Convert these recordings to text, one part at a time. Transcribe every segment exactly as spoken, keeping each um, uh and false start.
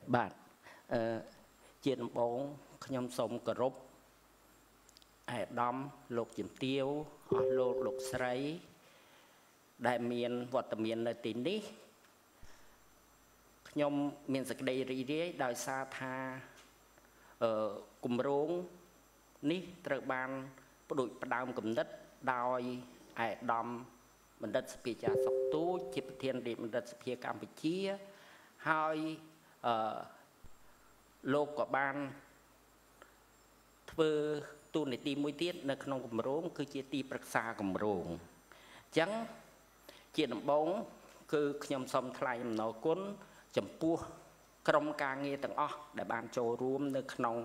បាទអឺជាដំបូងខ្ញុំសូមគោរពអាយដាមលោកជំទាវអស់លោកលោកស្រីដែលមានវត្តមាននៅទីនេះខ្ញុំមានសេចក្តីរីករាយដោយសារថាអឺគម្រោងនេះត្រូវបានផ្ដួចផ្ដើមគំនិតដោយអាយដាមបណ្ឌិតសភាចាសុកទូចជាប្រធានរាជបណ្ឌិតសភាកម្ពុជាហើយអឺលោកក៏បានធ្វើទូនីតិមួយទៀតនៅក្នុងគម្រោងគឺជាទីប្រឹក្សាគម្រោងអញ្ចឹងជាដំបូងគឺខ្ញុំសូមថ្លែងអំណរគុណចំពោះក្រុមការងារទាំងអស់ដែលបានចូលរួមនៅក្នុង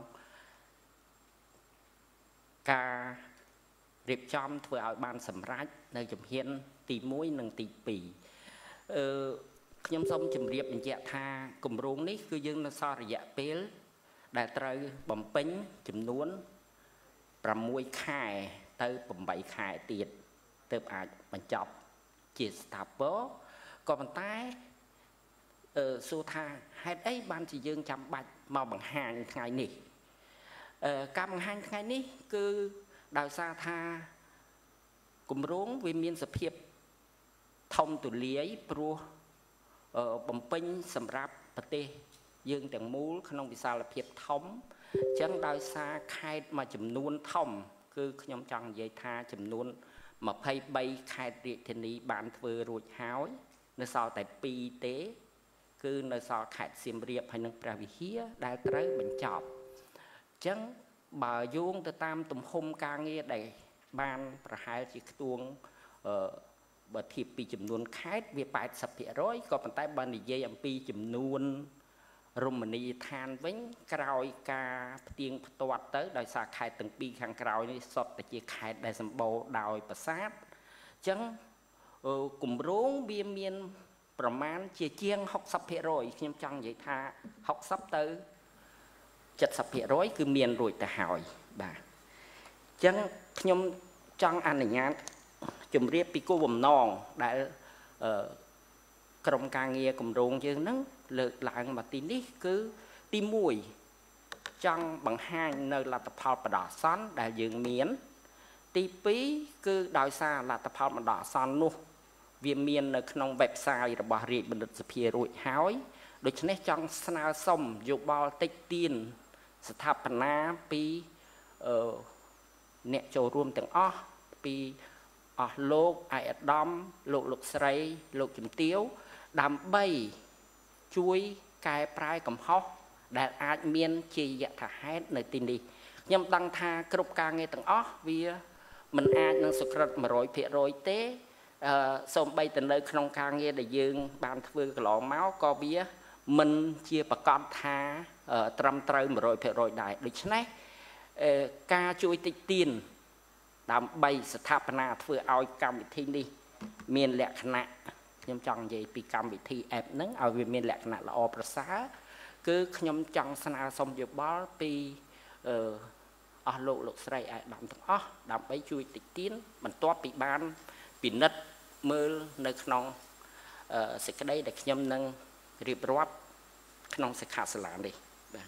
ការរៀបចំធ្វើឲ្យបានសម្រេចនៅជំហានទីមួយនិងទីពីរអឺខ្ញុំសូមជម្រាបបញ្ជាក់ថាគម្រោងនេះគឺយើងនៅសល់រយៈពេលដែលត្រូវបំពេញចំនួនប្រាំមួយខែទៅប្រាំបីខែទៀតទើបអាចបញ្ចប់ជាស្ថាពរក៏ប៉ុន្តែអឺសួរថាហេតុអីបានជាយើងចាំបាច់មកបង្ហាញថ្ងៃនេះអឺការបង្ហាញថ្ងៃនេះគឺដោយសារថាគម្រោងវាមានសភាពធំទូលាយព្រោះបំពេញសម្រាប់ប្រទេសយើងទាំងមូលក្នុងវិសាលភាពធំអញ្ចឹងដោយសារខេត្តមួយចំនួនធំគឺខ្ញុំចង់និយាយថាចំនួនម្ភៃបីខេត្តរាជធានីបានធ្វើរួចហើយនៅសល់តែពីរទេគឺនៅសល់ខេត្តសៀមរាបហើយនិងព្រះវិហារដែលត្រូវបញ្ចប់អញ្ចឹងបើយោងទៅតាមទំហំការងារដែលបានប្រហែលជាខ្ទង់អឺបើធៀបពីចំនួនខេត្តវាแปดสิบភាគរយ ក៏ប៉ុន្តែបើនិយាយអំពីចំនួនរមណីយដ្ឋានវិញក្រោយការផ្ទៀងផ្ទាត់ទៅដោយសារខេត្តទាំងពីរខាងក្រោយនេះសុទ្ធតែជាខេត្តដែលសម្បូរដោយប្រាសាទអញ្ចឹងគម្រោងវាមានប្រមាណជាជាងหกสิบភាគរយ ខ្ញុំចង់និយាយថាหกสิบទៅเจ็ดสิบភាគរយ គឺមានរួចទៅហើយបាទអញ្ចឹងខ្ញុំចង់អនុញ្ញាតជម្រាបពីគោលបំណងដែលក្រុមការងារគម្រោងយើងហ្នឹងលើកឡើងមកទីនេះគឺទីមួយចង់បង្ហាញនៅលទ្ធផលបដិសន្ធដែលយើងមានទីពីរគឺដោយសារលទ្ធផលបដិសន្ធនោះវាមាននៅក្នុង website របស់រាជបណ្ឌិតសភារួចហើយដូច្នេះចង់ស្នើសុំយោបល់តិចទៀនស្ថាបនាពីអឺអ្នកចូលរួមទាំងអស់ពីអស់លោកអាយដាមលោកលោកស្រីលោកជំទាវដើម្បីជួយកែប្រែកំហុសដែលអាចមានជាយថាហេតុនៅទីនេះខ្ញុំដឹងថាគ្រប់ការងារទាំងអស់វាមិនអាចនឹងសុក្រិតmột trămភាគរយ ទេអឺសូម្បីតែនៅក្នុងការងារដែលយើងបានធ្វើកន្លងមកក៏វាមិនជាប្រកាសថាត្រឹមត្រូវmột trămភាគរយ ដែរដូច្នេះការជួយតិចទៀនដើម្បីស្ថាបនាធ្វើឲ្យកម្មវិធីនេះមានលក្ខណៈខ្ញុំចង់និយាយពីកម្មវិធី app ហ្នឹងឲ្យវាមានលក្ខណៈល្អប្រសើរគឺខ្ញុំចង់ស្នើសុំយោបល់ពីអឺអស់លោកលោកស្រីអាយដាមទាំងអស់ដើម្បីជួយតិចទៀនបន្ទាប់ពីបានពិនិត្យមើលនៅក្នុងសេចក្តីដែលខ្ញុំនឹងរៀបរាប់ក្នុងសិក្ខាសាលានេះបាទ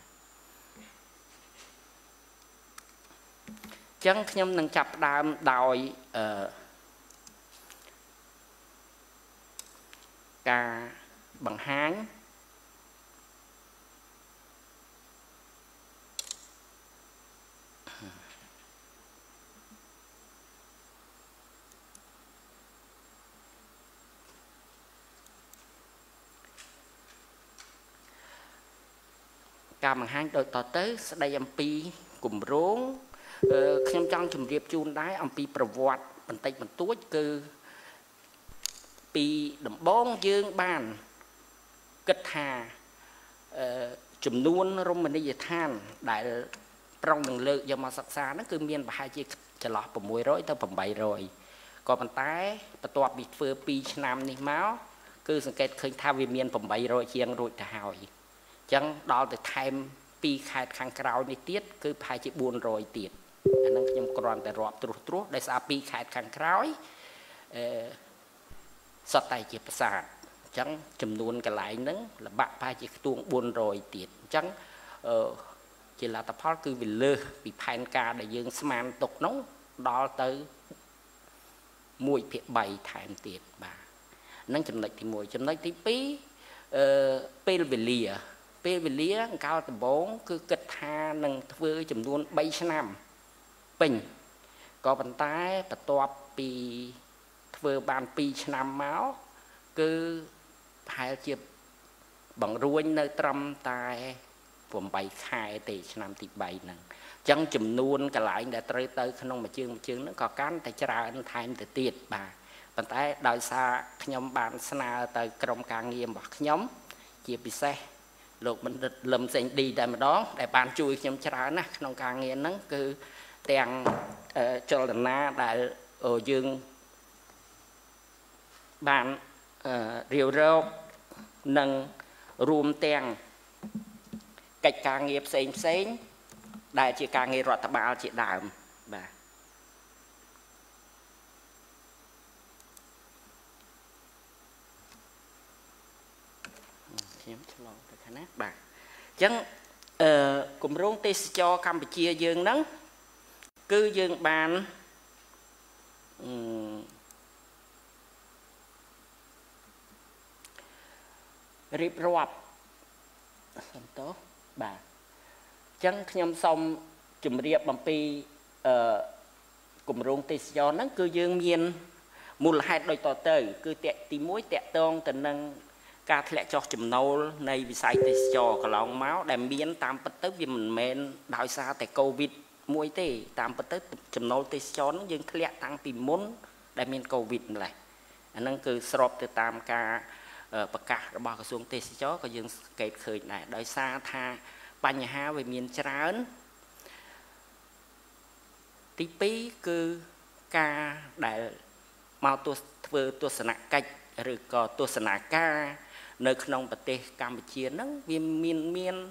ចឹងខ្ញុំនឹងចាប់ផ្ដើមដោយអឺការបង្ហាញការបង្ហាញដូចតទៅស្ដីអំពីគម្រោងខ្ញុំចង់ជម្រាបជូនដែរអំពីប្រវត្តិបន្តិចបន្តួចគឺពីដំបូងយើងបានគិតថាចំនួនរមណីយដ្ឋានដែលប្រុងនឹងលើកយកមកសិក្សាហ្នឹងគឺមានប្រហែលជាចន្លោះ600ទៅ800ក៏ប៉ុន្តែបន្ទាប់ពីធ្វើពីរឆ្នាំនេះមកគឺសង្កេតឃើញថាវាមាន800ជាងរួចទៅហើយអញ្ចឹងដល់ទៅថែមពីរខេត្តខាងក្រៅនេះទៀតគឺប្រហែលជា400ទៀតអាហ្នឹងខ្ញុំគ្រាន់តែរាប់ត្រួសត្រាសដោយសារពីរខេត្តខាងក្រៅអឺសុទ្ធតែជាប្រាសាទ chẳng chùm luôn cái lại nâng là bạc ba chỉ tuôn buồn rồi tiệt chẳng chỉ là tập phát cứ vì lơ vì phèn ca để dương sman tục nóng đó tới mùi phía bày thèm tiệt bà nâng chùm lệch thì mùi chùm lệch tí phí pê về lìa pê về lìa cao từ bốn cứ kết tha nâng thưa chùm luôn bay năm bình có bàn tay và toa pi thưa bàn pi năm máu cứ hai chiếc bằng ruồi nơi trăm tai vùng bảy khai tỷ năm tỷ bảy nè chẳng chùm luôn cả lại để tới tới không mà chương chương nó có cán tại chả anh thay để tiệt bà bàn tay đòi xa nhóm bạn sna tới trong càng nghiêm bạc nhóm chia bị xe lục mình lâm sinh đi tại mà đó để bàn chui nhóm chả nè trong càng nghiêm nắng cứ tiền cho lần na đại ở dương bạn riêu râu nâng rùm tiền cách càng nghiệp xem xem đại chỉ càng nghiệp rọt bảo chỉ đạo bà bà chẳng cùng rung tê cho Campuchia dương nắng cứ dương bàn rịp rộp tốt bà chẳng nhâm xong chùm riệp bằng pi cùng rung tê cho nó cứ dương miên một là hai đôi tỏ tới cứ tẹt tí muối tẹt tôn tình năng ca thẹn cho chùm nâu này vì sai tê cho cả lòng máu để miên tam bất tức vì mình men đói xa tại covid muối tê tam bất tức chùm nâu tê cho nó dương thẹn tăng tìm muốn để miên covid này anh năng cứ srop từ tam ca bậc cả bao cái xuống tê cho có dương kẹt khởi này đói xa tha bánh ha về miền trán tí pí cứ ca đại mau tua vừa tua sanh cách rồi có tua sanh ca nơi trong bờ tây Campuchia nó miền miền miền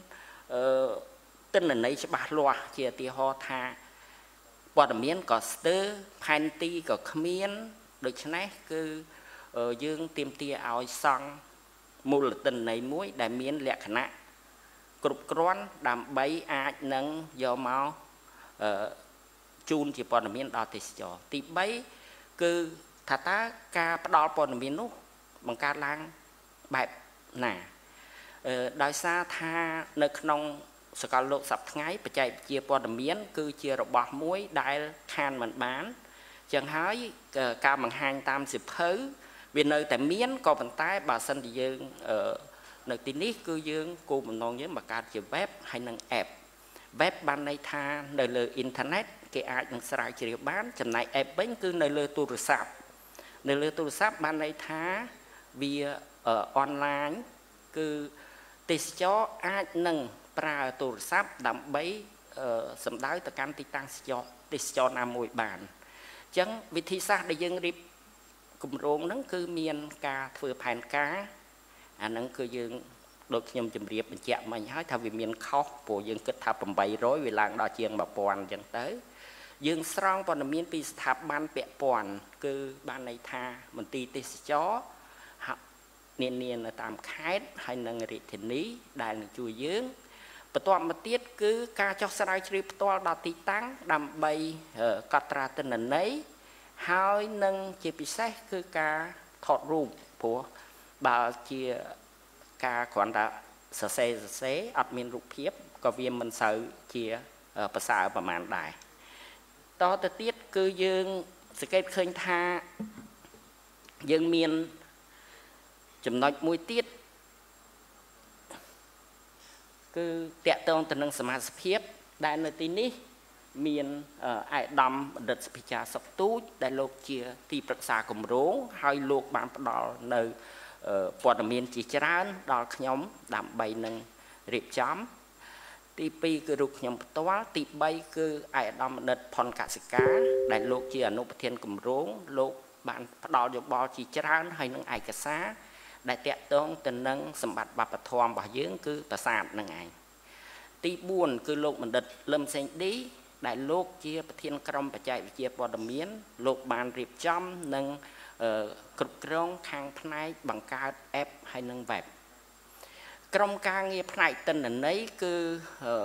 tên là này sẽ bát loa chia tia ho tha bờ miền có sơ panty có khmiên được chứ này cứ dương tiêm tia áo xăng một là tình này muối đại miền lẹ khả nạ cục cron đàm bấy ai nâng do máu chun chỉ bờ miền đào thì cho tí bấy cứ thà ta ca đào bờ miền nút bằng ca lang bẹp nè đói xa tha nơi trong sự cao lộ sập ngay và chạy chia bờ miền cứ chia rồi bọt muối đại khan mình bán chẳng hỏi ca bằng hai tam dịp thứ vì nơi tại miền có vận tải bà sân thì dương ở nơi tin nít cư dương cô mình non nhớ mà ca chữ web hay năng app web ban này tha nơi lơ internet cái ai năng xài chỉ bán chừng này app bánh cứ nơi lơ tu sạp nơi lơ tu sạp ban này tha vì ở online cứ tê cho ai năng pra tu sạp đậm bấy sầm đái từ can tê tăng cho tê cho nam mùi bàn chẳng vì thi xa để dương đi cùng rốn nắng cứ miền ca vừa phèn cá anh nắng cứ dương đôi nhom chùm riệp mình chạm mình hỏi thay vì miền khóc bộ dương kết thập bằng bảy rối vì làng đo chiên mà pòn chẳng tới dương strong còn là miền pi thập ban bẹ pòn cứ ban này tha mình ti tê chó niên niên là tạm khát hay nâng rị thì ní đại là chui dương và toàn mà tiết cứ ca cho sai trip toàn đo tí tăng đầm bay ở catra tên là nấy hai nâng chỉ bị sai cứ ca thọt rùm của bà chia ca còn đã sở xe sở xe admin rụp hiếp có viên mình sợ chia ở bà xã ở màn đài to tới tiết cứ dương sự kết khơi tha dương miền chùm nói mùi tiết cứ tẹt tông từ nâng smart hiếp đại nơi tí ní miền ai đâm đợt picha sọc túi đại lục chia tiประสาcùng rốn hai lục bạn đỏ nơi bọt miền chỉ trán đỏ nhóm đảm bay nâng riệp chấm ti pi cứ rục nhóm toa ti bay cứ ai đâm đợt phòn cả scá đại lục chia nô thiên cùng rốn lục bạn đỏ được bò chỉ trán hay nâng ai cả xá đại tẹt tông từ nâng sầm bạt bạc thòm bảo dưỡng cứประสาทnâng ai ti buồn cứ lục mình đợt lâm xanh đi đại lục chia thiên cầm bạch chạy chia bò đầm miến lục bàn riệp chấm nâng cực rong khang phai bằng cao ép hay nâng vẹp trong ca nghe phai tên là nấy cứ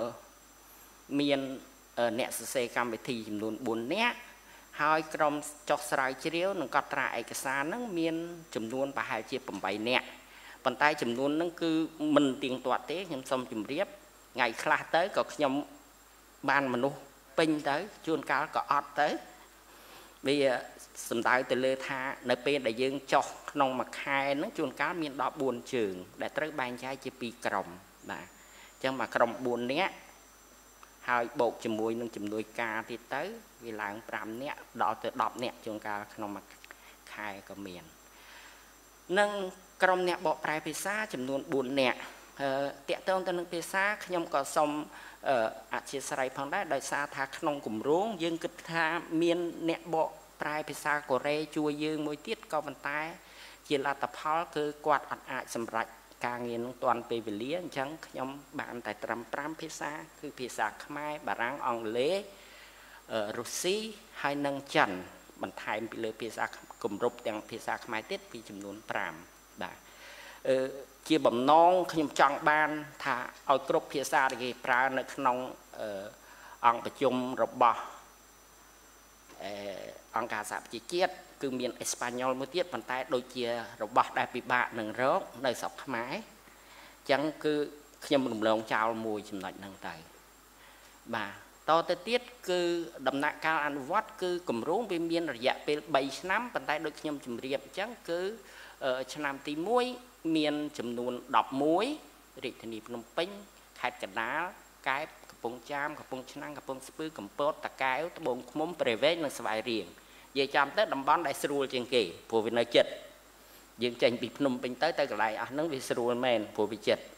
miền nẹt xe cam bị thì luôn buồn nét hai trong chọc sài chiếu nó có trại cái xa nó miền chấm luôn và hai chiếc bầm bảy nẹt bàn tay chấm luôn nó cứ mình tiền toạt thế nhưng xong chấm riết ngày khla tới có nhom ban mà nu pin tới chuôn cá có ọt tới vì sầm tay từ lê tha nơi bên đại dương cho nông mặt hai nó chuôn cá miền đó buồn trường để tới ban trái chỉ pi còng mà chẳng mà còng buồn nét hai bộ chùm mùi nâng chùm nuôi ca thì tới vì làng pram nét đó từ đọc nét chuôn cá nông mặt hai có miền nâng còng nét bộ prai pisa chùm nuôi buồn nét tiện tương tới nâng pisa nhom có xongอาชีพสไลด์พังได้โดยซาทาขนมกลุ่มร้องยืงกึศทาเมียนเนะบ่ปลายภาษาโกเรจัวยืงมวยติดก็บรรทายเจริญตะพอคือกวาดอัดอาจสำหรับการเงินตอนไปเลี้ยงจังยมบานแต่ตรำปรามภาษาคือภาษาขมายบารังอังเลรุสีให้นังจันบรรทายไปเลยภาษากลุ่มรูปอย่างภาษาขมายติดปีจำนวนปรามได้เกี่ยวกับน้องขยมจังบ้านถ้าเอากรบเพียซาดีปลาในขนมอังประจุมระบะอังกาสาบจีเกียดคือเมียนเอสปานอลมือเทียบปันใต้โดยเชียระบะได้ปีบะหนึ่งรอบในสอบขมายจังคือขยมหนุ่มลงเจ้ามวยจำนวนนั่งไตบ่าต่อเติดคือดำนักการอนุวัตคือกลุ่มรุ่งเป็นเมียนระยะเป็นใบชน้ำปันใต้โดยขยมจุ่มเรียบจังคือชนามตีมวยเมียนจำนวนดอกมวยริธนีพนมปิ้งขัดกระดาษกายกระปงจามกระปงชนังกระปงสปื้อกระปงตะกายตะบงขมมเปรเวนังสบายเรียงยี่จามเต้ดำบ้านได้สรูลเจงเกย์ผู้วินัยเจ็ดยังเจงปีพนมปิ้งเต้เต้กระไรอ่ะนั่งวิสรูลแมนผู้วิเจ็ด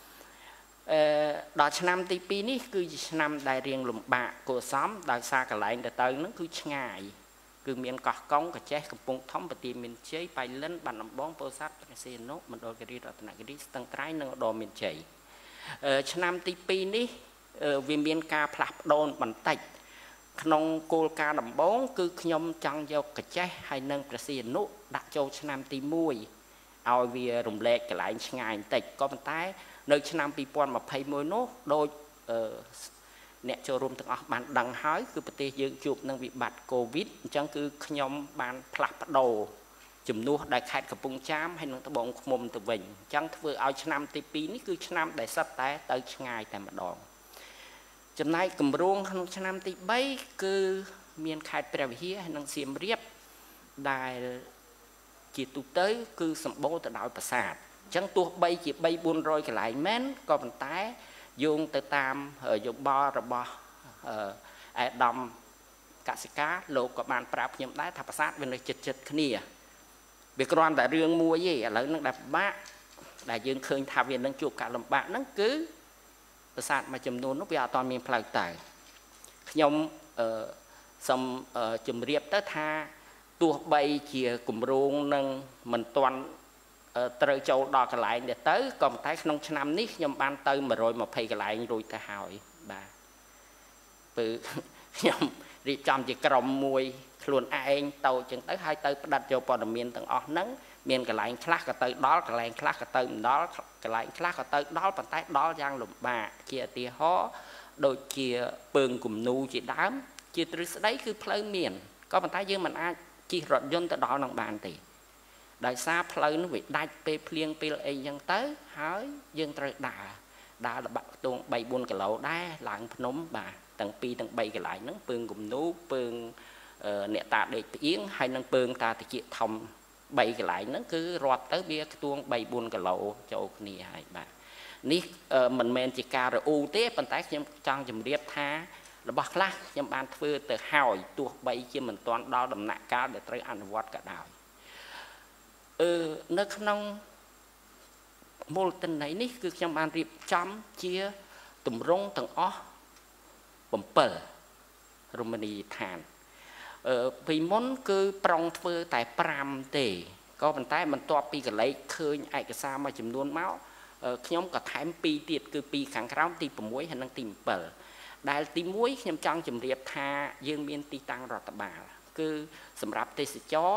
ดอกชนามตีปีนี้คือชนามได้เรียงหลุมบะโกซ้อมดอกซากระไรแต่เต้นั่นคือง่ายคือเมียนกอกก้องกับเจ๊กับปงท้องปฏิเมียนเจ๊ไปเล่นบันน้ำบ้องโพสัตเซียนกมันโดนกระดิ่งรัตนกระดิ่งตั้งไตรนึงโดนเมียนเจ๊ชนามตีปีนี้วิเมียนกาพลับโดนบันติดขนมโกลกาดำบ้องคือขยมจังเยากับเจ๊ให้นึงประเซียนกดักโจชนามตีมวยเอาเวียรุมเล็กกับหลายงานติดก็บันท้ายในชนามปีปอนมาเพย์มวยนกโดยเนี่ยจะรวมถึงออกบานดังหายคือประเทศยืนจูบนังวิบัติโควิดจังคือขยมบานผลักโดจุ่มนัวได้ขาดกับปุงจามให้นังตะบงขมมตะเวงจังเพื่อเอาชนามตีปีนี่คือชนามได้สัตแต่เตยง่ายแต่มาดองจำนายกลุ่มรุ่งขนมชนามตีใบคือเมียนขาดเปรียวเฮียให้นังเสียมเรียบได้จีตุเตยคือสมบูรณ์แต่ดาวประสาทจังตัวใบจีใบบุญรอยกับหลายแม่นก็เป็นท้ายโยงแต่ตามโยบอระบอไอ้ดำกสิกาโลกกับบานปราบยมได้ทับประสาทเป็นเลยจิตจิตขณีเบกรอนแต่เรื่องมัวยี่อะไรนั่งแบบบ้าแต่ยืนเคยทำเวียนนั่งจูบการลำบากนั่งคือประสาทมาจำนวนนกยาตอนมีพลังไตยมสมจุ่มเรียบเตอร์ทาตัวใบเกี่ยกลุ่มรงนั่งมันตอนเตยโจดอกกระไรเดี๋ยวเตยก่อนท้ายขนมชนำนี้ยมบานเตยมาโรยมาเพย์กระไรโรยแต่หอยบ่าปืนยมรีจำจะกรมมวยขลุ่นเองเตยจึงเตยให้เตยประดับโจปอดเมียนต่างออกนั่งเมียนกระไรคลาสกระเตยดอลกระไรคลาสกระเตยดอลกระไรคลาสกระเตยดอลปันท้ายดอลย่างหลุมบ่าเกี่ยตีห่อโดยเกี่ยปืนกลุ่มนูจีดามเกี่ยตรึกได้คือเพลย์เมียนก็ปันท้ายยังมันอาจีรถยนต์แต่ดอลนังบานตีได้ทราบเพลินวิได้ไปเพลียงไปเองยังเต้หายยังตระด่าด่าบักตรงใบบุญกับเราได้หลังพนมบ่าตั้งปีตั้งใบกับหลายนั่งปืนกลุ่มนู้ปืนเนี่ยตาเด็กเอี้ยงให้นั่งปืนตาตะเกียบทำใบกับหลายนั่งคือรอดเต้เบี้ยตวงใบบุญกับเราเจ้าคนนี้ให้บ่านี่มันเมนจิการอูเต้ปันท้ายยังจังจำเรียบท้าระบักละยังบานเฟื่อแต่หอยตัวใบเชื่อมันตอนดาวดำหนักการเดี๋ยวเตยอันวัดกับดาวเออในขนมโมลตันไหนนี่คือยังบานรีบจำเชียตุ่มรงต่างอ้อผมเปิดรุมณีทานเออปีมนคือปรองเฟือแต่ปรามเตะก็มันใต้มันตัวปีกับเลยเคยไอ้กระซามาจำนวนเมาส์เออขยมกับแถมปีติดคือปีขังครามตีผมมวยหันนั่งตีมเปิดได้ตีมวยยำจังจำเรียบทายืงเมียนตีตังรอตบาคือสำหรับเตสิจ้อ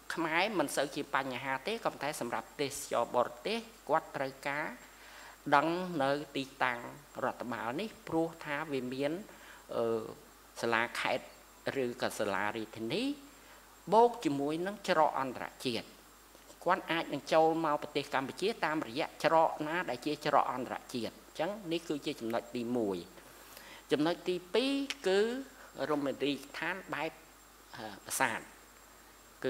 ខ្មែរមិនសូវជាបញ្ហាទេក៏តែសម្រាប់ទេសចរបរទេសគាត់ត្រូវការដឹងនៅទីតាំងរដ្ឋបាលនេះព្រោះថាវាមានអឺសាលាខេត្តឬក៏សាលារាជធានីបូកជាមួយនឹងច្រកអន្តរជាតិគាត់អាចនឹងចូលមកប្រទេសកម្ពុជាតាមរយៈច្រកណាដែលជាច្រកអន្តរជាតិអញ្ចឹងនេះគឺជាចំណុចទីមួយចំណុចទីពីរគឺរមណីយដ្ឋានបែបប្រាសាទគឺ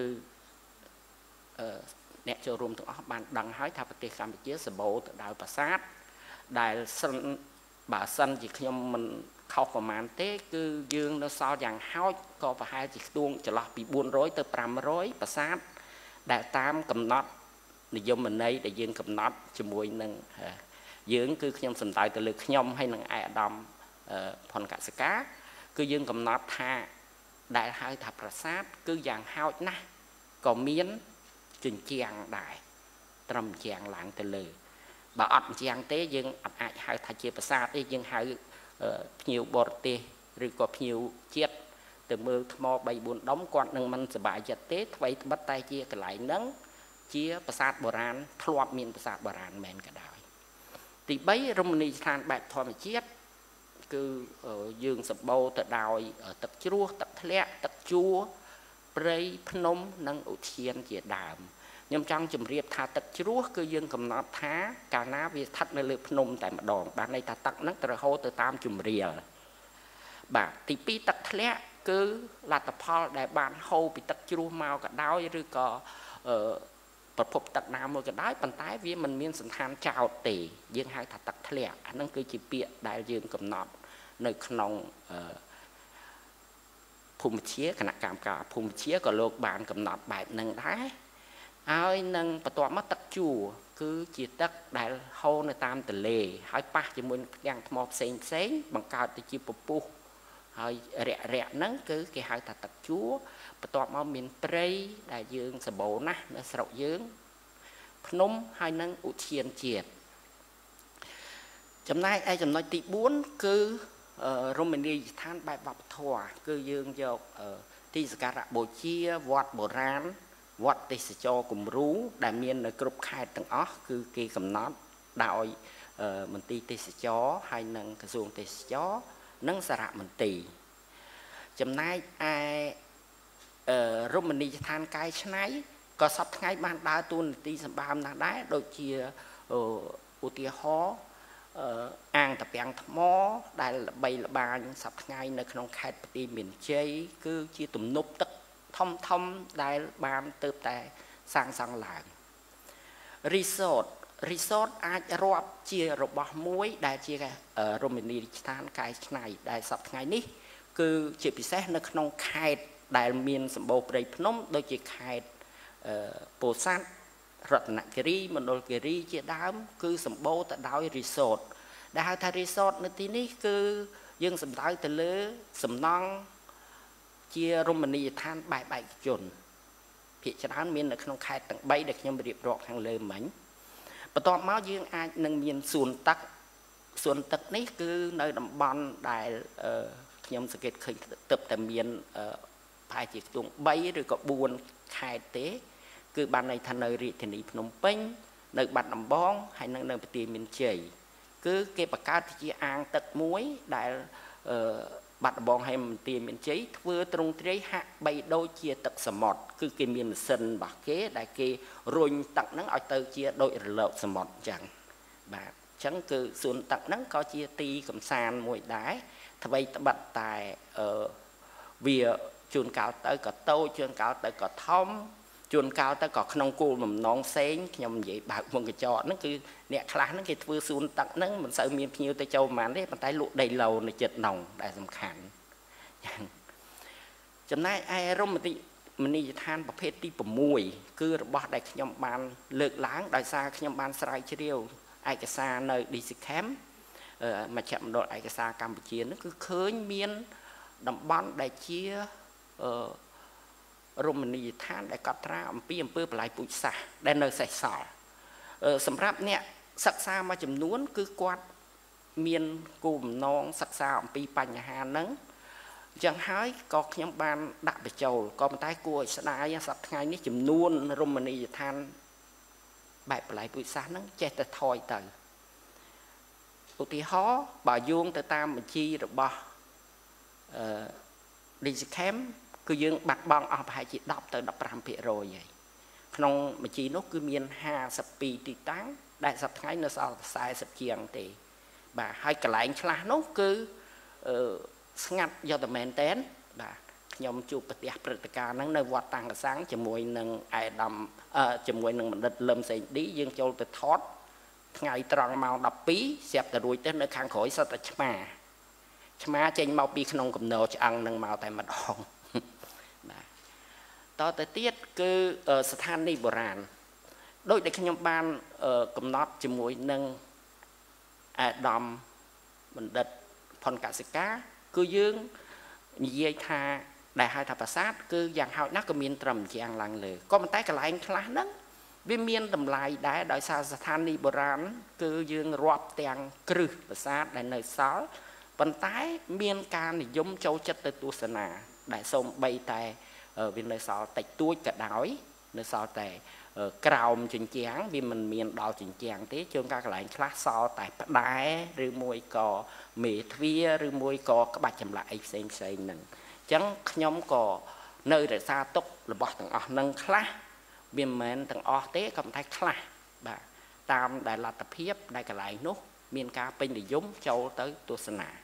អ្នកចូលរួមទាំងអស់បានដឹងហើយថាប្រទេសកម្ពុជាសម្បូរទៅដោយប្រាសាទដែលសិនបើសិនជាខ្ញុំមិនខុសប្រមាណទេគឺយើងនៅសល់យ៉ាងហោចក៏ប្រហែលជាខ្ទង់ចន្លោះពីបួនរយទៅប្រាំរយប្រាសាទដែលតាមកំណត់និយមន័យដែលយើងកំណត់ជាមួយនឹងយើងគឺខ្ញុំសំដៅទៅលើខ្ញុំហើយនឹងឯកឧត្តមផុនកសិកាគឺយើងកំណត់ថាដែលហៅថាប្រាសាទគឺយ៉ាងហោចណាស់ក៏មានជញ្ជាំងដែរត្រឹមជាងឡើងទៅលើបើអត់ជាងទេយើងអត់អាចហៅថាជាប្រាសាទទេយើងហៅភ្ញៀវបរទេសឬក៏ភ្ញៀវជាតិទៅមើលថ្មបីបួនដុំគាត់នឹងមិនសប្បាយចិត្តទេថ្មីត្បិតតែជាកន្លែងហ្នឹងជាប្រាសាទបុរាណធ្លាប់មានប្រាសាទបុរាណមែនក៏ដោយទីបីរមណីយដ្ឋានបែបធម្មជាតិគឺយើងសម្បូរទៅដោយទឹកជ្រោះទឹកធ្លាក់ទឹកជួរព្រៃភ្នំនិងឧទ្យានជាដើមខ្ញុំចង់ជម្រាបថាទឹកជ្រោះគឺយើងកំណត់ថាកាលណាវាស្ថិតនៅលើភ្នំតែម្ដងបានន័យថាទឹកហ្នឹងត្រូវហូរទៅតាមជម្រាលបាទទីពីរទឹកធ្លាក់គឺលទ្ធផលដែលបានហូរពីទឹកជ្រោះមកក៏ដោយឬក៏ប្រភពទឹកណាមួយក៏ដោយប៉ុន្តែវាមិនមានសន្តានចោតទេយើងហៅថាទឹកធ្លាក់អាហ្នឹងគឺជាពាក្យដែលយើងកំណត់នៅក្នុងភូមិវិទ្យាគណៈកម្មការភូមិវិទ្យាក៏លោកបានកំណត់បែបហ្នឹងដែរហើយនឹងបន្ទាប់មកទឹកជួរគឺជាទឹកដែលហូរនៅតាមទន្លេហើយប៉ះជាមួយនឹងផ្ទាំងថ្មផ្សេងផ្សេងបង្កើតទៅជាពពុះហើយរាក់រាក់ហ្នឹងគឺគេហៅថាទឹកជួរបន្ទាប់មកមានព្រៃដែលយើងសម្បូរណាស់នៅស្រុកយើងភ្នំហើយនឹងឧទ្យានជាតិចំណែកឯចំណុចទីបួនគឺរមណីយដ្ឋានបែបវប្បធម៌គឺយើងយកទីសក្ការៈបូជាវត្តបុរាណវត្តទេសចរគំរូដែលមាននៅគ្រប់ខេត្តទាំងអស់គឺគេកំណត់ដោយមន្ទីរទេសចរហើយនិងក្រសួងទេសចរនិងសារមន្ទីរចំណែកឯរមណីយដ្ឋានកែច្នៃក៏សពថ្ងៃបានដើរតួនាទីសម្បើមណាស់ដែរដូចជាឧទាហរណ៍អាងតាពាំងថ្មដែលល្បីល្បាញសប្តាហ៍ថ្ងៃនៅក្នុងខេត្តបន្ទាយមានជ័យគឺជាទំនប់ទឹកធំធំដែលបានទៅតែសាងសង់ឡើង resort resort អាចរាប់ជារបស់មួយដែលជារមណីយដ្ឋានកែច្នៃដែលសប្តាហ៍ថ្ងៃនេះគឺជាពិសេសនៅក្នុងខេត្តដែលមានសម្បូរព្រៃភ្នំដូចជាខេត្តពោធិ៍សាត់រតនគិរីមណ្ឌលគិរីជាដើមគឺសម្បូរទៅដោយ resort ដែលហៅថា resort នៅទីនេះគឺយើងសំដៅទៅលើសំណង់ជារមណីយដ្ឋានបែបឯកជនភាគច្រើនមាននៅក្នុងខេត្តទាំងបីដែលខ្ញុំរៀបរាប់ខាងលើមិញបន្ទាប់មកយើងអាចនឹងមានសួនទឹកសួនទឹកនេះគឺនៅតំបន់ដែលខ្ញុំសង្កេតឃើញទើបតែមានប្រហែលជាខ្ទង់បីឬក៏បួនខេត្តទេគឺបានន័យថានៅរាជធានីភ្នំពេញនៅបាត់ដំបងហើយនៅនៅបន្ទាយមានជ័យគឺគេបង្កើតជាអាងទឹកមួយដែលបាត់ដំបងហើយបន្ទាយមានជ័យធ្វើទ្រង់ទ្រាយហាក់បីដូចជាទឹកសមុទ្រគឺគេមានម៉ាស៊ីនរបស់គេដែលគេរុញទឹកហ្នឹងឲ្យទៅជាដូចរលកសមុទ្រអញ្ចឹងបាទអញ្ចឹងគឺសួនទឹកហ្នឹងក៏ជាទីកំសាន្តមួយដែរថ្មីត្បិតតែវាជួនកាលទៅក៏តូចជួនកាលទៅក៏ធំជួនកាលទៅក៏ក្នុងគោលបំណងផ្សេងខ្ញុំនិយាយបើកមុខកញ្ចក់ហ្នឹងគឺអ្នកខ្លះហ្នឹងគេធ្វើសួនទឹកហ្នឹងមិនសូវមានភ្ញៀវទៅចូលប៉ុន្មានទេប៉ុន្តែលក់ដីឡូនៅចិត្តនងដែលសំខាន់ចំណែកឯរមណីយដ្ឋានប្រភេទទី6គឺរបស់ដែលខ្ញុំបានលើកឡើងដោយសារខ្ញុំបានស្រាវជ្រាវឯកសារនៅ đê xê Camp មជ្ឈមណ្ឌលឯកសារកម្ពុជាហ្នឹងគឺឃើញមានតំបន់ដែលជារមណីយដ្ឋានដែលកត់ត្រាអំពីអំពើបល្ល័យពូជសាសន៍ដែលនៅសេសសល់សម្រាប់អ្នកសិក្សាមួយចំនួនគឺគាត់មានគោលបំណងសិក្សាអំពីបញ្ហាហ្នឹង chẳng hỏi có nhóm ban đặt về chầu có một tay cua sẽ đai sắp ngày ní chùm nuôn Romani than bài lại buổi sáng nó chết tới thôi từ ưu tí hó bà dương tới tam mà chi rồi bà đi kém cứ dương bạc bong ở hai chị đọc tới đọc làm việc rồi vậy không mà chi nó cứ miền hà sập pì tì táng đại sập ngày nó sao sai sập chiang thì bà hai cái lại là nó cứ ngặt do tầm mền tén bà nhóm chụp bật đẹp bật cả nắng nơi vọt tăng sáng chỉ mùi nâng ai đầm chỉ mùi nâng mình đất lâm xây đi dương châu từ thoát ngày tròn màu đập pí xẹp từ đuôi tới nơi khang khỏi sao ta chma chma trên màu pi không cầm nợ cho ăn nâng màu tại mặt hồng to tới tiết cứ ở sàn đi bồ ràn đôi để nhóm ban cầm nót chỉ mùi nâng ai đầm mình đất phần cả sự cá cứ dương như tha đại hai thập sát cứ dạng hào nát có miền trầm chỉ ăn làng lề có một tay cái lại khá nắng bên miền tầm lại đã đòi xa than đi bờ rán cứ dương rọp tiền cử sát đại nơi sáu phần tái miền ca thì giống châu chất tới tu sơn à đại sông bay tài ở bên nơi sáu tạch túi cả đói nơi sáu tài cào chỉnh chén vì mình miền đào chỉnh chén thế chương các lại khá so tại đá rồi môi cò mì thia rồi môi cò các bạn chậm lại xem xem nè chẳng nhóm có nơi để xa tốc là bỏ thằng ở nâng khá biên mến thằng ở tế cầm tay khá bà tam đại là tập hiếp đại cả lại nốt miền ca bên để giống châu tới tu sơn à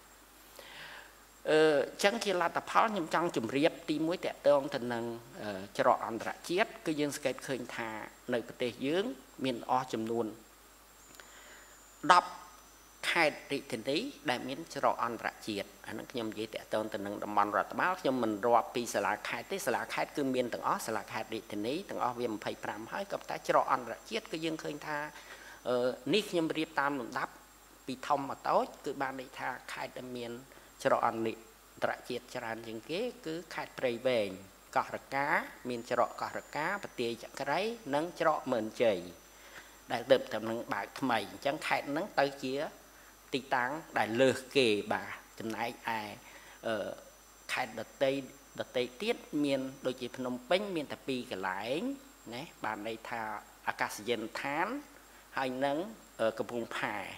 chẳng chỉ là tập hóa nhưng trong chùm riêng tí mũi tẹt tương thần nâng cho rõ ảnh ra chết cứ dương skate khơi thà nơi cái tê dưỡng miền o chùm luôn đọc khai trị thần tí đại miễn cho rõ ảnh ra chết anh nó nhầm dễ tẹt tương thần nâng đầm mòn ra tập báo nhưng mình rõ pi sẽ là khai tế sẽ là khai cứ miền tầng ó sẽ là khai trị thần tí tầng ó viêm phải pram hỏi gặp ta cho rõ ảnh ra chết cứ dương khơi thà nít nhầm riêng tam lụm đắp bị thông mà tối cứ ban đi tha khai đầm miền cho rõ ảnh đi trả chiết tràn những cái cứ khai trầy về cỏ cá miền cho rõ cỏ cá và tiền chẳng cái đấy nâng cho rõ mền chảy đại đợt tầm nâng bạc mày chẳng khai nâng tới chia tì táng đại lừa kề bà chừng này ai ở khai đợt tây đợt tây tiết miền đôi chỉ Phnom Penh miền tập pi cái lái nè bàn đây thà Akasian thán hay nâng ở Cẩm Phùng Phài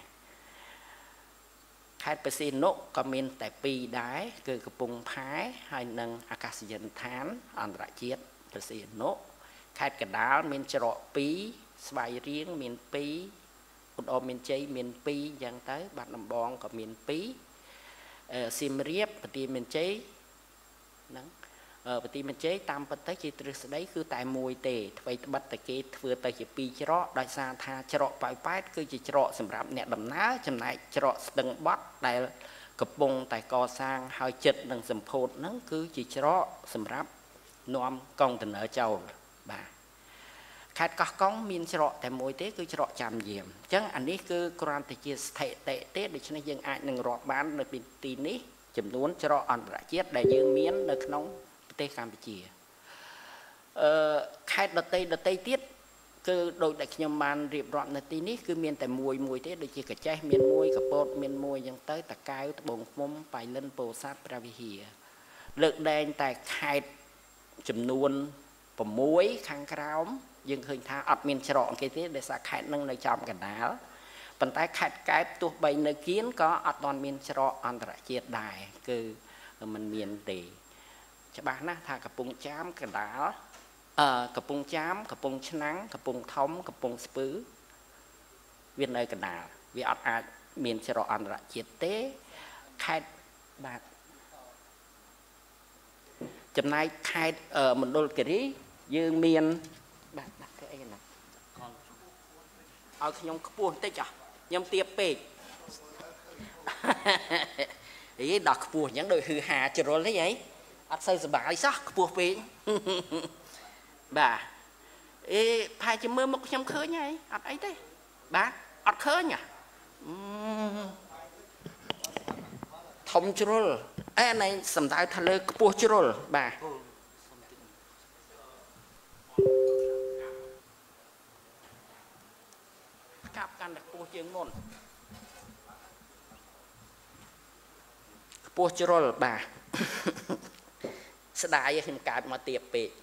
khai bê xê nốt có miền tại pi đái cứ Cẩm Phùng Phái hay nâng Akasian thán anh đã chết bê xê nốt khai cái đá miền trọ pi xoay riêng miền pi một ô miền tây miền pi dần tới bạn làm bòn có miền pi sim riếp và tiền miền tây nắng ở và tiền miền tây tam bát tới chỉ từ đấy cứ tại mùi tề vậy bắt tại cái vừa tới chỉ pi trọ đại sa tha trọ bài phát cứ chỉ trọ sầm rạp nẹt đầm ná chấm này trọ từng bắt tại Cẩm Phùng tại co sang hai chật đằng sầm phốt nắng cứ chỉ trọ sầm rạp nom công tình ở châu bà khai có con miền trọ tại mỗi tế cứ trọ chạm diệm chẳng anh ấy cứ còn tại chia thể tệ tết để cho nên dân ai nâng rọ bán được tin ní chấm muốn trọ ăn đã chết để dương miến được nóng tây Campuchia khai đợt tây đợt tây tiết cứ đội đại nhầm bàn riệp rọn là tin ní cứ miền tại mùi mùi thế để chỉ cả trái miền mùi cả bột miền mùi dân tới tại cài bồng mông phải lên bồ sát pravihia lực đen tại khai chấm nuôn bầm muối khang cám dương khơi tha ọt miền trọn cái thế để xa khai nâng nơi trong cái đá bàn tay khai cái tuột bay nơi kiến có ọt toàn miền trọn ăn đã chết đài cứ mình miền để cho bạn á tha Cẩm Phùng chám cái đá Cẩm Phùng chám Cẩm Phùng nắng Cẩm Phùng thống Cẩm Phùng spứ viên nơi cái đá vì ọt ai miền trọn ăn đã chết tế khai bạc chấm này khai ở một đôi cái đấy dương miền bạn đặt cái ấy này ở nhóm buồn tết à nhóm tiệp bể ý đọc buồn những đội hư hà cho rồi lấy vậy ăn xây giờ bà sắc buồn bể bà ê phải chỉ mơ một nhóm khơi nhỉ ăn ấy đấy bà ăn khơi nhỉ thông cho rồi ê này sầm đại thà lê buồn cho rồi bà cặpกันđặt buộc chương môn buộc cho rồi bà ស្ដាយខ្ញុំកើតមកទៀតពេក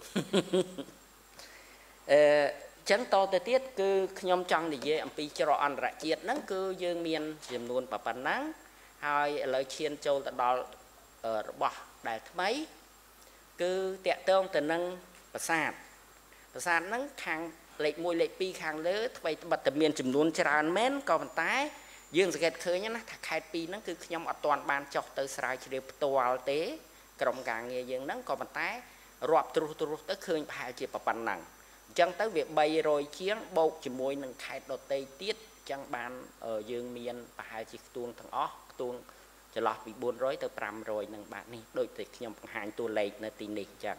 អឺចឹងតទៅទៀតគឺខ្ញុំចង់និយាយអំពីច្រកអន្តរជាតិហ្នឹងគឺយើងមានចំនួនប៉ុណ្ណឹងហើយឥឡូវឈានចូលទៅដល់របស់ដែលថ្មីគឺតាក់ទងទៅនឹងប្រាសាទប្រាសាទហ្នឹងខាងលេខមួយលេខពីរខាងលើថ្មីត្បិតតែមានចំនួនច្រើនមែនក៏ប៉ុន្តែយើងសង្កេតឃើញណាថាខេត្តពីរហ្នឹងគឺខ្ញុំអត់ទាន់បានចុះទៅស្រាវជ្រាវផ្ទាល់ទេក្រុមការងារយើងហ្នឹងក៏ប៉ុន្តែរាប់ទ្រុសទ្រុសទៅឃើញប្រហែលជាប៉ុណ្ណឹងអញ្ចឹងទៅវាបីរយជាងបូកជាមួយនឹងខេត្តដទៃទៀតអញ្ចឹងបានយើងមានប្រហែលជាខ្ទួងទាំងអស់ខ្ទួងចន្លោះពីបួនរយទៅប្រាំរយនឹងបាទនេះដូចតែខ្ញុំបង្ហាញតួលេខនៅទីនេះអញ្ចឹង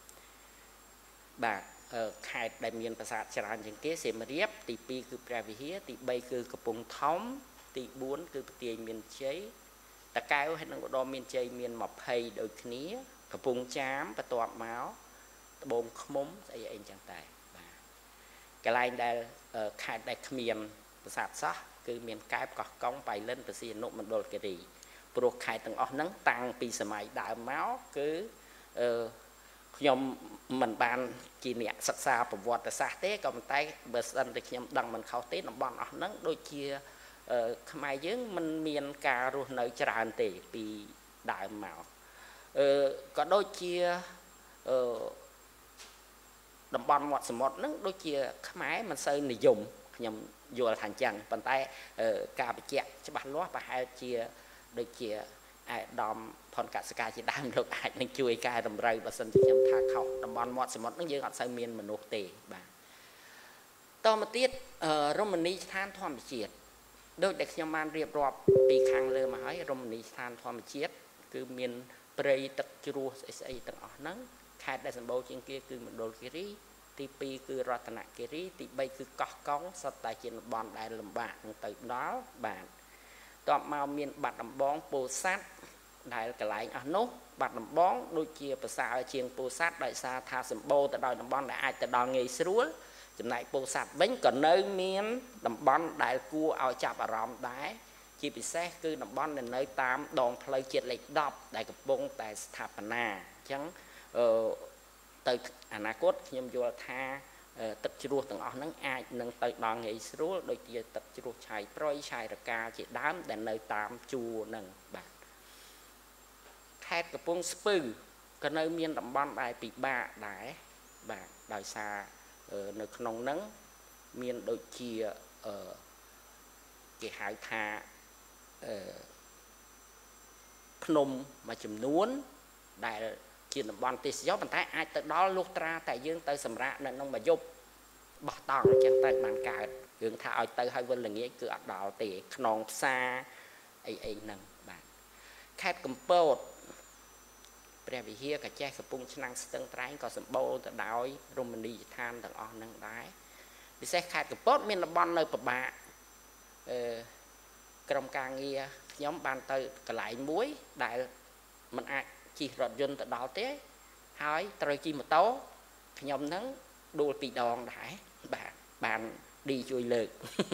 បាទខេត្តដែលមានប្រាសាទច្រើនជាងគេសៀមរាបទីពីរគឺព្រះវិហារទីបីគឺកំពង់ធំទីបួនគឺផ្ទាយមានជ័យតាកែវហើយនឹងឧត្តរមានជ័យមានยี่สิบដូចគ្នាកំពង់ចាមបន្ទាប់មកត្បូងឃ្មុំស្អីអីចឹងតែបាទកន្លែងដែលខេត្តដែលគ្មានប្រាសាទសោះគឺមានកែបកោះកុងបៃលិនបសៀនុមណ្ឌលគិរីព្រោះខេត្តទាំងអស់ហ្នឹងតាំងពីសម័យដើមមកគឺអឺខ្ញុំមិនបានជាអ្នកសិក្សាប្រវត្តិសាស្ត្រទេក៏ប៉ុន្តែបើសិនតែខ្ញុំដឹងមិនខុសទេតំបន់អស់ហ្នឹងដូចជាខ្មែរយើងមិនមានការរស់នៅច្រើនទេពីដើមមកអឺក៏ដូចជាអឺតំបន់មាត់សមុទ្រហ្នឹងដូចជាខ្មែរមិនសូវនិយមខ្ញុំយល់ថាអញ្ចឹងប៉ុន្តែការបញ្ជាក់ច្បាស់លាស់ប្រហែលជាដូចជាអាយដាមផនកសិកាជាដើមលោកអាចនឹងជួយកែតម្រូវបើសិនជាខ្ញុំថាខុសតំបន់មាត់សមុទ្រហ្នឹងយើងអត់សូវមានមនុស្សទេបាទតមកទៀតរមណីយដ្ឋានធម្មជាតិដូចដែលខ្ញុំបានរៀបរាប់ពីខាងលើមកហើយរមណីយដ្ឋានធម្មជាតិគឺមានព្រៃទឹកជ្រោះស្អីស្អីទាំងអស់ហ្នឹងខេត្តដែលសម្បូរជាងគេគឺមណ្ឌលគិរីទីពីរគឺរតនគិរីទីបីគឺកោះកុងសុទ្ធតែជាតំបន់ដែលលំបាកនឹងទៅដល់បាទតបមកមានបាត់ដំបងពោធិ៍សាត់ដែលកន្លែងអស់នោះបាត់ដំបងដូចជាប្រសើរជាងពោធិ៍សាត់ដោយសារថាសម្បូរទៅដោយតំបន់ដែលអាចទៅដល់ងាយស្រួលចំណែកពោធិ៍សាត់វិញក៏នៅមានតំបន់ដែលគួរឲ្យចាប់អារម្មណ៍ដែរជាពិសេសគឺតំបន់ដែលនៅតាមដងផ្លូវជាតិលេខដប់ដែលកំពុងតែស្ថាបនាអញ្ចឹងអឺទៅអនាគតខ្ញុំយល់ថាទឹកជ្រោះទាំងអស់ហ្នឹងអាចនឹងទៅដល់ងាយស្រួលដូចជាទឹកជ្រោះឆាយប្រយឆាយរកាជាដើមដែលនៅតាមជួរហ្នឹងបាទខេត្តកំពង់ស្ពឺក៏នៅមានតំបន់ដែលពិបាកដែរបាទដោយសារនៅក្នុងហ្នឹងមានដូចជាអឺគេហៅថាអឺភ្នំមួយចំនួនដែលជាតំបន់ទេសចរប៉ុន្តែអាចទៅដល់លុះត្រាតែយើងទៅសម្រាកនៅក្នុងមួយយប់បោះតង់អញ្ចឹងទៅបានកើតរឿងថាឲ្យទៅឲ្យវិលល្ងាចគឺអត់ដល់ទេខ្នងផ្សារអីអីហ្នឹងបាទខេត្តកំពតព្រះវិហារកាចេះកំពង់ឆ្នាំងស្ទឹងត្រែងក៏សម្បូរទៅដោយរមណីយដ្ឋានទាំងអស់ហ្នឹងដែរពិសេសខេត្តកំពតមានតំបន់នៅពិបាកអឺក្រុមការងារខ្ញុំបានទៅកន្លែងមួយដែលมันអាចជិះរថយន្តទៅដល់ទេហើយត្រូវជិះម៉ូតូខ្ញុំហ្នឹងដួលពីរដងដែរបាទបានឌីជួយលើក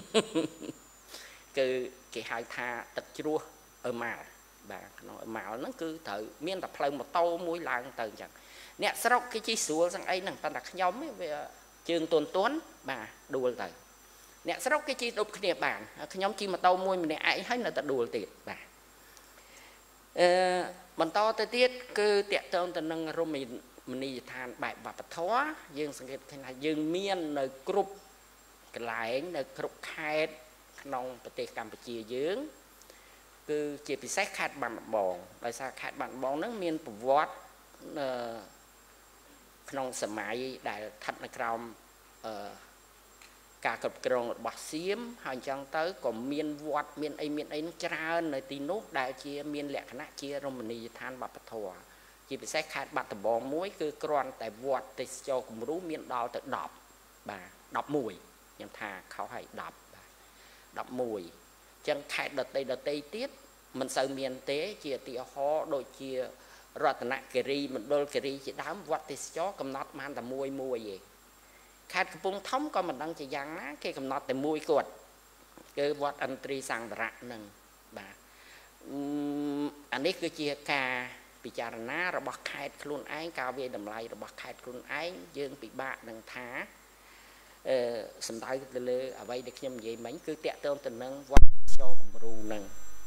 គឺគេហៅថាទឹកជ្រោះអឺម៉ាល់បាទក្នុងអឺម៉ាល់ហ្នឹងគឺត្រូវមានតែផ្លូវម៉ូតូមួយឡើងទៅអញ្ចឹងអ្នកស្រុកគេជិះស្រួលសឹងអីហ្នឹងប៉ុន្តែខ្ញុំវាជើងទន់ទន់បាទដួលទៅអ្នកស្រុកគេជិះដូចគ្នាបានខ្ញុំជិះម៉ូតូមួយម្នាក់ឯងហើយនៅតែដួលទៀតបាទអឺបន្តទៅទៀតគឺតាក់ទងទៅនឹងរមណីយដ្ឋានបែបវប្បធម៌យើងសង្កេតឃើញថាយើងមាននៅគ្រប់កន្លែងនៅគ្រប់ខេត្តក្នុងប្រទេសកម្ពុជាយើងគឺជាពិសេសខេត្តបាត់ដំបងដោយសារខេត្តបាត់ដំបងហ្នឹងមានប្រវត្តិក្នុងសម័យដែលស្ថិតនៅក្រោមអឺការគ្រប់គ្រងរបស់សៀមហើយអញ្ចឹងទៅក៏មានវត្តមានអីមានអីច្រើននៅទីនោះដែលជាមានលក្ខណៈជារមណីយដ្ឋានវប្បធម៌ជាពិសេសខេត្តបាត់ដំបងមួយគឺគ្រាន់តែវត្តទេសចរគំរូមានដល់ទៅដប់បាទដប់មួយខ្ញុំថាខុសហើយដប់បាទដប់មួយអញ្ចឹងខេត្តដតីដតីទៀតមិនសូវមានទេជាឧទាហរណ៍ដូចជារតនគិរីមណ្ឌលគិរីជាដើមវត្តទេសចរកំណត់បានតែមួយមួយឯងខេត្តកំពង់ធំក៏មិនដឹងជាយ៉ាងណាគេកំណត់តែមួយគាត់គឺវត្តឥន្ទ្រីសង្វរៈនឹងបាទអានេះគឺជាការពពិចារណារបស់ខេត្តខ្លួនឯងការវាយតម្លៃរបស់ខេត្តខ្លួនឯងយើងពិបាកនឹងថាអឺសំដៅទៅលើអ្វីដែលខ្ញុំនិយាយមិញគឺតាក់ទងទៅនឹងវត្តចូលគំរូនឹង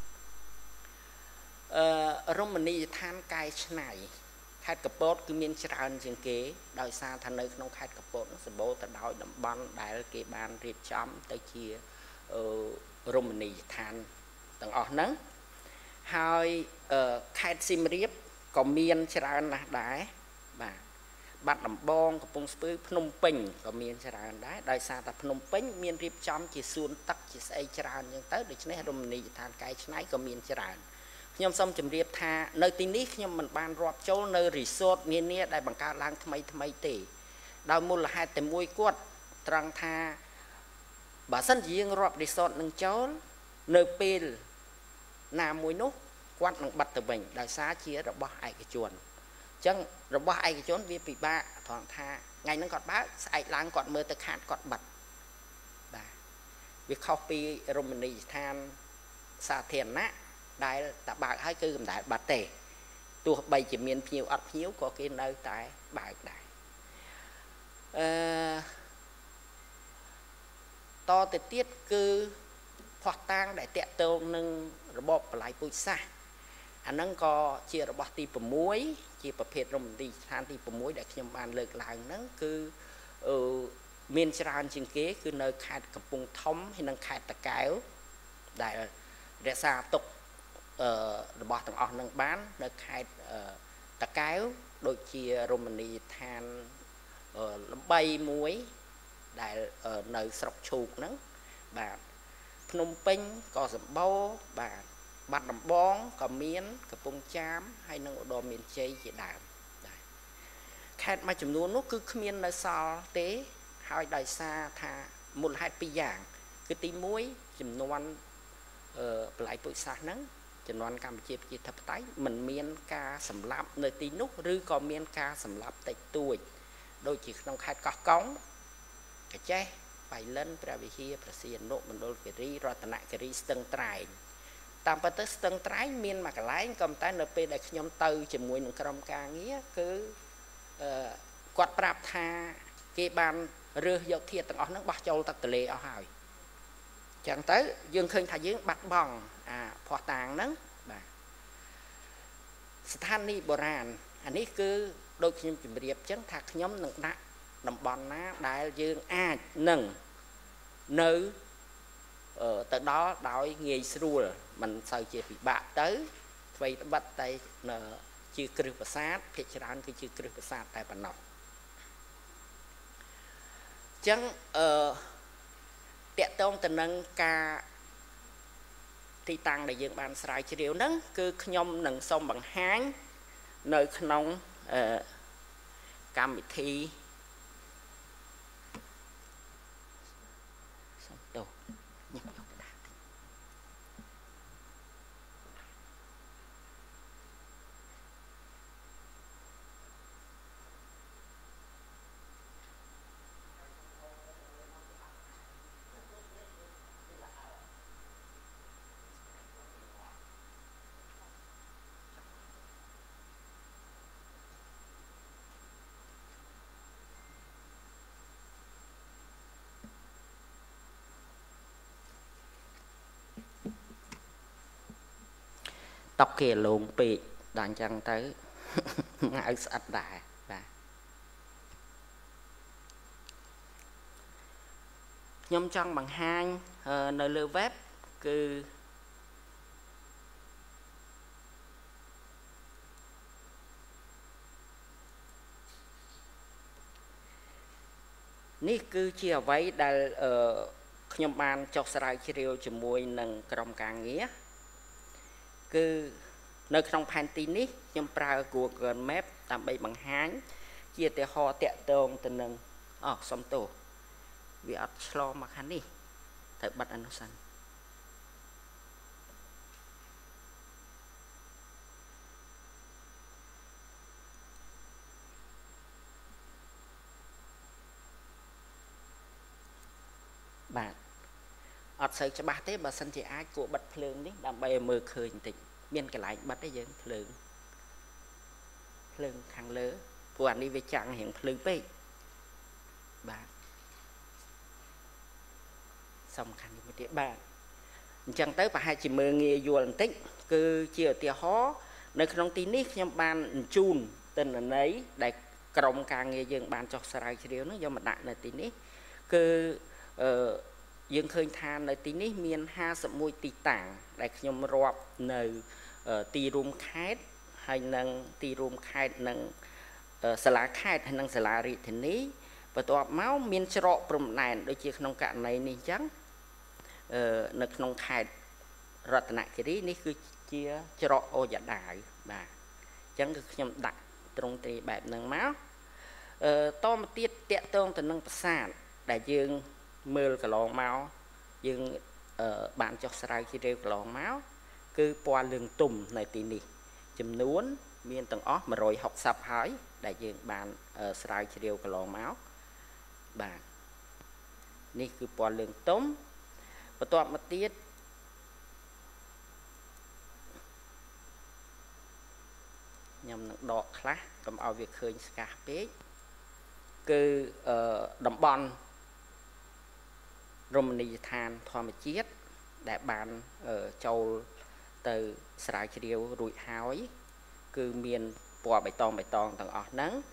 អឺរមណីយដ្ឋានកែច្នៃខេត្តកពតគឺមានច្រើនជាងគេដោយសារថានៅក្នុងខេត្តកពតសម្បូរទៅដោយតំបន់ដែលគេបានរៀបចំទៅជារមណីយដ្ឋានទាំងអស់ហ្នឹងហើយខេត្តសៀមរាបក៏មានច្រើនណាស់ដែរបាទបាត់ដំបងកំពង់ស្ពឺភ្នំពេញក៏មានច្រើនដែរដោយសារតែភ្នំពេញមានរៀបចំជាសួនទឹកជាស្អីច្រើនអញ្ចឹងទៅដូច្នេះរមណីយដ្ឋានកែច្នៃក៏មានច្រើនខ្ញុំសូមជម្រាបថានៅទីនេះខ្ញុំមិនបានរាប់ចូលនៅរីសតនានាដែលបង្កើតឡើងថ្មីថ្មីទេដោយមូលហេតុតែមួយគាត់ត្រង់ថាបើសិនជាយើងរាប់រីសតនឹងចូលនៅពេលណាមួយនោះគាត់នឹងបិទទៅវិញដោយសារជារបស់ឯកជនអញ្ចឹងរបស់ឯកជនវាពិបាកត្រង់ថាថ្ងៃហ្នឹងគាត់បើកស្អែកឡើងគាត់មើលទៅខាតគាត់បិទបាទវាខុសពីរមណីយដ្ឋានសាធារណៈដែលតែបើកហើយគឺមិនដែលបាត់ទេទោះបីជាមានភ្ញៀវអត់ភ្ញៀវក៏គេនៅតែបើកដែរអឺតទៅទៀតគឺផោះតាងដែលតាក់ទងនឹងរបបបល័យពូជសាសន៍អាហ្នឹងក៏ជារបស់ទី6ជាប្រភេទរមណីយដ្ឋានទី6ដែលខ្ញុំបានលើកឡើងហ្នឹងគឺអឺមានច្រើនជាងគេគឺនៅខេត្តកំពង់ធំហើយនិងខេត្តតាកែវដែលរក្សាទុកអឺរបស់ទាំងអស់នឹងបាននៅខេត្តតាកែវដូចជារមណីយដ្ឋានលំបីមួយដែលនៅស្រុកឈូកហ្នឹងបាទភ្នំពេញក៏សម្បូរបាទបាត់ដំបងក៏មានកំពង់ចាមហើយនិងឧត្តរមានជ័យជាដើមដែរខេត្តមួយចំនួននោះគឺគ្មាននៅសល់ទេហើយដោយសារថាមូលហេតុពីរយ៉ាងគឺទី1ចំនួនអឺបល័យពូជសាសន៍ហ្នឹងចំនួនកម្ពុជាប្រជាធិបតេយ្យមិនមានការសម្លាប់នៅទីនោះឬក៏មានការសម្លាប់តិចតួចដូចជាក្នុងខេត្តកោះកុងកាចេះបៃលិនព្រះវិហារព្រះសីហនុមណ្ឌលគិរីរតនគិរីស្ទឹងត្រែងតាមពិតទៅស្ទឹងត្រែងមានមួយកន្លែងក៏តែនៅពេលដែលខ្ញុំទៅជាមួយនឹងក្រុមការងារគឺអឺគាត់ប្រាប់ថាគេបានរើសយកធាតុទាំងអស់ហ្នឹងបោះចូលទឹកទន្លេអស់ហើយអញ្ចឹងទៅយើងឃើញថាយើងបាត់បង់អាភ័ស្តុតាងហ្នឹងបាទស្ថានីយ៍បុរាណអានេះគឺដូចខ្ញុំជម្រាបអញ្ចឹងថាខ្ញុំនឹងដាក់តំបន់ណាដែលយើងអាចនឹងនៅទៅដល់ដោយងាយស្រួលមិនសូវជាពិបាកទៅអ្វីត្បិតតែជាគ្រឹះប្រាសាទភាគច្រើនគឺជាគ្រឹះប្រាសាទតែប៉ុណ្ណោះអញ្ចឹងអឺតាក់ទងទៅនឹងការទីតាំងដែលយើងបានស្រាវជ្រាវហ្នឹងគឺខ្ញុំនឹងសូមបង្ហាញនៅក្នុងអឺកម្មវិធីសូមទោសញ៉ាំយកដាតុកគេលងពេកដល់អញ្ចឹងទៅឲ្យស្អិតដែរបាទខ្ញុំចង់បង្ហាញនៅលើ web គឺនេះគឺជាអ្វីដែលខ្ញុំបានចុះស្រាវជ្រាវជាមួយនឹងក្រុមការងារគឺនៅក្នុងផែនទីនេះខ្ញុំប្រើ Google Map ដើម្បីបង្ហាញជាឧទាហរណ៍តាក់ទងទៅនឹងអូសុំទោសវាអត់ឆ្លងមកខាងនេះត្រូវបិទអនុសិនបាទអត់សូវច្បាស់ទេបើសិនជាអាចគួរបិទភ្លើងនេះដើម្បីឲ្យមើលឃើញបន្តិចមានកន្លែងបិទទេយើងភ្លើង lưng khang lỡ của anh đi về chẳng hiện lưng bê bà xong khăn đi một địa bàn chẳng tới bà hai chỉ mơ nghe vô lần tích cứ chiều tia hó nơi trong tí nít nhưng ban chun tên là nấy đại cộng càng nghe dương ban cho sài chiều nó do mặt đại là tí nít cứ dương khơi than nơi tí nít miền ha sập môi tì tảng đại nhom rọp nơi tì rùm khét hay năng tì rùm khét năng sả lá khét hay năng sả lá rịt thế ní và tọa máu miền trọ prom này đôi chia trong cạn này ní trắng nơi trong khét rọt nại cái đi ní cứ chia trọ ô dạ đại bà trắng cứ nhom đặt trong tì bẹp năng máu to một tiết tẹt tông từ năng sàn đại dương mưa cả lon máu dương bạn cho sài khi rêu cả lon máu cứ qua lưng tùm này tì nì chùm nuốn miền tầng óc mà rồi học sập hỏi đại dương bạn sài khi rêu cả lon máu bạn ní cứ qua lưng tống và toàn một tiết nhằm đọt khá cầm ao việc khơi ska pé cứ đầm bòn Romani than thoa mà chết đại bàn ở châu từ sài chiều rụi hói cứ miền bò bày tòng bày tòng tầng ọt nắng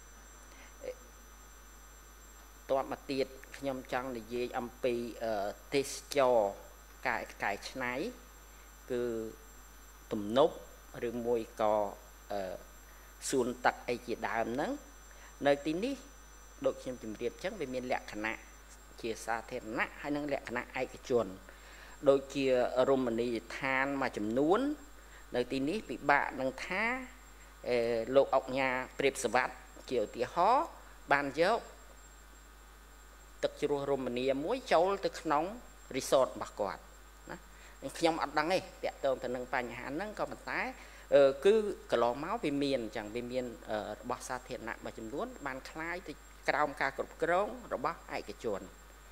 toàn mặt tiệt nhom trăng để dễ âm pi ở tết cho cải cải cháy cứ tùm nốt rồi môi cò xuân tật ấy chỉ đàm nắng nơi tin đi đội xem tìm tiệt chắc về miền lẹ khả nạ chia xa thêm nạ hay năng lẹ khả nạ ai cái chuồn đôi chia Romani than mà chấm nuốn nơi tin đi bị bạn đang thá lộ ọc nhà prep svat chiều tía hó ban dốc tức chua Romani muối châu tức nóng resort bạc quạt nhom ăn đắng ấy đẹp tôm từ nâng pan nhà hắn nâng có một tái cứ cả lò máu về miền chẳng về miền bọc xa thiệt nặng mà chấm nuốn ban khai thì cao ca cột cống rồi bác ai cái chuồn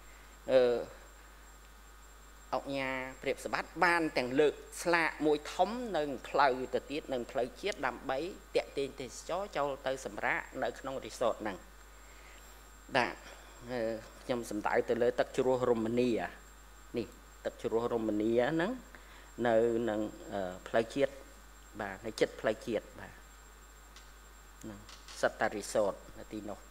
ọc nhà prep svat ban tàng lực lạ mùi thống nâng khơi từ tiết nâng khơi chiết đầm bấy tẹt tên thì chó châu tới sầm rã nơi trong resort nâng đã nhầm sầm tại từ lời tập chua Romani à nè tập chua Romani á nắng nơi nâng khơi chiết bà nơi chất khơi chiết bà sata resort là tí nó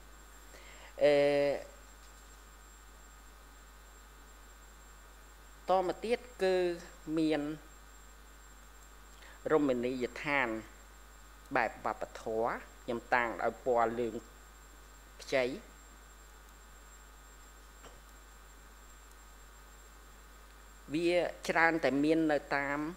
to mà tiết cứ miền Romani dịch than bài bà bà thóa nhằm tàng ở bò lương cháy vì tràn tại miền nơi tam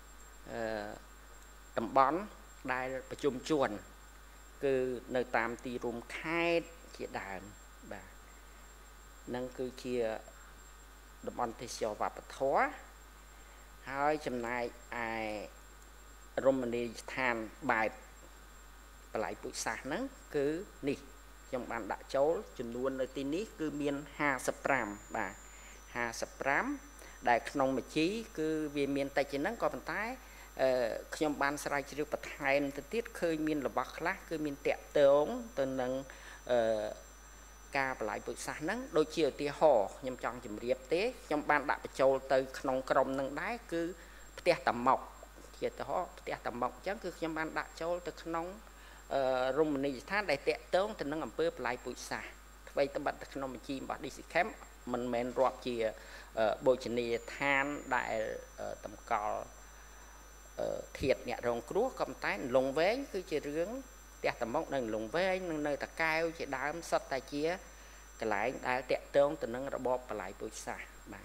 tầm bón đài bà chùm chuồn cứ nơi tam tì rùm khai chia đàn bà nâng cứ chia đầm on thì xò và bật thóa hai chấm này ai Romani than bài và lại bụi sạc nắng cứ nì trong bàn đã chấu chùm luôn nơi tin ní cứ miền hà sập ram bà hà sập ram đại nông mà chí cứ vì miền tây chỉ nắng có bàn tay trong ban sài chiều bật hai từ tiết khơi miền là bạc lá cứ miền tẹt tống từ nâng ca và lại bụi xa nắng đôi chiều tia hồ nhằm chọn chùm riệp tế trong ban đã châu từ nông crom nâng đáy cứ tia tầm mọc chia từ họ tia tầm mọc chắc cứ trong ban đã châu từ nông Romani than đại tẹt tống từ nâng ẩm bơ lại bụi xa vậy ta bật từ nông chim bắt đi xịt khém mình men rọp chia bồi chân than đại tầm cò thiệt nhẹ rồng cruốt cầm tay lùng vén cứ chơi rướng tẹt tầm mốc nâng lùng vén nơi ta cao chỉ đám sắt tay chia cái lại đã tẹt tông từ nâng bóp và lại bụi xa bà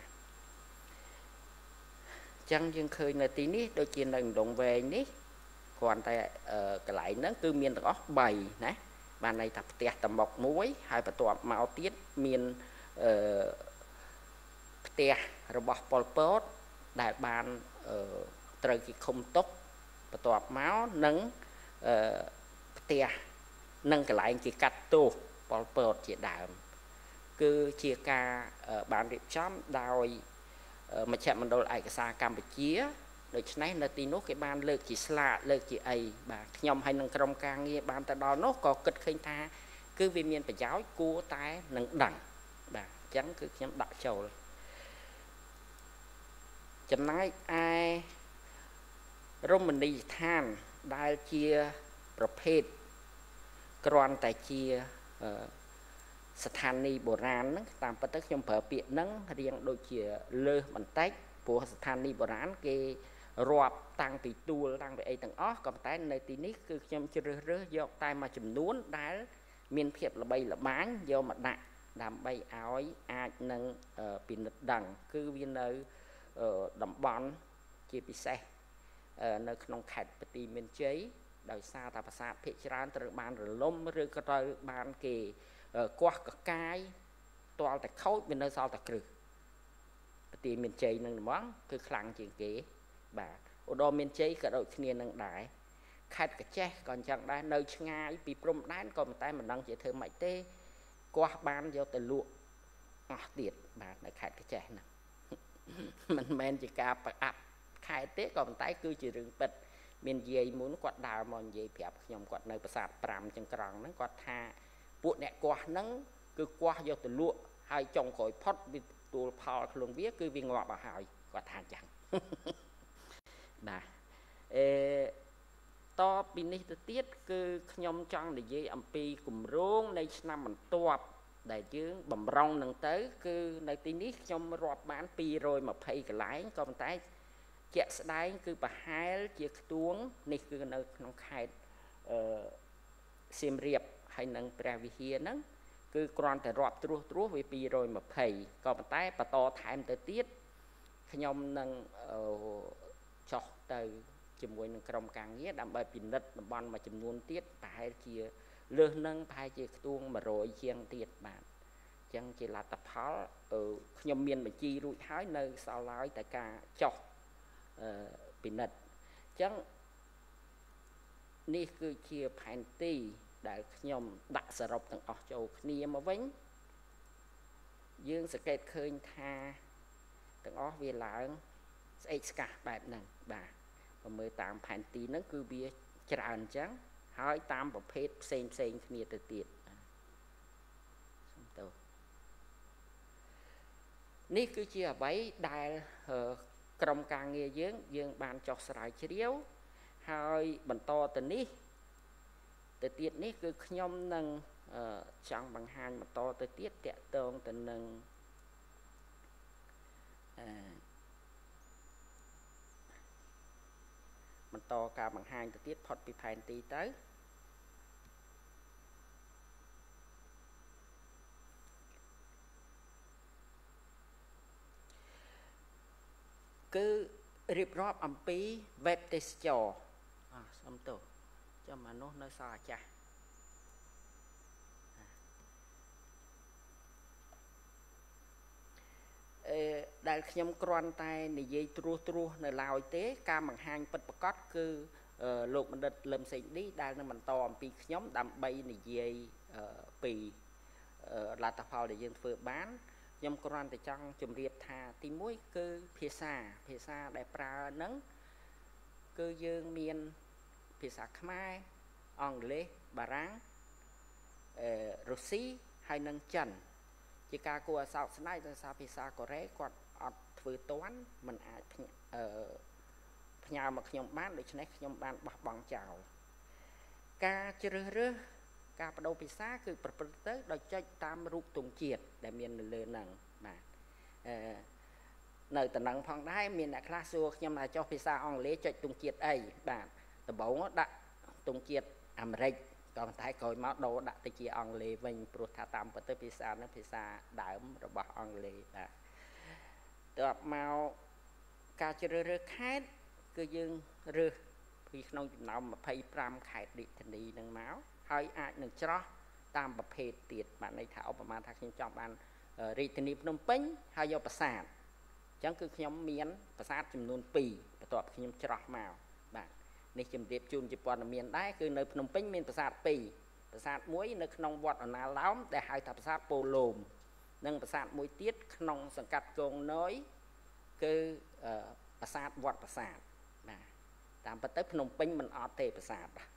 chẳng dương khơi nơi tí ní đôi chia nâng lùng về ní còn tay cái lại nó cứ miền tầng óc bầy nè bà này tập tẹt tầm mọc muối hai bà tọa màu tiết miền tẹt rồi bóp Pol Pot đại ban trời cái không tốt và tọa máu nâng tia nâng cái lại chỉ cắt tô Pol Pot chỉ đàm cứ chia ca bản điệp chấm đòi mà chạm mình đâu lại cái xa Campuchia ដូច្នេះនៅទីនោះគេបានលើកជាស្លាកលើកជាអីបាទខ្ញុំហើយនឹងក្រុមការងារបានទៅដល់នោះក៏គិតឃើញថាគឺវាមានប្រយោជន៍គួរតែនឹងដឹងបាទអញ្ចឹងគឺខ្ញុំដាក់ចូលចំណែកឯរមណីយដ្ឋានដែលជាប្រភេទគ្រាន់តែជាស្ថានីយ៍បុរាណហ្នឹងតាមពិតទៅខ្ញុំប្រើពាក្យហ្នឹងរៀងដូចជាលើសបន្តិចព្រោះស្ថានីយ៍បុរាណគេរាប់តាំងពីទួលតាំងពីអីទាំងអស់ក៏តែនៅទីនេះគឺខ្ញុំជ្រើសរើសយកតែមួយចំនួនដែលមានភាពល្បីល្បាញយកមកដាក់ដើម្បីឲ្យអាចនឹងពិនិត្យដឹងគឺវានៅតំបន់ជាពិសេសនៅក្នុងខេត្តបន្ទាយមានជ័យដោយសារតែប្រាសាទភាគច្រើនត្រូវបានរលំឬក៏ត្រូវបានគេកោះកកាយទាល់តែខូចវានៅសល់តែគ្រឹះបន្ទាយមានជ័យនឹងហ្មងគឺខ្លាំងជាងគេបាទឧត្តរមានជ័យក៏ដូចគ្នានឹងដែរខេត្តកញ្ចេះក៏អញ្ចឹងដែរនៅឆ្ងាយពីព្រំដែនក៏តែមិនដឹងជាធ្វើម៉េចទេកោះបានយកទៅលក់អស់ទៀតបាទនៅខេត្តកញ្ចេះហ្នឹងមិនមែនជាការប្រអាប់ខេត្តទេក៏ប៉ុន្តែគឺជារឿងពិតមានយាយមួយគាត់ដើរមកនិយាយប្រាប់ខ្ញុំគាត់នៅប្រាសាទប្រាំចឹងក្រង់ហ្នឹងគាត់ថាពួកអ្នកកោះហ្នឹងគឺកោះយកទៅលក់ហើយចុងក្រោយផុតវាទួលផលខ្លួនវាគឺវាងាប់អស់ហើយគាត់ថាចឹងបាទអេតពីនេះទៅទៀតគឺខ្ញុំចង់និយាយអំពីគម្រោងនៃឆ្នាំបន្ទាប់ដែលយើងបំរុងនឹងទៅគឺនៅទីនេះខ្ញុំរាប់បានពីររយម្ភៃកន្លែងក៏ប៉ុន្តែជាក់ស្ដែងគឺប្រហែលជាខ្ទួងនេះគឺនៅក្នុងខេត្តអឺសៀមរាបហើយនឹងព្រះវិហារហ្នឹងគឺគ្រាន់តែរាប់ត្រួសត្រួសវាពីររយម្ភៃក៏ប៉ុន្តែបន្តថែមទៅទៀតខ្ញុំនឹងចុះទៅជាមួយនឹងក្រុមការងារដើម្បីពិនិត្យតំបន់មួយចំនួនទៀតប្រហែលជាលើសនឹងប្រហែលជាខ្ទួងមួយរយជាងទៀតបាទអញ្ចឹងជាលទ្ធផលខ្ញុំមានបញ្ជីរួចហើយនៅសល់ឡើយតែការចុះពិនិត្យអញ្ចឹងនេះគឺជាផែនទីដែលខ្ញុំដាក់សរុបទាំងអស់ចូលគ្នាមកវិញយើងសង្កេតឃើញថាទាំងអស់វាឡើងស្អេកស្កះបែបហ្នឹងបាទបើមើលតាមផែនទីហ្នឹងគឺវាច្រើនអញ្ចឹងហើយតាមប្រភេទផ្សេងផ្សេងគ្នាទៅទៀតទៅនេះគឺជាអ្វីដែលក្រុមការងារយើងយើងបានចុះស្រាវជ្រាវហើយបន្តទៅនេះទៅទៀតនេះគឺខ្ញុំនឹងចង់បង្ហាញបន្តទៅទៀតតកតងទៅនឹងអឺបន្តការបង្ហាញទៅទៀតផុតពីផែនទីទៅគឺរៀបរាប់អំពី web ទេសចរអ่าសុំទោសចាំអានោះនៅសល់អាចាស់អឺដែលខ្ញុំគ្រាន់តែនិយាយត្រួសត្រាសនៅឡើយទេការបង្ហាញពិតប្រាកដគឺលោកបណ្ឌិតលឹមសេងឌីដែលនឹងបន្តអំពីខ្ញុំដើម្បីនិយាយពីលទ្ធផលដែលយើងធ្វើបានខ្ញុំគ្រាន់តែចង់ជម្រាបថាទីមួយគឺភាសាភាសាដែលប្រើហ្នឹងគឺយើងមានភាសាខ្មែរអង់គ្លេសបារាំងអឺរុស្ស៊ីហើយនិងចិនជាការគួរឲ្យសោកស្ដាយដោយសារភាសាកូរ៉េគាត់អត់ធ្វើទាន់មិនអាចអឺផ្ញើមកខ្ញុំបានដូច្នេះខ្ញុំបានបោះបង់ចោលការជ្រើសរើសការបដូរភាសាគឺប្រព្រឹត្តទៅដោយចុចតាមរូបទង់ជាតិដែលមាននៅលើហ្នឹងបាទអឺនៅតំណឹងផងដែរមានអ្នកខ្លះសួរខ្ញុំថាចុះភាសាអង់គ្លេសចុចទង់ជាតិអីបាទដំបូងដាក់ទង់ជាតិអាមេរិកក៏ប៉ុន្តែក្រោយមកដូរដាក់ទៅជាអង់គ្លេសវិញព្រោះថាតាមពិតទៅភាសាហ្នឹងភាសាដើមរបស់អង់គ្លេសបាទតបមកការជ្រើសរើសខេត្តគឺយើងរើសពីក្នុងចំណោមម្ភៃប្រាំខេត្តរាជធានីហ្នឹងមកហើយអាចនឹងច្រោះតាមប្រភេទទៀតបាទន័យថាឧបមាថាខ្ញុំចង់បានរាជធានីភ្នំពេញហើយយកប្រាសាទអញ្ចឹងគឺខ្ញុំមានប្រាសាទចំនួនពីរបន្ទាប់ខ្ញុំច្រោះមកបាទនេះជំរាបជូនជាព័ត៌មានដែរគឺនៅភ្នំពេញមានប្រាសាទពីរប្រាសាទមួយនៅក្នុងវត្តអណាឡោមដែលហៅថាប្រាសាទពោឡូមនិងប្រាសាទមួយទៀតក្នុងសង្កាត់គងនយគឺប្រាសាទវត្តប្រាសាទបាទតាមពិតទៅភ្នំពេញមិនអត់ទេប្រាសាទបាទ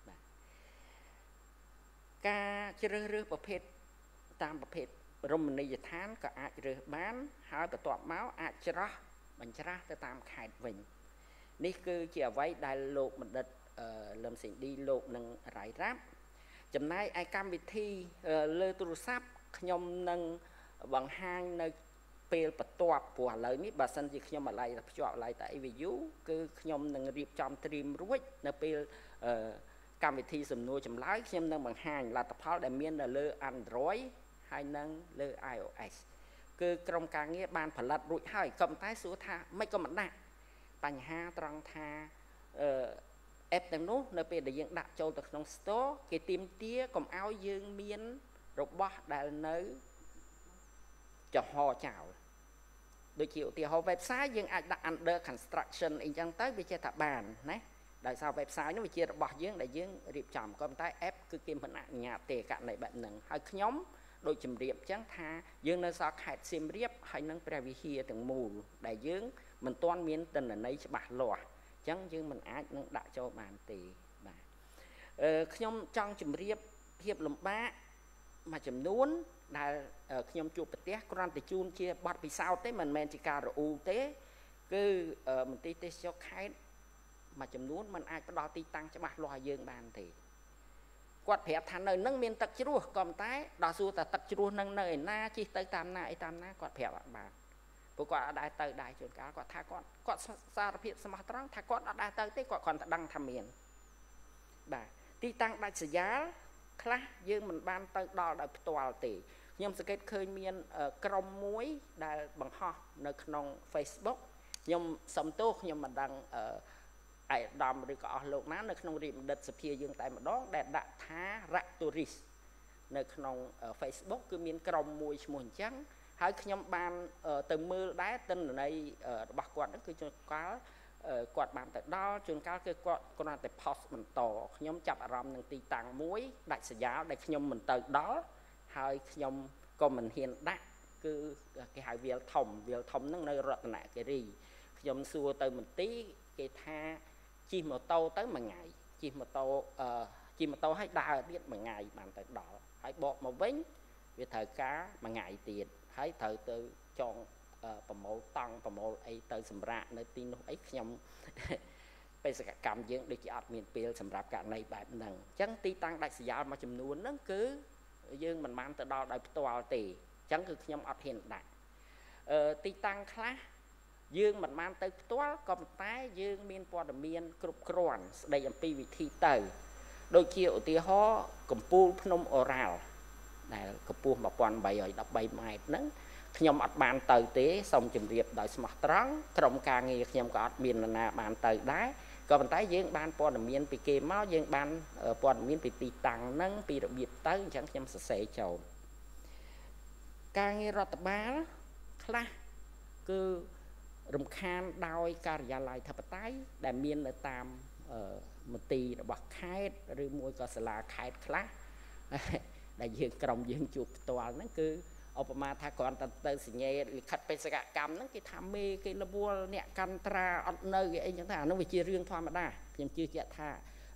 ការជ្រើសរើសប្រភេទតាមប្រភេទរមណីយដ្ឋានក៏អាចរើសបានហើយបន្ទាប់មកអាចច្រោះបញ្ច្រាស់ទៅតាមខេត្តវិញនេះគឺជាអ្វីដែលលោកបណ្ឌិតលឹមសេងឌីលោកនឹងរាយរាប់ចំណែកឯកម្មវិធីលើទូរស័ព្ទខ្ញុំនឹងបង្ហាញនៅពេលបន្ទាប់ព្រោះឥឡូវនេះបើសិនជាខ្ញុំអាឡ័យភ្ជាប់អាឡ័យតែ វី យូ គឺខ្ញុំនឹងរៀបចំត្រៀមរួចនៅពេលកម្មវិធីសំណួរចម្លើយខ្ញុំនឹងបង្ហាញលទ្ធផលដែលមាននៅលើ Android ហើយនឹងលើ iOS គឺក្រុមការងារបានផលិតរួចហើយក៏ប៉ុន្តែសួរថាមិនក៏មិនដាក់បញ្ហាត្រង់ថាអឺ app ទាំងនោះនៅពេលដែលយើងដាក់ចូលទៅក្នុង Store គេទាមទារកុំឲ្យយើងមានរបស់ដែលនៅចំហចោលដូចជាឧទាហរណ៍ website យើងអាចដាក់ under construction អីចឹងទៅវាចេះថាបានណាដោយសារ website នោះវាជារបស់យើងដែលយើងរៀបចំក៏ប៉ុន្តែ app គឺគេមិនអនុញ្ញាតទេករណីបែបហ្នឹងហើយខ្ញុំដូចជំរាបចឹងថាយើងនៅសល់ខេត្តសៀមរាបហើយនឹងព្រះវិហារទាំងមូលដែលយើងមិនទាន់មានទិន្នន័យច្បាស់លាស់អញ្ចឹងយើងមិនអាចនឹងដាក់ចូលបានទេបាទអឺខ្ញុំចង់ជម្រាបភាពលំបាកមួយចំនួនដែលខ្ញុំជួបប្រទះគ្រាន់តែជូនជាបទពិសោធន៍ទេមិនមែនជាការរអ៊ូទេគឺមន្ទីរទេសចរខេត្តមួយចំនួនมันអាចផ្ដល់ទីតាំងច្បាស់លាស់ឲ្យយើងបានទេគាត់ប្រាប់ថានៅនឹងមានទឹកជ្រោះក៏ប៉ុន្តែដល់សួរថាទឹកជ្រោះនឹងនៅឯណាជិះទៅតាមណាអីតាមណាគាត់ប្រាប់អត់បានព្រោះគាត់អត់ដែរទៅដែរជួនកាលគាត់ថាគាត់គាត់សារភាពស្មោះត្រង់ថាគាត់អត់ដែរទៅទេគាត់គ្រាន់តែដឹងថាមានបាទទីតាំងដាច់ស្រយាលខ្លះយើងមិនបានទៅដល់ដោយផ្ទាល់ទេខ្ញុំសង្កេតឃើញមានក្រុមមួយដែលបង្ហោះនៅក្នុង Facebook ខ្ញុំសំទោសខ្ញុំមិនដឹងអឺឯកឧត្តមឬក៏អស់លោកណានៅក្នុងរាជបណ្ឌិតសភាយើងតែម្ដងដែលដាក់ថា Rak Tourist នៅក្នុង Facebook គឺមានក្រុមមួយឈ្មោះអញ្ចឹងហើយខ្ញុំបានទៅមើលដែរទិន្នន័យរបស់គាត់ហ្នឹងគឺជួនកាលគាត់បានទៅដល់ជួនកាលគឺគាត់គ្រាន់តែ post បន្តខ្ញុំចាប់អារម្មណ៍នឹងទីតាំងមួយដាច់ស្រយាលដែលខ្ញុំមិនទៅដល់ហើយខ្ញុំក៏មិនហ៊ានដាក់គឺគេហៅវាលធំវាលធំហ្នឹងនៅរតនគិរីខ្ញុំសួរទៅមន្ទីរគេថាជិះម៉ូតូទៅមួយថ្ងៃជិះម៉ូតូអឺជិះម៉ូតូឲ្យដើរទៀតមួយថ្ងៃបានទៅដល់ហើយបកមកវិញវាត្រូវការមួយថ្ងៃទៀតហើយត្រូវទៅចងប្រមូលតង់ប្រមូលអីទៅសម្រាប់នៅទីនោះអីខ្ញុំបេសកកម្មយើងដូចជាអត់មានពេលសម្រាប់ករណីបែបហ្នឹងអញ្ចឹងទីតាំងដាច់ស្រយាលមួយចំនួនហ្នឹងគឺយើងមិនបានទៅដល់ដោយផ្ទាល់ទេអញ្ចឹងគឺខ្ញុំអត់ហ៊ានដាក់អឺទីតាំងខ្លះយើងមិនបានទៅផ្ទាល់ក៏ប៉ុន្តែយើងមានព័ត៌មានគ្រប់គ្រាន់ស្ដីអំពីវិធីទៅដូចជាឧទាហរណ៍កំពូលភ្នំអូរ៉ាល់ដែលកម្ពស់một nghìn bảy trăm métម៉ែត្រហ្នឹងខ្ញុំអត់បានទៅទេសូមជម្រាបដោយស្មោះត្រង់ក្រុមការងារខ្ញុំក៏អត់មាននរណាបានទៅដែរក៏ប៉ុន្តែយើងបានព័ត៌មានពីគេមកយើងបានព័ត៌មានពីទីតាំងហ្នឹងពីរបៀបទៅអញ្ចឹងខ្ញុំសរសេរចូលការងាររដ្ឋបាលខ្លះគឺរំខានដោយការិយាល័យធិបតេយ្យដែលមាននៅតាមមន្ទីររបស់ខេត្តឬមួយក៏សាលាខេត្តខ្លះដែលយើងក្រុមយើងជួបផ្ទាល់ហ្នឹងគឺឧបមាថាគ្រាន់តែទៅសញ្ញេលិខិតបេសកកម្មហ្នឹងគេថាមេគេរវល់អ្នកកន្ត្រាអត់នៅគេអីចឹងថាអានោះវាជារឿងធម្មតាខ្ញុំជឿជាក់ថា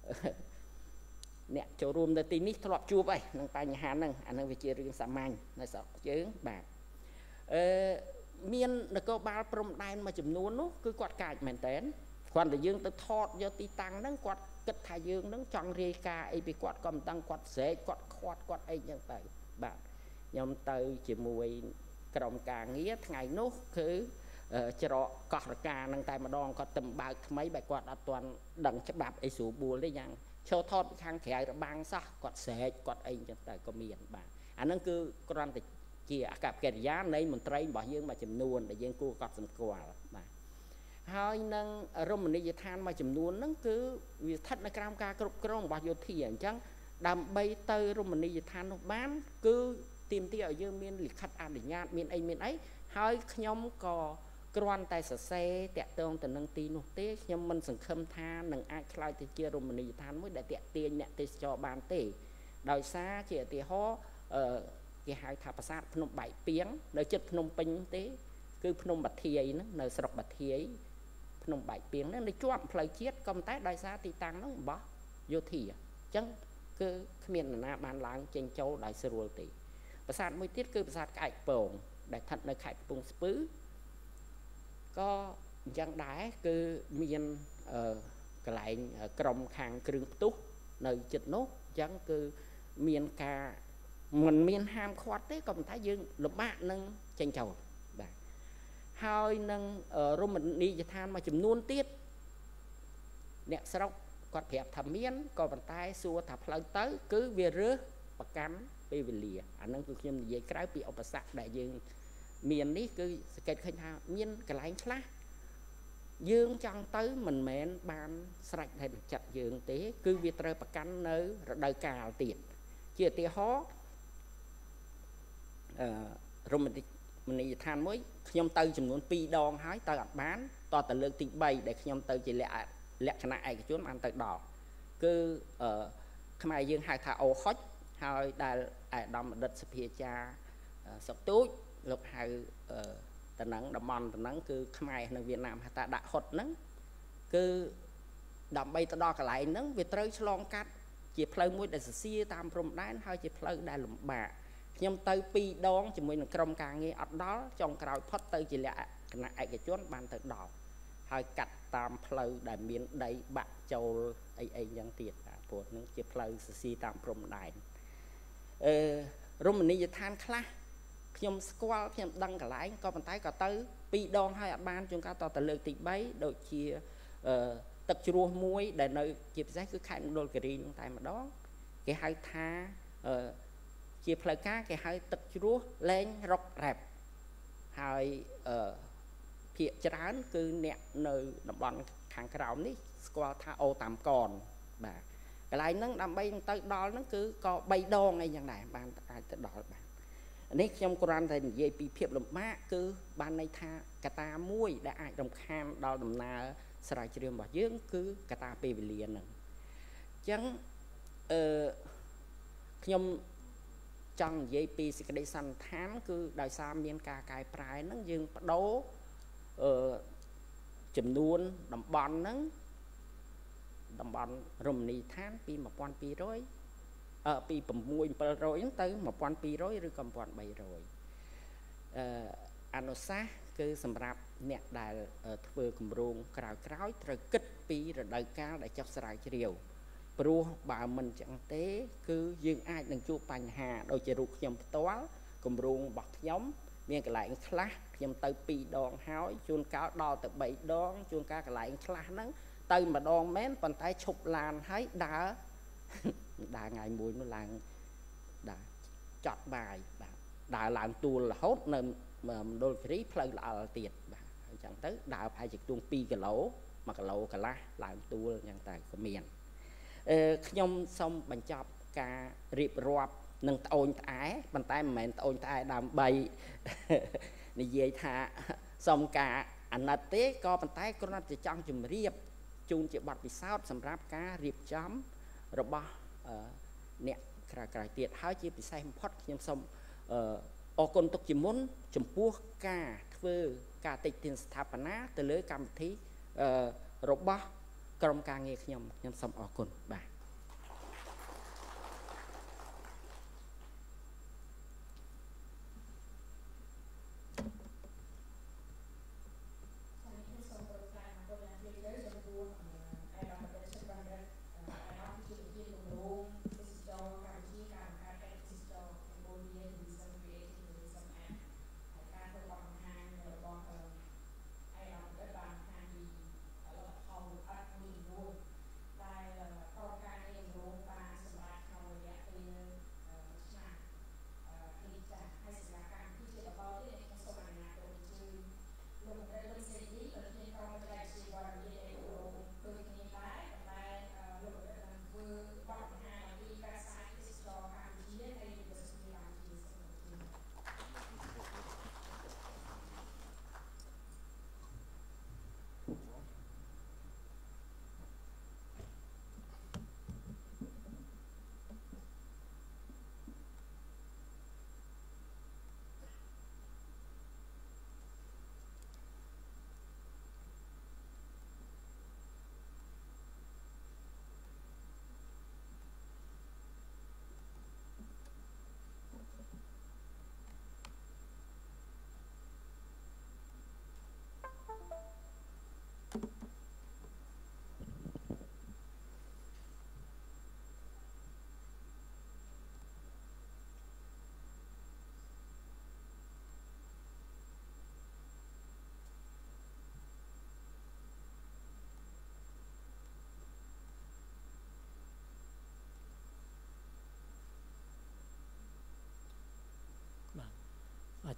អ្នកចូលរួមនៅទីនេះធ្លាប់ជួបអីនឹងបញ្ហាហ្នឹងអានឹងវាជារឿងសាមញ្ញនៅស្រុកយើងបាទអឺមាននគរបាលព្រំដែនមួយចំនួននោះគឺគាត់កាចមែនតើគ្រាន់តែយើងទៅថតយកទីតាំងហ្នឹងគាត់គិតថាយើងហ្នឹងចង់រាយការណ៍អីពីគាត់ក៏មិនដឹងគាត់ស្រែកគាត់ខាត់គាត់អីចឹងទៅបាទខ្ញុំទៅជាមួយក្រុមការងារថ្ងៃនោះគឺច្រកកោះរកានឹងតែម្ដងគាត់ទៅបើកថ្មីបែរគាត់អត់ទាន់ដឹងច្បាប់អីស្រួលបួលទេយ៉ាងឈរថតខាងក្រៅរបាំងសោះគាត់ស្រែកគាត់អីចឹងទៅក៏មានបាទអាហ្នឹងគឺគ្រាន់តែជាអកប្បកិរិយានៃមន្ត្រីរបស់យើងមួយចំនួនដែលយើងគួរកត់សម្គាល់បាទហើយនឹងរមណីយដ្ឋានមួយចំនួនហ្នឹងគឺវាស្ថិតនៅក្រោមការគ្រប់គ្រងរបស់យោធាអញ្ចឹងដើម្បីទៅរមណីយដ្ឋាននោះបានគឺទាមទារឲ្យយើងមានលិខិតអនុញ្ញាតមានអីមានអីហើយខ្ញុំក៏គ្រាន់តែសរសេរតាក់ទងទៅនឹងទីនោះទេខ្ញុំមិនសង្ឃឹមថានឹងអាចខ្លាយទៅជារមណីយដ្ឋានមួយដែលតាក់ទាញអ្នកទេសចរបានទេដោយសារជាឧទាហរណ៍អឺគេហៅថាប្រាសាទភ្នំបែកពីងនៅជិតភ្នំពេញទេគឺភ្នំបាធាយហ្នឹងនៅស្រុកបាធាយភ្នំបែកពីងហ្នឹងនៅជាប់ផ្លូវជាតិក៏ប៉ុន្តែដោយសារទីតាំងហ្នឹងបោះយោធាអញ្ចឹងគឺគ្មាននរណាបានឡើងចេញចូលដោយស្រួលទេប្រាសាទមួយទៀតគឺប្រាសាទក្អែកពងដែលស្ថិតនៅខេត្តកំពង់ស្ពឺក៏អញ្ចឹងដែរគឺមានកន្លែងក្រុមខាងគ្រឿងផ្ទុះនៅចិត្តនោះអញ្ចឹងគឺមានការមិនមានហាមឃាត់ទេក៏ប៉ុន្តែយើងលំបាកនឹងចេញចូលបាទហើយនឹងរមណីយដ្ឋានមួយចំនួនទៀតអ្នកស្រុកគាត់ប្រាប់ថាមានក៏ប៉ុន្តែសួរថាផ្លូវទៅគឺវារើសប្រកាន់ពេលវេលាអាហ្នឹងគឺខ្ញុំនិយាយក្រៅពីឧបសគ្គដែលយើងមាននេះគឺសង្កេតឃើញថាមានកន្លែងខ្លះយើងចង់ទៅមិនមែនបានស្រេចតែចិត្តយើងទេគឺវាត្រូវប្រកាន់នៅរដូវកាលទៀតជាឧទាហរណ៍អឺរមណីយដ្ឋានមួយខ្ញុំទៅចំនួនពីរដងហើយទៅអត់បានតទៅលើកទីបីដែលខ្ញុំទៅជាលក្ខលក្ខណៈឯកជនបានទៅដល់គឺអឺខ្មែរយើងហៅថាអូហុចហើយដែលអាដាមអតីតសភាចារសុកទូចលោកហៅអឺតំណែងតំបន់តំណែងគឺខ្មែរនៅវៀតណាមហៅថាដាក់ហុតហ្នឹងគឺដើម្បីទៅដល់កន្លែងហ្នឹងវាត្រូវឆ្លងកាត់ជាផ្លូវមួយដែលសរសៀតាមព្រំដែនហើយជាផ្លូវដែលលំបាកខ្ញុំទៅពីរដងជាមួយនឹងក្រុមការងារអត់ដល់ចុងក្រោយផុតទៅជាលក្ខណៈឯកជនបានទៅដល់ហើយកាត់តាមផ្លូវដែលមានដីបាក់ចូលអីអីយ៉ាងទៀតបាទព្រោះហ្នឹងជាផ្លូវសរសៀតាមព្រំដែនអឺរមណីយដ្ឋានខ្លះខ្ញុំស្គាល់ខ្ញុំដឹងកន្លែងក៏ប៉ុន្តែក៏ទៅពីរដងហើយអត់បានជួនកាលតទៅលើកទីបីដូចជាអឺទឹកជ្រោះមួយដែលនៅជាពិសេសគឺខេត្តមណ្ឌលគិរីនឹងតែម្ដងគេហៅថាអឺជាផ្លូវការគេហៅទឹកជ្រោះលែងរករ៉ែបហើយអឺភាគច្រើនគឺអ្នកនៅតំបន់ខាងក្រោមនេះស្គាល់ថាអូតាមកនបាទកន្លែងហ្នឹងដើម្បីទៅដល់ហ្នឹងគឺក៏បីដងអីយ៉ាងដែរបានអាចទៅដល់បាទនេះខ្ញុំគ្រាន់តែនិយាយពីភាពលំបាកគឺបានន័យថាកត្តាមួយដែលអាចរំខានដល់ដំណើរស្រាវជ្រាវរបស់យើងគឺកត្តាពេលវេលាហ្នឹងអញ្ចឹងអឺខ្ញុំចង់និយាយពីសេចក្តីសន្និដ្ឋានគឺដោយសារមានការកែប្រែហ្នឹងយើងបដូរអឺចំនួនតំបន់ហ្នឹងតំបន់រមណីយដ្ឋានពីmột nghìn hai trămអឺពីsáu nghìn bảy trămហ្នឹងទៅmột nghìn hai trămឬក៏một nghìn ba trămអឺអនុសាសន៍គឺសម្រាប់អ្នកដែលធ្វើគម្រោងក្រោយក្រោយត្រូវគិតពីរដូវកាលដែលចុះស្រាវជ្រាវព្រោះបើមិនចឹងទេគឺយើងអាចនឹងជួបបញ្ហាដូចជារូបខ្ញុំផ្ទាល់គម្រោងរបស់ខ្ញុំមានកន្លែងខ្លះខ្ញុំទៅពីរដងហើយជួនកាលដល់ទៅបីដងជួនកាលកន្លែងខ្លះហ្នឹងទៅម្ដងមែនប៉ុន្តែឈប់ឡានហើយដើរដើរថ្ងៃមួយនោះឡើងដើរចត់បាយបាទដើរឡើងទួលរហូតនៅមណ្ឌលគិរីផ្លូវល្អទៀតបាទអញ្ចឹងទៅដើរប្រហែលជាខ្ទង់ពីរគីឡូមួយគីឡូកន្លះឡើងទួលអញ្ចឹងតែក៏មានអឺខ្ញុំសូមបញ្ចប់ការរៀបរាប់នឹងត្អូញត្អែប៉ុន្តែមិនមែនត្អូញត្អែដើម្បីនិយាយថាសូមការអាណិតទេក៏ប៉ុន្តែគ្រាន់តែចង់ជម្រាបជូនជាបទពិសោធន៍សម្រាប់ការរៀបចំរបស់អ្នកក្រៅក្រៅទៀតហើយជាពិសេសបំផុតខ្ញុំសូមអរគុណទុកជាមុនចំពោះការធ្វើការតិចទានស្ថាបនាទៅលើកម្មវិធីរបស់ក្រុមការងារខ្ញុំខ្ញុំសូមអរគុណបាទ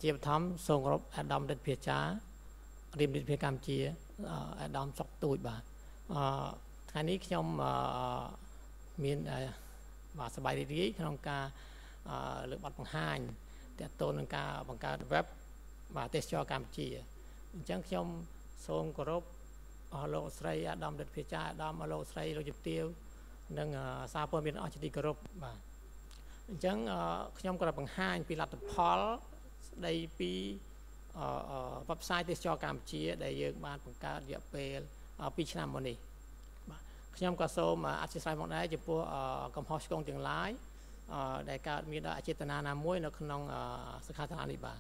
ជាបឋមសូមគោរពអាដាមរិទ្ធភាចារៀបរិទ្ធភាកម្ពុជាអាដាមសុកទូចបាទអឺថ្ងៃនេះខ្ញុំមានបាទសប្បាយរីករាយក្នុងការលើកបទបង្ហាញទាក់ទងនឹងការបង្កើត web បាទទេសចរកម្ពុជាអញ្ចឹងខ្ញុំសូមគោរពអស់លោកស្រីអាដាមរិទ្ធភាចាអាដាមអស់លោកស្រីលោកជំទាវនិងសារព័ត៌មានអស់ជាទីគោរពបាទអញ្ចឹងខ្ញុំក៏បង្ហាញពីលទ្ធផលស្ដីពីwebsite ទេសចរកម្ពុជាដែលយើងបានបង្កើតរយៈពេលពីរឆ្នាំមកនេះបាទខ្ញុំក៏សូមអធិស្ឋានមកដែរចំពោះកំហុសឆ្គងទាំងឡាយដែលកើតមានដោយអចេតនាណាមួយនៅក្នុងសិក្ខាសាលានេះបាទ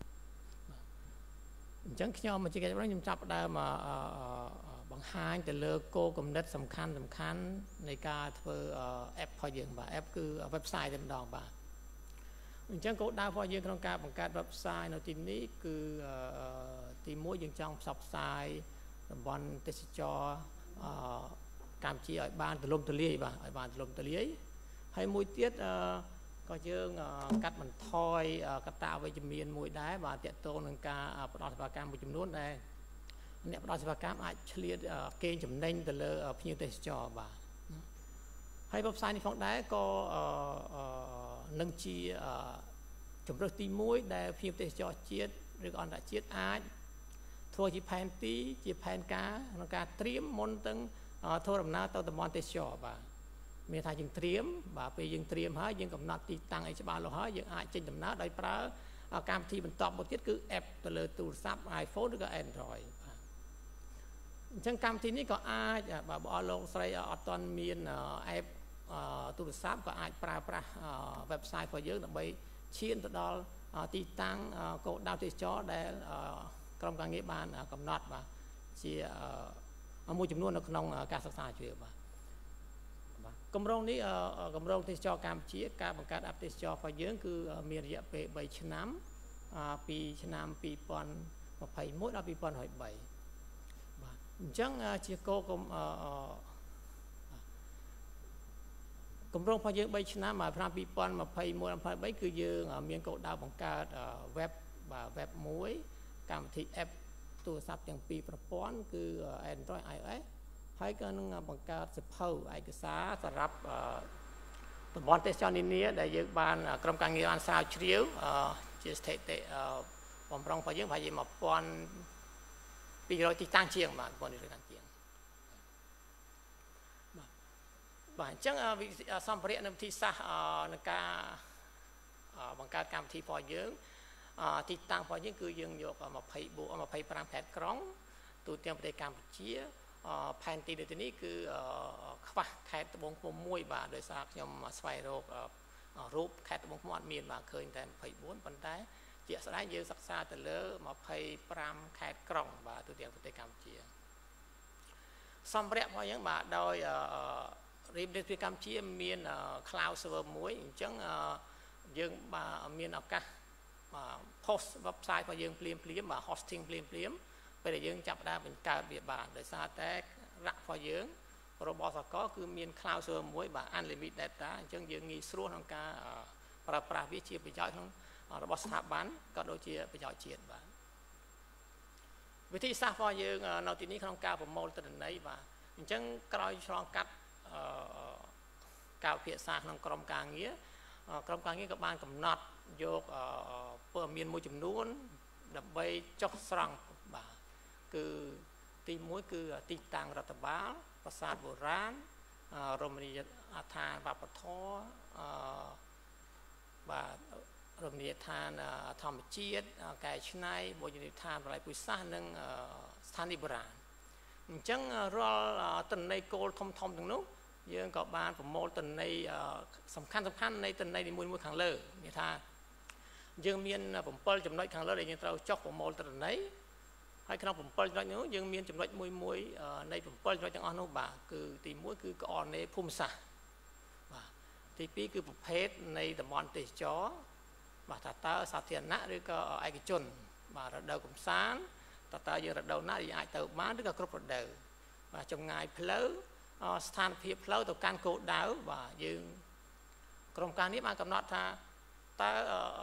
អញ្ចឹងខ្ញុំមកជាកិច្ចខ្ញុំចាប់ផ្ដើមបង្ហាញទៅលើគោលគំនិតសំខាន់សំខាន់នៃការធ្វើ app របស់យើងបាទ app គឺ website តែម្ដងបាទអញ្ចឹងគោលដៅរបស់យើងក្នុងការបង្កើត website នៅទីនេះគឺទីមួយយើងចង់ផ្សព្វផ្សាយតំបន់ទេសចរកម្ពុជាឲ្យបានទូលំទូលាយបាទឲ្យបានទូលំទូលាយហើយមួយទៀតក៏យើងកាត់បន្ថយកត្តាវិជ្ជមានមួយដែរបាទទាក់ទងនឹងការផ្ដល់សេវាកម្មមួយចំនួនដែលអ្នកផ្ដល់សេវាកម្មអាចឆ្លៀតកេងចំណេញទៅលើភ្ញៀវទេសចរបាទហើយ website នេះផងដែរក៏នឹងជាជំរើសទីមួយដែលភ្ញៀវទេសចរជាតិឬក៏អន្តរជាតិអាចធ្វើជាផែនទីជាផែនការក្នុងការត្រៀមមុនទាំងធ្វើដំណើរទៅតំបន់ទេសចរបាទមានថាយើងត្រៀមបាទពេលយើងត្រៀមហើយយើងកំណត់ទីតាំងឲ្យច្បាស់លាស់ហើយយើងអាចចេញដំណើរដោយប្រើកម្មវិធីបន្តមកទៀតគឺ app ទៅលើទូរស័ព្ទ iPhone ឬក៏ Android បាទអញ្ចឹងកម្មវិធីនេះក៏អាចបើបងលោកស្រីអត់ទាន់មាន app ទូរស័ព្ទក៏អាចប្រើប្រាស់ website របស់យើងដើម្បីឈានទៅដល់ទីតាំងគោលដៅទេសចរដែលក្រុមការងារបានកំណត់បាទជាមួយចំនួននៅក្នុងការសិក្សាជ្រាបបាទគម្រោងនេះគម្រោងទេសចរកម្ពុជាការបង្កើត app ទេសចររបស់យើងគឺមានរយៈពេលបីឆ្នាំពីឆ្នាំពីរពាន់ម្ភៃមួយដល់ពីរពាន់ยี่สิบสามបាទអញ្ចឹងជាគោលគំគម្រោងរបស់យើងបីឆ្នាំមកឆ្នាំពីរពាន់ម្ភៃមួយ ម្ភៃបីគឺយើងមានគោលដៅបង្កើត web បាទ web មួយកម្មវិធី app ទូរស័ព្ទទាំងពីរប្រព័ន្ធគឺ Android iOS ហើយក៏នឹងបង្កើតសៀវភៅឯកសារសម្រាប់តំបន់ទេសចរនានាដែលយើងបានក្រុមការងារបានស្រាវជ្រាវជាស្ថិតិបំរុងរបស់យើងប្រហែលជាmột nghìnពីររយទីតាំងជាងបាទmột nghìnទីតាំងជាងបាទអញ្ចឹងសម្ភារៈនិងវិធីសាស្ត្រនៃការបង្កើតកម្មវិធីរបស់យើងទីតាំងរបស់យើងគឺយើងយកยี่สิบยี่สิบห้าខេត្តក្រុងទូទាំងប្រទេសកម្ពុជាផែនទីនៅទីនេះគឺខ្វះខេត្តត្បូងឃ្មុំមួយបាទដោយសារខ្ញុំស្វែងរករូបខេត្តត្បូងឃ្មុំអត់មានបាទឃើញតែยี่สิบสี่ប៉ុន្តែជាក់ស្ដែងយើងសិក្សាទៅលើยี่สิบห้าខេត្តក្រុងបាទទូទាំងប្រទេសកម្ពុជាសម្ភារៈរបស់យើងបាទដោយរៀបរៀបពីកម្ពុជាមាន cloud server មួយអញ្ចឹងយើងបាទមានឱកាស post website របស់យើងភ្លាមភ្លាមបាទ hosting ភ្លាមភ្លាមពេលដែលយើងចាប់ដើមបង្កើតវាបានដោយសារតែរ៉ាក់របស់យើងរបស់សកលគឺមាន cloud server មួយបាទ unlimited data អញ្ចឹងយើងងាយស្រួលក្នុងការប្រើប្រាស់វាជាប្រយោជន៍ក្នុងរបស់ស្ថាប័នក៏ដូចជាប្រយោជន៍ជាតិបាទវិធីសាស្ត្ររបស់យើងនៅទីនេះក្នុងការប្រមូលទិន្នន័យបាទអញ្ចឹងក្រោយឆ្លងកាត់ការពិភាក្សាក្នុងក្រុមការងារក្រុមការងារក៏បានកំណត់យកព័ត៌មានមួយចំនួនដើម្បីចុះស្រង់បាទគឺទីមួយគឺទីតាំងរដ្ឋបាលប្រាសាទបុរាណរមណីយដ្ឋានវប្បធម៌បាទរមណីយដ្ឋានធម្មជាតិកែច្នៃបុរាណដ្ឋានបរិយាពុសាសនិងស្ថានីយបុរាណអញ្ចឹងរាល់ទិន្នន័យគោលធំធំទាំងនោះយើងក៏បានប្រមូលទិន្នន័យសំខាន់សំខាន់នៃទិន្នន័យនីមួយៗខាងលើមានថាយើងមានbảyចំណុចខាងលើដែលយើងត្រូវចុះប្រមូលទិន្នន័យហើយក្នុងbảyចំណុចនោះយើងមានចំណុចមួយមួយនៃbảyចំណុចទាំងអស់នោះបាទគឺទីមួយគឺកអនេភូមិសាស្ត្របាទទីពីរគឺប្រភេទនៃតំបន់ទេសចរបាទថាតើសាធារណៈឬក៏ឯកជនបាទរដូវកំសាន្តតើតើយើងរដូវណាយើងអាចទៅបានឬក៏គ្រប់រដូវបាទចម្ងាយផ្លូវស្ថានភាពផ្លូវទៅកាន់គោលដៅបាទយើងក្រុមការនេះបានកំណត់ថាតើ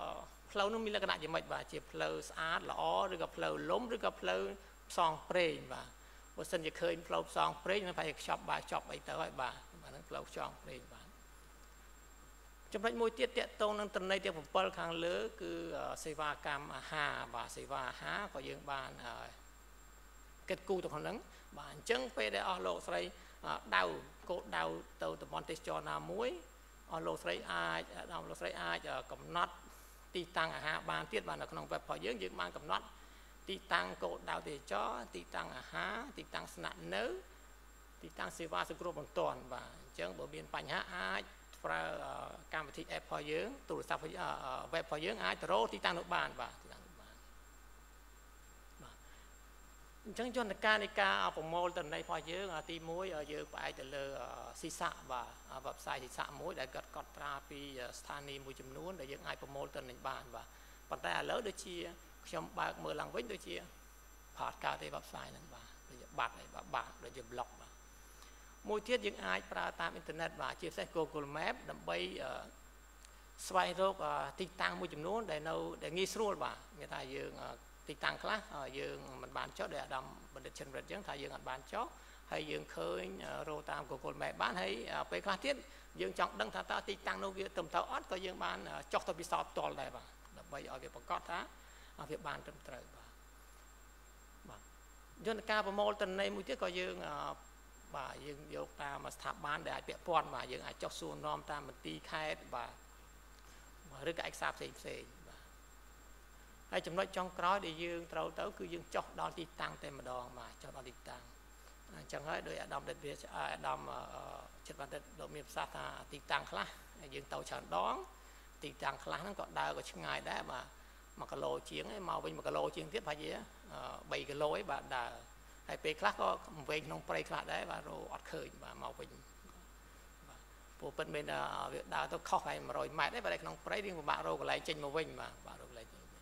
ផ្លូវនោះមានលក្ខណៈយ៉ាងម៉េចបាទជាផ្លូវស្អាតល្អឬក៏ផ្លូវលំឬក៏ផ្លូវផ្សងព្រេងបាទបើសិនជាឃើញផ្លូវផ្សងព្រេងនឹងប្រហែលខ្ចប់បាទខ្ចប់អីទៅហើយបាទបាទហ្នឹងផ្លូវផ្សងព្រេងបាទចំណុចមួយទៀតតកតងនឹងត្រណីទាំងbảyខាងលើគឺសេវាកម្មអាហារបាទសេវាអាហារក៏យើងបានគិតគូរទៅក្នុងហ្នឹងបាទអញ្ចឹងពេលដែលអស់លោកស្រីដៅគោលដៅទៅតំបន់ទេសចរណាមួយអស់លោកស្រីអាចដល់លោកស្រីអាចកំណត់ទីតាំងអាហារបានទៀតបាទនៅក្នុង web របស់យើងយើងបានកំណត់ទីតាំងគោលដៅទេសចរទីតាំងអាហារទីតាំងស្នាក់នៅទីតាំងសេវាសង្គ្រោះបន្ទាន់បាទអញ្ចឹងបើមានបញ្ហាអាចប្រើកម្មវិធី app របស់យើងទូរស័ព្ទ web របស់យើងអាចទៅរកទីតាំងនោះបានបាទទីតាំងនោះបានបាទអញ្ចឹងយន្តការនៃការប្រមូលទិន្នន័យរបស់យើងទីមួយយើងផ្អែកទៅលើស៊ីសាក់បាទ website ស៊ីសាក់មួយដែលគាត់កត់ត្រាពីស្ថានីយ៍មួយចំនួនដែលយើងអាចប្រមូលទិន្នន័យបានបាទប៉ុន្តែឥឡូវដូចជាខ្ញុំបើកមើលឡើងវិញដូចជាផាតកើតទេ website ហ្នឹងបាទដូចជាបាត់ហើយបាទបាត់ដូចជា block បាទមួយទៀតយើងអាចប្រើតាមអ៊ីនធឺណិតបាទជាពិសេស Google Map ដើម្បីស្វែងរកទីតាំងមួយចំនួនដែលនៅដែលងាយស្រួលបាទមានថាយើងទីតាំងខ្លះយើងមិនបានចុះដោយអាដាមបណ្ឌិត Chandrit អញ្ចឹងថាយើងអត់បានចុះហើយយើងឃើញរកតាម Google Map បានហើយពេលខ្លះទៀតយើងចង់ដឹងថាតើទីតាំងនោះវាត្រឹមត្រូវអត់ក៏យើងបានចុះទៅពិសោធន៍ផ្ទាល់ដែរបាទដើម្បីឲ្យវាប្រកាសថាវាបានត្រឹមត្រូវបាទបាទយន្តការប្រមូលទិន្នន័យមួយទៀតក៏យើងបាទយើងយកតាមស្ថាប័នដែលអាចពាក់ព័ន្ធបាទយើងអាចចុះសួរនាំតាមមន្ទីរខេត្តបាទឬក៏ឯកសារផ្សេងផ្សេងបាទហើយចំណុចចុងក្រោយដែលយើងត្រូវទៅគឺយើងចុះដល់ទីតាំងតែម្ដងបាទចុះដល់ទីតាំងអញ្ចឹងហើយដោយអាដាមដេតវាអាដាមចិត្តបានដល់មានប្រសាសន៍ថាទីតាំងខ្លះយើងទៅច្រើនដងទីតាំងខ្លះហ្នឹងក៏ដើរក៏ឆ្ងាយដែរបាទមួយគីឡូជាងឯងមកវិញមួយគីឡូជាងទៀតប្រហែលជា3គីឡូឯងបាទដើរហើយពេលខ្លះក៏វែងក្នុងព្រៃខ្លះដែរបាទរកអត់ឃើញបាទមកវិញបាទព្រោះពិតមែនថាវាដើរទៅខុសហើយ100ម៉ែត្រឯងបាទក្នុងព្រៃរៀងពិបាករកកន្លែងចេញមកវិញបាទបាទរកកន្លែងចេញវិញ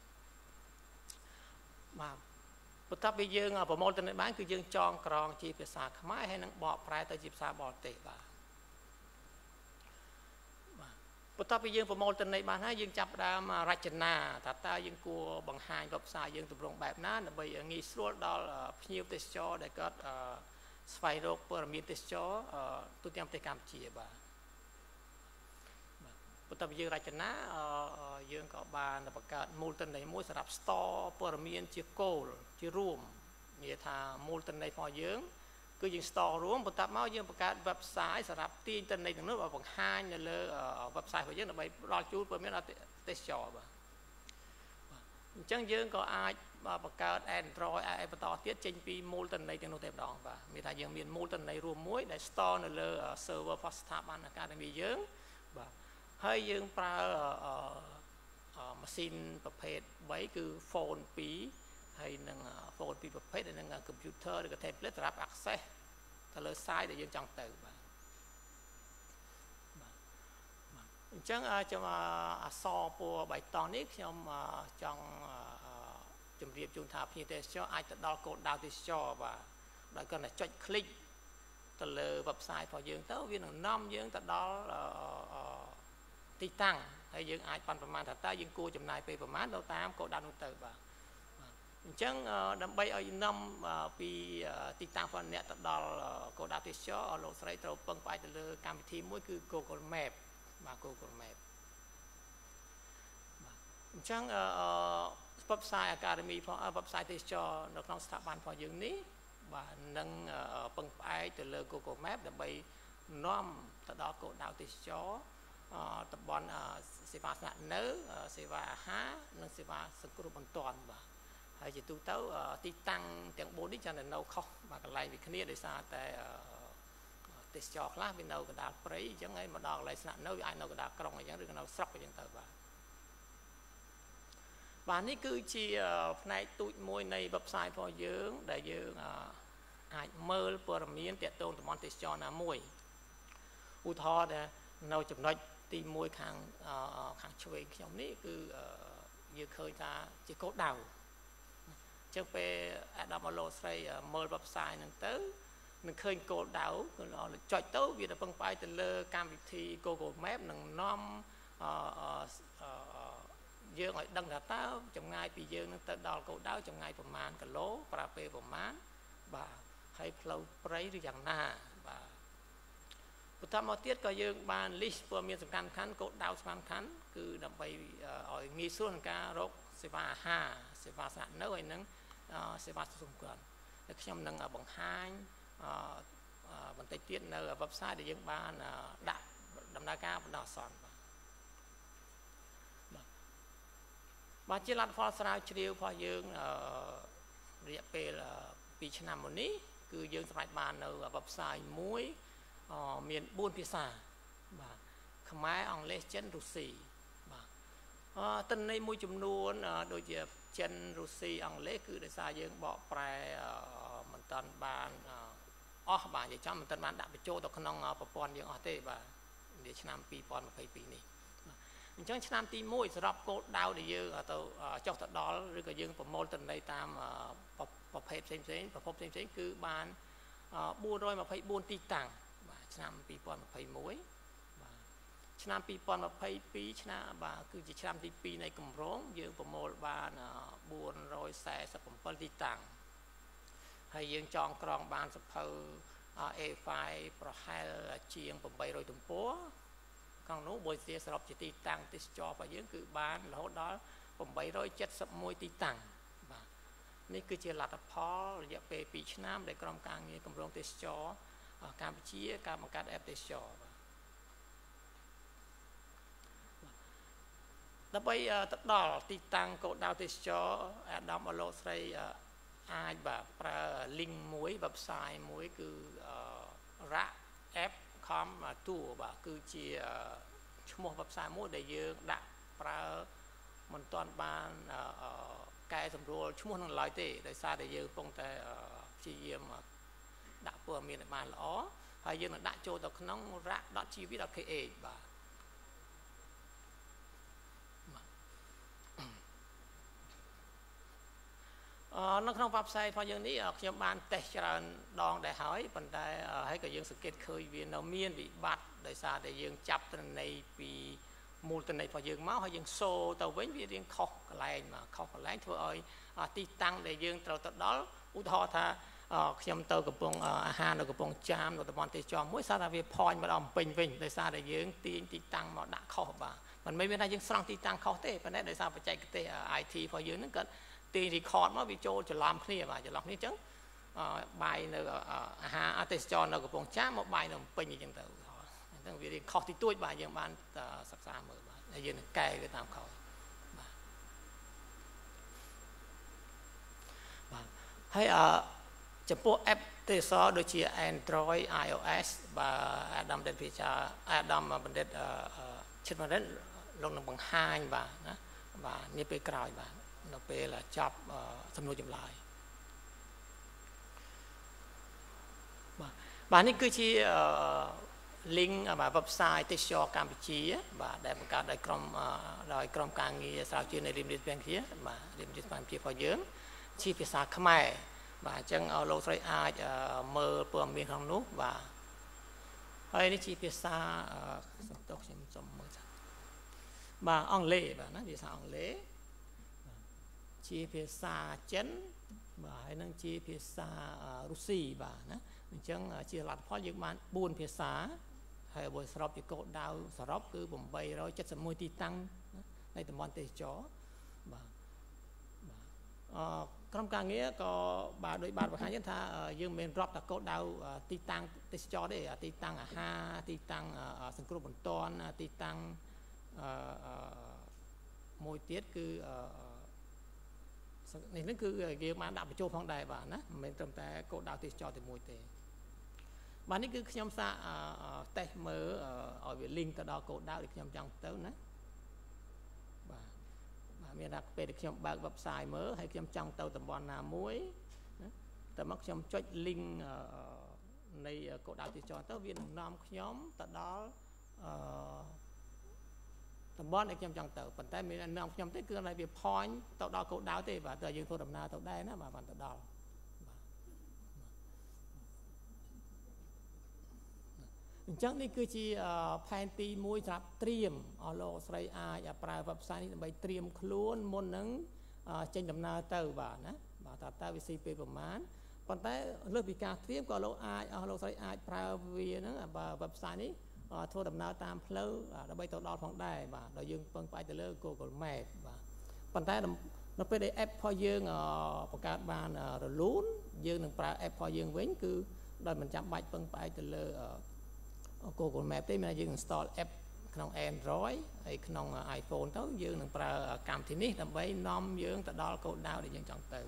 បាទបន្ទាប់ពីយើងប្រមូលទិន្នន័យបានគឺយើងចងក្រងជាភាសាខ្មែរហើយនឹងបកប្រែទៅជាភាសាបរទេសបាទបន្ទាប់ពីយើងប្រមូលទិន្នន័យបានហើយយើងចាប់ផ្ដើមរចនាថាតើយើងគួរបង្ហាញវេបសាយយើងទម្រង់បែបណាដើម្បីងាយស្រួលដល់ភ្ញៀវទេសចរដែលគាត់ស្វែងរកព័ត៌មានទេសចរទូទាំងប្រទេសកម្ពុជាបាទបន្ទាប់ពីយើងរចនាយើងក៏បានបង្កើតមូលទិន្នន័យមួយសម្រាប់ store ព័ត៌មានជាគោលជារួមនិយាយថាមូលទិន្នន័យរបស់យើងគឺយើង store រួមបន្ទាប់មកយើងបង្កើត website សម្រាប់ទាញទិន្នន័យទាំងនោះឲ្យបង្ហាញនៅលើ website របស់យើងដើម្បីផ្ដល់ជូនព័ត៌មានដល់ទេសចរបាទអញ្ចឹងយើងក៏អាចបង្កើត Android ឲ្យបន្តទៀតចេញពីមូលទិន្នន័យទាំងនោះតែម្ដងបាទមានថាយើងមានមូលទិន្នន័យរួមមួយដែល store នៅលើ server របស់ស្ថាប័ន Academy យើងបាទហើយយើងប្រើម៉ាស៊ីនប្រភេទ3គឺ phone 2ហើយនឹង phone ពីរប្រភេទហើយនឹង computer ឬក៏ tablet សម្រាប់ access ទៅលើ site ដែលយើងចង់ទៅបាទបាទអញ្ចឹងខ្ញុំអក្សរពណ៌បៃតងនេះខ្ញុំចង់ជម្រាបជូនថាភ្ញៀវទេសចរអាចទៅដល់គោលដៅទេសចរបាទដោយគាត់តែចុច click ទៅលើ website របស់យើងទៅវានឹងនាំយើងទៅដល់ទីតាំងហើយយើងអាចប៉ាន់ប្រមាណថាតើយើងគួរចំណាយពេលប្រមាណទៅតាមគោលដៅនោះទៅបាទអញ្ចឹងដើម្បីឲ្យនាំពីទីតាំងរបស់អ្នកទៅដល់គោលដៅទេសចរលោកស្រីត្រូវពឹងផ្អែកទៅលើកម្មវិធីមួយគឺ Google Map បាទ Google Map បាទអញ្ចឹងwebsite Academy ផង website ទេសចរនៅក្នុងស្ថាប័នរបស់យើងនេះបាទនឹងពឹងផ្អែកទៅលើ Google Map ដើម្បីនាំទៅដល់គោលដៅទេសចរតំបន់សេវាស្នាក់នៅសេវាអាហារនិងសេវាសង្គ្រោះបន្ទាន់បាទហើយជាទូទៅទីតាំងទាំងបួននេះចាំតែនៅខុសបាទកន្លែងវិគ្នាដោយសារតែទេសចរខ្លះវានៅកណ្ដាលព្រៃអញ្ចឹងហើយមកដល់កន្លែងស្នាក់នៅវាអាចនៅកណ្ដាលក្រុងអញ្ចឹងឬក៏នៅស្រុកអញ្ចឹងទៅបាទបាទនេះគឺជាផ្នែកទូចមួយនៃ website របស់យើងដែលយើងអាចមើលព័ត៌មានទាក់ទងតំបន់ទេសចរណាមួយឧទាហរណ៍ដែលនៅចំណុចទីមួយខាងខាងឆ្វេងខ្ញុំនេះគឺយើងឃើញថាជាគោលដៅអញ្ចឹងពេលអាដាមឡូស្រីមើល website ហ្នឹងទៅនឹងឃើញគោលដៅគឺចុចទៅវាទៅពឹងផ្អែកទៅលើកម្មវិធី Google Map នឹងនាំ dương ở đằng là tao trong ngày bị dương nó tới đo cổ đáo trong ngàyประมาณ cả lố pra pe ประมาณ và hay flow prey rồi dạng na vàพุทธมาเทียดก็ยังบานลิสต์เพื่อมีสำคัญขั้นโกดดาวสำคัญขั้นคือดับไปอ่อยมีส่วนการรกเสวาห้าเสวาสนับเนื้อไอ้นั่งเสวาสมควรและขยมนั่งบังหายบันไดเทียดเนื้อแบบซ้ายเดี๋ยวยังบานดับดำนาการบันดาสอนบางเจริญพอสาวเชียวพอยังเรียกเป็นปีชนามวันนี้คือยังสมัยบานเนื้อแบบซ้ายมุ้ยมีนบุญพิษาขมายอังเลสเจนรุสีตั้งในมวยจำนวนโดยเจนรุสีอังเลสคือได้สายยังบอกแปรมันตันบานอ๋อบานจะจำมันตันบานดับไปโจตกขนองประปอนยังอ๋อเต้บานเดี๋ยวชนามปีปอนมาปีนี้จังชนามตีมวยสำหรับโกดดาวเดี๋ยวตัวเจ้าตัดดอลหรือก็ยังประมวลตันในตามประเภทเซ็งๆประพบเซ็งๆคือบานบูรอยมาไปบูนตีต่างชนามปีปอนมาไปมวยชนามปีปอนมาไปปีชนะบาคือจะชนามตีปีในกลุ่มร้องยังประมวลบานบูนรอยแสสปมปตีต่างให้ยังจองกรองบานสะเพอเอไฟโปรไฮล์เชียงผมไปรอยตุ่มปัวกองนู้บอยเสียสลับจะตีต่างติดจอไปยังคือบานแล้วđóผมไปรอยเจ็ดสมวยตีต่างนี่คือเจริญพอระยะเปปีชนะได้กรองกลางนี้กำลังติดจอการไปชี้การบังคับแอปติดจอแล้วไปตัดดอลตีต่างกดดาวติดจอแอดดอมอโลใส่อายแบบปลาลิงมวยแบบทรายมวยคือระแอปคอมตัวแบบคือเชียชั่วโมงแบบทรายมวยได้เยอะดักปลามันตอนบานกายสำรวจชั่วโมงนึงลอยเตะได้ซาได้เยอะปงแต่ชีเยี่ยมดักเปลือกมีในบ้านล้อให้ยังดักโจตกน้องรักดักชีวิตดักเคเอบ่านักท่องภาพไซพอยังนี้ขยมบานแต่จรันดองได้หายปันได้ให้กับยังสังเกตเคยเวียนเราเมียนbị bắtได้ซาได้ยังจับตันในปีมูลตันในพอยังเมาให้ยังโซ่ตัวเว้นเวียนยังขอกแรงมาขอกแรงทั่วเอ้ยตีตั้งได้ยังเราตัดđóอุทธรท่าขยมเตอกับปงอาหารเรากับปงจามเราตะบอนตีจอมมุ้ยซาดาเวียพอยมาดอมปิงปิงได้ซาได้ยังตีตีตั้งมาดักข้อบ่ามันไม่เป็นไรยังสร้างตีตั้งข้อเต้ปันได้ได้ซาปัจจัยเต้ไอทีพอยังนั่นก็ตีรีคอร์ดมาวิโจจะล้ำเคลียร์มาจะล้ำนี่จังใบเนื้ออาหารอาร์ติสจอนเรากับปงจ้ามาใบหนึ่งปิงอย่างเต่าตั้งวิธีข้อที่ตุ้ยใบยังบ้านสักสามหมื่นบาทในยืนแก่ไปตามเขาให้จะพวกแอปเตอร์ซอโดยเฉพาะ Android ไอ โอ เอส và Adam đến phía cha Adam mà vấn đề trên vấn đề lồng nằm bằng hai và và như pe cài và nó pe là chop xâm nuôi chậm lại vàนี่คือที่ลิงก์แบบเว็บไซต์ติดต่อการพิจิตรแบบได้ประกาศได้กรมได้กรมการเงินสาวจีนในริมดินแบงค์เทียแบบริมดินแบงค์เทียพอเยอะที่ภาษาขมายแบบจังเอาโลไซอาจเมื่อเปิดมีของนุ๊กแบบเฮ้ยนี่ที่ภาษาสมตกสมสมมือจังแบบอังเลแบบนั้นภาษาอังเลที่ภาษาเจนแบบให้นั่งที่ภาษารุสีแบบนะจังที่หลักพ่อยึดมันบุญภาษาให้บริษัทจะโกดดาวสรับคือผมไปเราจัดสมุยตีตั้งในตำบลเตจอบ่ากรมการเงี้ยก็บ่าโดยบาทประหารยันท่ายังเป็นรอบตะโกดดาวตีตั้งเตจอได้ตีตั้งอาหารตีตั้งสังคมบนตอนตีตั้งมวยเตี้ยคือนี่นั่นคือเกี่ยวกับดับไปโจมท้องได้บ่านะไม่จำแต่โกดดาวตีจอแต่มวยเตะบ้านนี้คือขยมซาเตะมือเอาไปลิงก์ต่อดาวโกดดาวอีกขยมจังเต้านะบ้าบ้ามีนักเป็นขยมบางแบบสายมือให้ขยมจังเต้าตะบอนนามวยแต่มักขยมจดลิงก์ในโกดดาวตีจอเต้าเวียนนำขยมต่อดาวตำบอนไอ้ขยมจังเต้าปัจจัยมีนำขยมเต้คืออะไรเป็นพอยต์ต่อดาวโกดดาวเต้บ่าแต่ยังโทรดำนาต่อได้นะบ่าบันต่อดาว chẳng này cứ chỉ phèn tì mũi sạp triềm ở lộ sợi ai ở pra website này bị triềm luôn môn nắng trên đầm na tàu bà nè bà ta ta vi xê pêประมาณ còn tại lớp bị cả triềm có lộ ai ở lộ sợi ai pra vi nè bà website này thua đầm na tam phơi đã bị tàu đỏ phong đài bà đòi dương phân phải từ lớp Google Maps bà còn tại nó phải để app phơi dươngประกาศบานrồi lún dương đừng pra app phơi dương với cứ đòi mình chạm bạch phân phải từ lớp Google Maps đấy mình dương install app trong Android hay trong iPhone tới dương đừng pra cầm thì ní làm vậy nom dương từ đó cô đào để dương chọn từ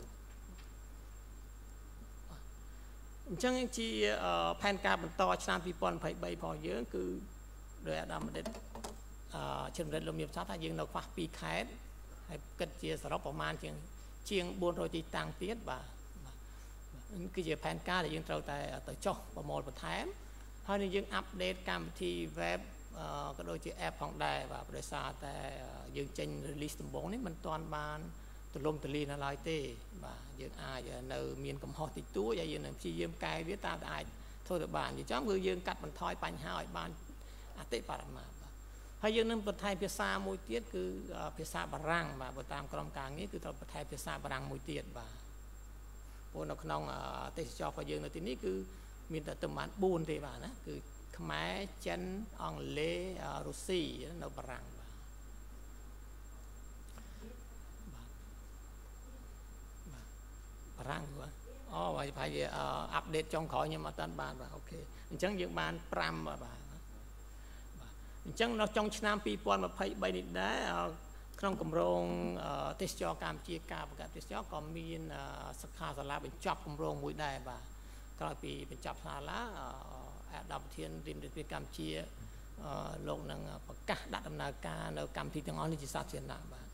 chẳng chỉ pan card mình to sang pi pon phải bay phò dương cứ rồi làm để trên đây lồng nghiệp sát hay dương nó khoa pi khai hay kết chia sẻประมาณ chieng chieng buôn rồi thì tăng tiết và cái gì pan card để dương trâu tại tới cho và một một tháng hơi nên dương update cam thì web cái đôi chữ app phong đài và để xa tại dương trên release tầm bốn đấy mình toàn ban từ lông từ liên lại tê và dương ai nơi miền cầm họ thì túi vậy dương làm chi dương cài viết ta tại thôi được bạn thì cháu người dương cắt mình thoi bánh hỏi ban à tệ bà mà hay dương nên bật thay phía xa môi tiết cứ phía xa bà răng mà bật tam con càng nghĩ cứ bật thay phía xa bà răng môi tiết và bố nó không tê cho phải dương là tí ní cứ mình đã tầm bán buồn thì bà nó cứ máy chân ông lê Russi nó bà răng bà răng quá oh vậy phải update trong khỏi nhưng mà tên bàn và ok chẳng những bàn pram mà bà chẳng nó trong năm pi pon mà phải bay đi đá trong cầm rong test cho cam chia ca và cả test cho còn miền sắc hà sả lá bên chọc cầm rong mũi đài bà coi pi bên chọc sả lá đọc thiên tìm được cam chia lộn năng bậc cả đặt đầm na caនៅកម្មវិធីទាំងអស់នេះជាសាធារណៈបាទ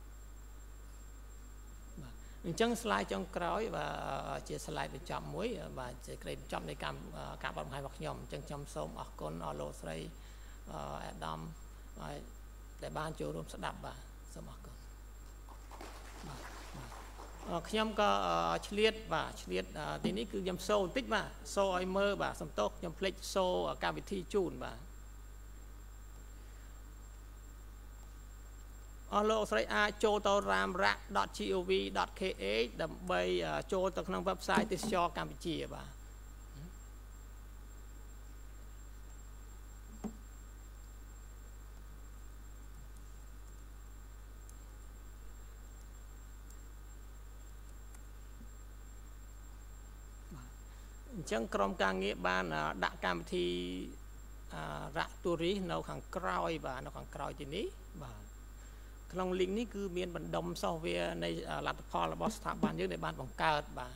អញ្ចឹង slide ចុងក្រោយបាទជា slide បញ្ចប់មួយបាទជាក្តីបញ្ចប់នៃកម្មការបទបង្ហាញរបស់ខ្ញុំអញ្ចឹងខ្ញុំសូមអរគុណអស់លោកស្រីអាដាមដែលបានចូលរួមស្ដាប់បាទសូមអរគុណបាទខ្ញុំក៏ឆ្លៀតបាទឆ្លៀតទីនេះគឺខ្ញុំសូបន្តិចបាទសូឲ្យមើលបាទសំទោសខ្ញុំភ្លេចសូកម្មវិធីជូនបាទអស់លោកស្រីអាចចូលទៅ ramrak dot gov dot kh ដើម្បីចូលទៅក្នុង website ទេសចរកម្ពុជាបាទអញ្ចឹងក្រុមការងារបានដាក់កម្មវិធីរ៉ាក់ទូរីនៅខាងក្រោយបាទនៅខាងក្រោយទីនេះបាទក្នុង link នេះគឺមានបណ្ដុំ software នៃលទ្ធផលរបស់ស្ថាប័នយើងដែលបានបង្កើតបាទ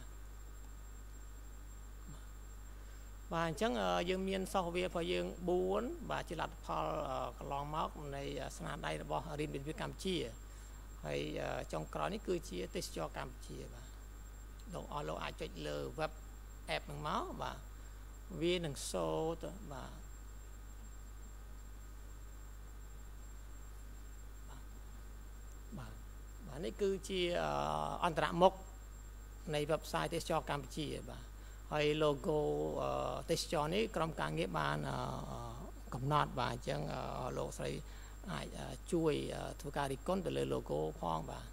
បាទអញ្ចឹងយើងមាន software របស់យើងបួនបាទជាលទ្ធផលកន្លងមកនៃស្នាដៃរបស់រៀនវិទ្យាកម្ពុជាហើយចុងក្រោយនេះគឺជាទេសចរកម្ពុជាបាទលោកអស់លោកអាចចុចលើ web app នឹងមកបាទវានឹងសូទៅបាទបាទនេះគឺជាអន្តរមុខនៃ website ទេសចរកម្ពុជាបាទហើយ logo ទេសចរនេះក្រុមការងារបានកំណត់បាទអញ្ចឹងលោកស្រីអាចជួយធ្វើការរិះគន់ទៅលើ logo ផងបាទ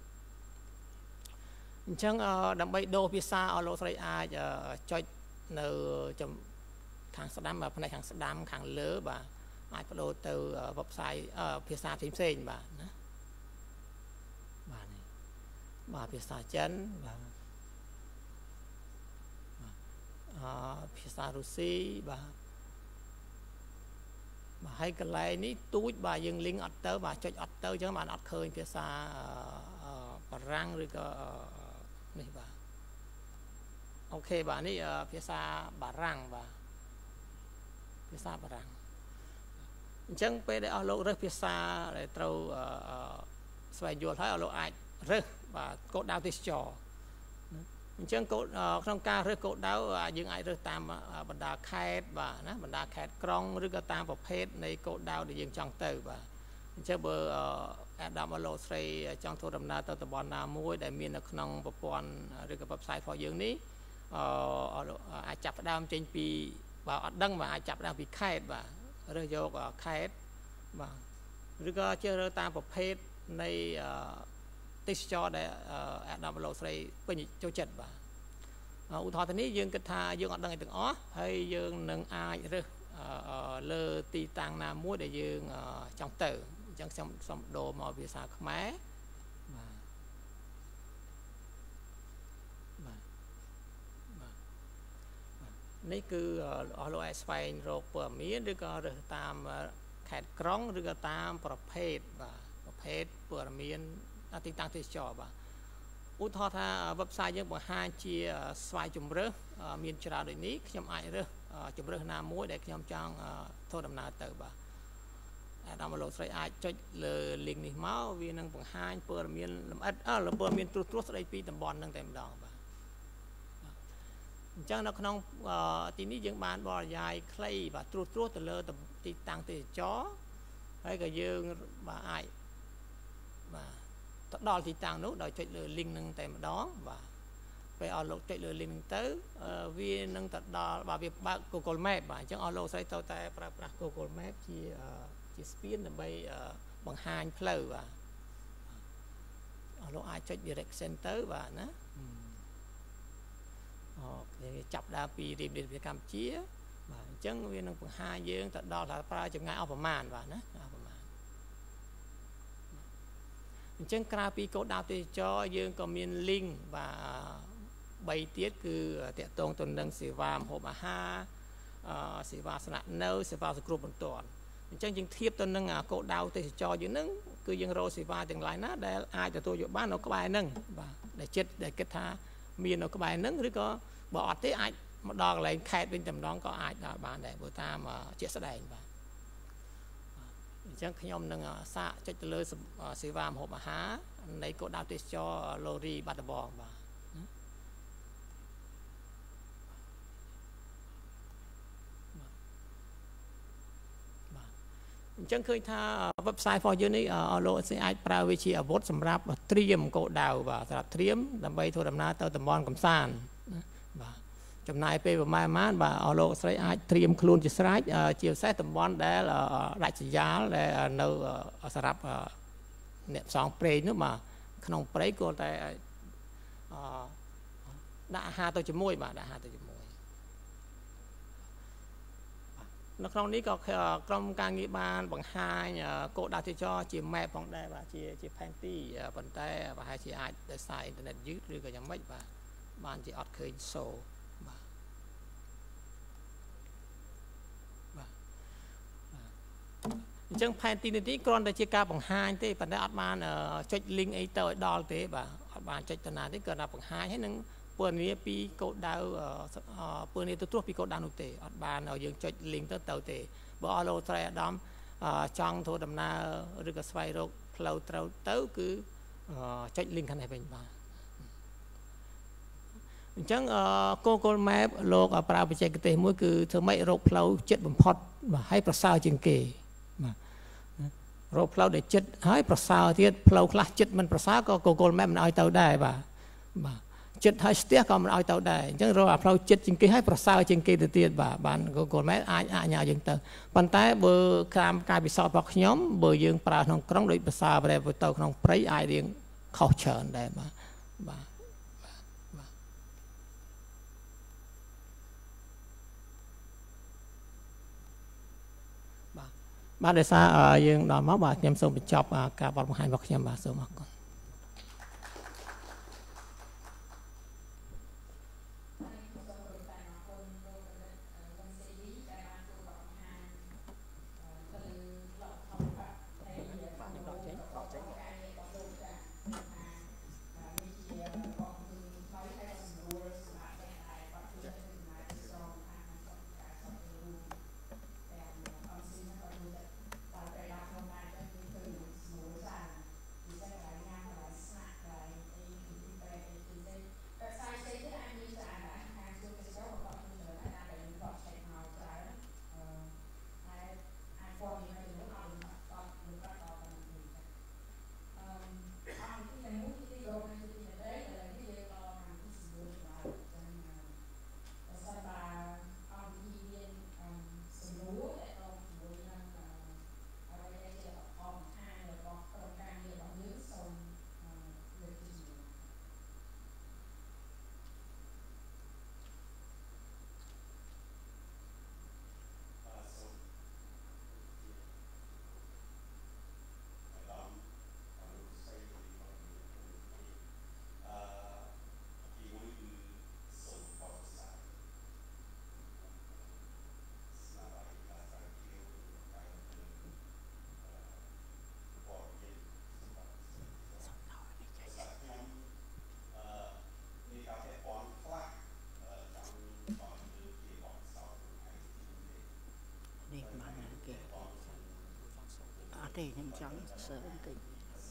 អញ្ចឹងដើម្បីដូរភាសាឲ្យលោកស្រីអាចចុចនៅខាងស្ដាំផ្នែកខាងស្ដាំខាងលើបាទអាចបដូរទៅ website ភាសាផ្សេងៗបាទណាបាទនេះបាទភាសាចិនបាទអភាសារុស្ស៊ីបាទបាទហើយកន្លែងនេះទូចបាទយើង link អត់ទៅបាទចុចអត់ទៅអញ្ចឹងបានអត់ឃើញភាសាបារាំងឬក៏នេះបាទអូខេបាទនេះភាសាបារាំងបាទភាសាបារាំងអញ្ចឹងពេលដែលអស់លោករើសភាសាដែលត្រូវស្វែងយល់ហើយអស់លោកអាចរើសបាទគោលដៅទេសចរអញ្ចឹងគោលក្នុងការរើសគោលដៅយើងអាចរើសតាមបណ្ដាខេត្តបាទណាបណ្ដាខេត្តក្រុងឬក៏តាមប្រភេទនៃគោលដៅដែលយើងចង់ទៅបាទអញ្ចឹងបើអាដាមអឡូស្រីចង់ធ្វើដំណើរទៅតំបន់ណាមួយដែលមាននៅក្នុងប្រព័ន្ធឬក៏ website របស់យើងនេះអឺអាចចាប់ផ្ដើមចេញពី và ở đăng mà ai chập đang bị khai và rồi vô khai và rồi có chơi tamประเภท ในទេសចរដែលអាដាមឡូស្រីពេញចូលចិត្តបាទឧទាហរណ៍ទៅនេះយើងគិតថាយើងអត់ដឹងទាំងអស់ហើយយើងនឹងអាចរើសលើទីតាំងណាមួយដែលយើងចង់ទៅអញ្ចឹងខ្ញុំសូមដូរមកភាសាខ្មែរបាទបាទនេះគឺអស់លោកអាចស្វែងរកព័ត៌មានឬក៏រើសតាមខេត្តក្រុងឬក៏តាមប្រភេទបាទប្រភេទព័ត៌មានទីតាំងទេសចរបាទឧទាហរណ៍ថា website យើងបង្ហាញជាស្វ័យជំរើសមានច្រើនដូចនេះខ្ញុំអាចរើសជំរើសណាមួយដែលខ្ញុំចង់ធ្វើដំណើរទៅបាទអាដាមលោកស្រីអាចចុចលើ link នេះមកវានឹងបង្ហាញព័ត៌មានលម្អិតអឺព័ត៌មានត្រួសត្រាសស្ដីពីតំបន់នឹងតែម្ដងបាទអញ្ចឹងនៅក្នុងទីនេះយើងបានបរិយាយខ្លីបាទត្រួសត្រាសទៅលើទីតាំងទេសចរហើយក៏យើងបាទអាចបាទទៅដល់ទីតាំងនោះដោយចុចលើ link នឹងតែម្ដងបាទពេលអស់លោកចុចលើ link ទៅវានឹងទៅដល់បាទវាបើក Google Map បាទអញ្ចឹងអស់លោកស្រីទៅតែប្រើប្រាស់ Google Map ជាជាស្ពានដើម្បីបង្ហាញផ្លូវបាទអស់លោកអាចចុច direction ទៅបាទណាអូគេចាប់ដើមពីរៀបរៀបកម្ពុជាបាទអញ្ចឹងវានឹងបង្ហាញយើងទៅដល់ថាប្រើចម្ងាយអស់ប្រមាណបាទណាអញ្ចឹងក្រៅពីគោលដៅទេសចរយើងក៏មាន link បាទ3ទៀតគឺតាក់ទងទៅនឹងសេវាម្ហូបអាហារសេវាស្នាក់នៅសេវាសង្គ្រោះបន្ទាន់អញ្ចឹងយើងធៀបទៅនឹងគោលដៅទេសចរយើងហ្នឹងគឺយើងរកសេវាទាំងឡាយណាដែលអាចទទួលយកបាននៅក្បែរហ្នឹងបាទដែលចិត្តដែលគិតថាមាននៅក្បែរហ្នឹងឬក៏បើអត់ទេអាចមកដល់កន្លែងខេត្តវិញតែម្ដងក៏អាចដល់បានដែរបើតាមជាក់ស្ដែងបាទអញ្ចឹងខ្ញុំនឹងសាកចុចទៅលើសេវាម្ហូបអាហារនៃគោលដៅទេសចរឡូរីបាត់ដំបងបាទអញ្ចឹងឃើញថា website របស់យើងនេះអស់លោកអាចប្រើវាជាអាវុធសម្រាប់ត្រៀមគោលដៅបាទសម្រាប់ត្រៀមដើម្បីធ្វើដំណើរទៅតំបន់កំសាន្តបាទចំណាយពេលប្រមាណប្រមាណបាទអស់លោកស្រីអាចត្រៀមខ្លួនជាស្រេចជាពិសេសតំបន់ដែលដាច់ស្រយាលដែលនៅសម្រាប់អ្នកផ្សងព្រេងនោះបាទក្នុងព្រៃគួរតែដាក់អាហារទៅជាមួយបាទដាក់អាហារទៅជាមួយនៅក្នុងនេះក៏ក្រុមការងារបានបង្ហាញគោលដៅទេសចរជា map ផងដែរបាទជាជាផែនទីប៉ុន្តែប្រហែលជាអាចដោយសារអ៊ីនធឺណិតយឺតឬក៏យ៉ាងម៉េចបាទបានជាអត់ឃើញសូបាទបាទអញ្ចឹងផែនទីនេះគ្រាន់តែជាការបង្ហាញទេប៉ុន្តែអត់បានចុច link អីទៅឲ្យដល់ទេបាទអត់បានចុចទៅណាទេគ្រាន់តែបង្ហាញហើយនឹងព័ត៌មានពីគោលដៅព័ត៌មានទៅត្រួសពីគោលដៅនោះទេអត់បានឲ្យយើងចុច link ទៅទៅទេបើអស់លោកស្រីអាដាមចង់ធ្វើដំណើរឬក៏ស្វែងរកផ្លូវត្រូវទៅគឺចុច link ខាងនេះវិញបាទអញ្ចឹង Google Map លោកប្រើបច្ចេកទេសមួយគឺធ្វើម៉េចរកផ្លូវចិត្តបំផុតបាទហើយប្រសើរជាងគេបាទរកផ្លូវដែលចិត្តហើយប្រសើរទៀតផ្លូវខ្លះចិត្តមិនប្រសើរក៏ Google Map មិនឲ្យទៅដែរបាទបាទចិត្តហើយស្ទះក៏មិនឲ្យទៅដែរអញ្ចឹងរកអាផ្លូវចិត្តជាងគេហើយប្រសើរជាងគេទៅទៀតបាទបាន Google Map អាចអនុញ្ញាតយើងទៅប៉ុន្តែបើតាមការពិសោធន៍របស់ខ្ញុំបើយើងប្រើក្នុងក្រុងដូចភាសាប្រែទៅក្នុងព្រៃអាចរៀងខុសច្រើនដែរបាទបាទបាទដោយសារយើងដល់មកបាទខ្ញុំសូមបញ្ចប់ការបទបង្ហាញរបស់ខ្ញុំបាទសូមអរគុណទេខ្ញុំចង់សើបន្តិច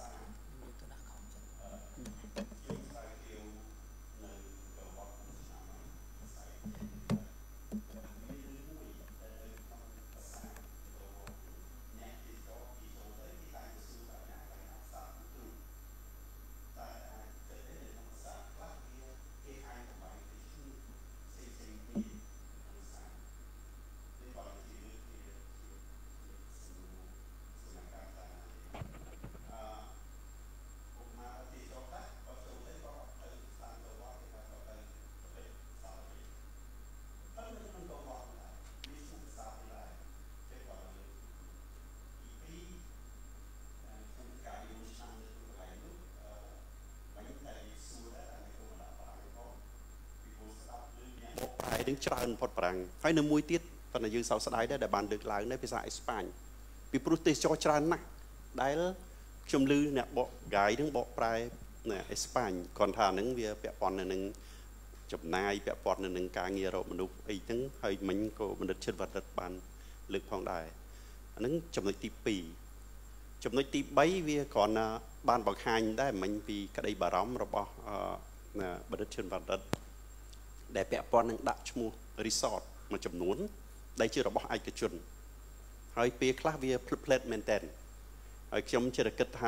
នឹងច្រើនផុតប្រាំងហើយនៅមួយទៀតប៉ុន្តែយើងសោកស្ដាយដែរដែលបានលើកឡើងនៅភាសាអេស្ប៉ាញពីព្រោះទេសចរច្រើនណាស់ដែលខ្ញុំឮអ្នកបកកាយនឹងបកប្រែអេស្ប៉ាញគាត់ថាហ្នឹងវាពាក់ព័ន្ធនៅនឹងចំណាយពាក់ព័ន្ធនៅនឹងការងាររកមនុស្សអីហ្នឹងហើយមិញក៏បណ្ឌិតឈិតវត្តបានលើកផងដែរអាហ្នឹងចំណុចទីពីរចំណុចទីបីវាគ្រាន់តែបានបង្ហាញដែរមិញពីក្តីបារម្ភរបស់បណ្ឌិតឈិតវត្តដែលពាក់ព័ន្ធនឹងដាក់ឈ្មោះ resort មួយចំនួនដែលជារបស់ឯកជនហើយពេលខ្លះវាភ្លឹបភ្លែតមែនតើហើយខ្ញុំជិតគិតថា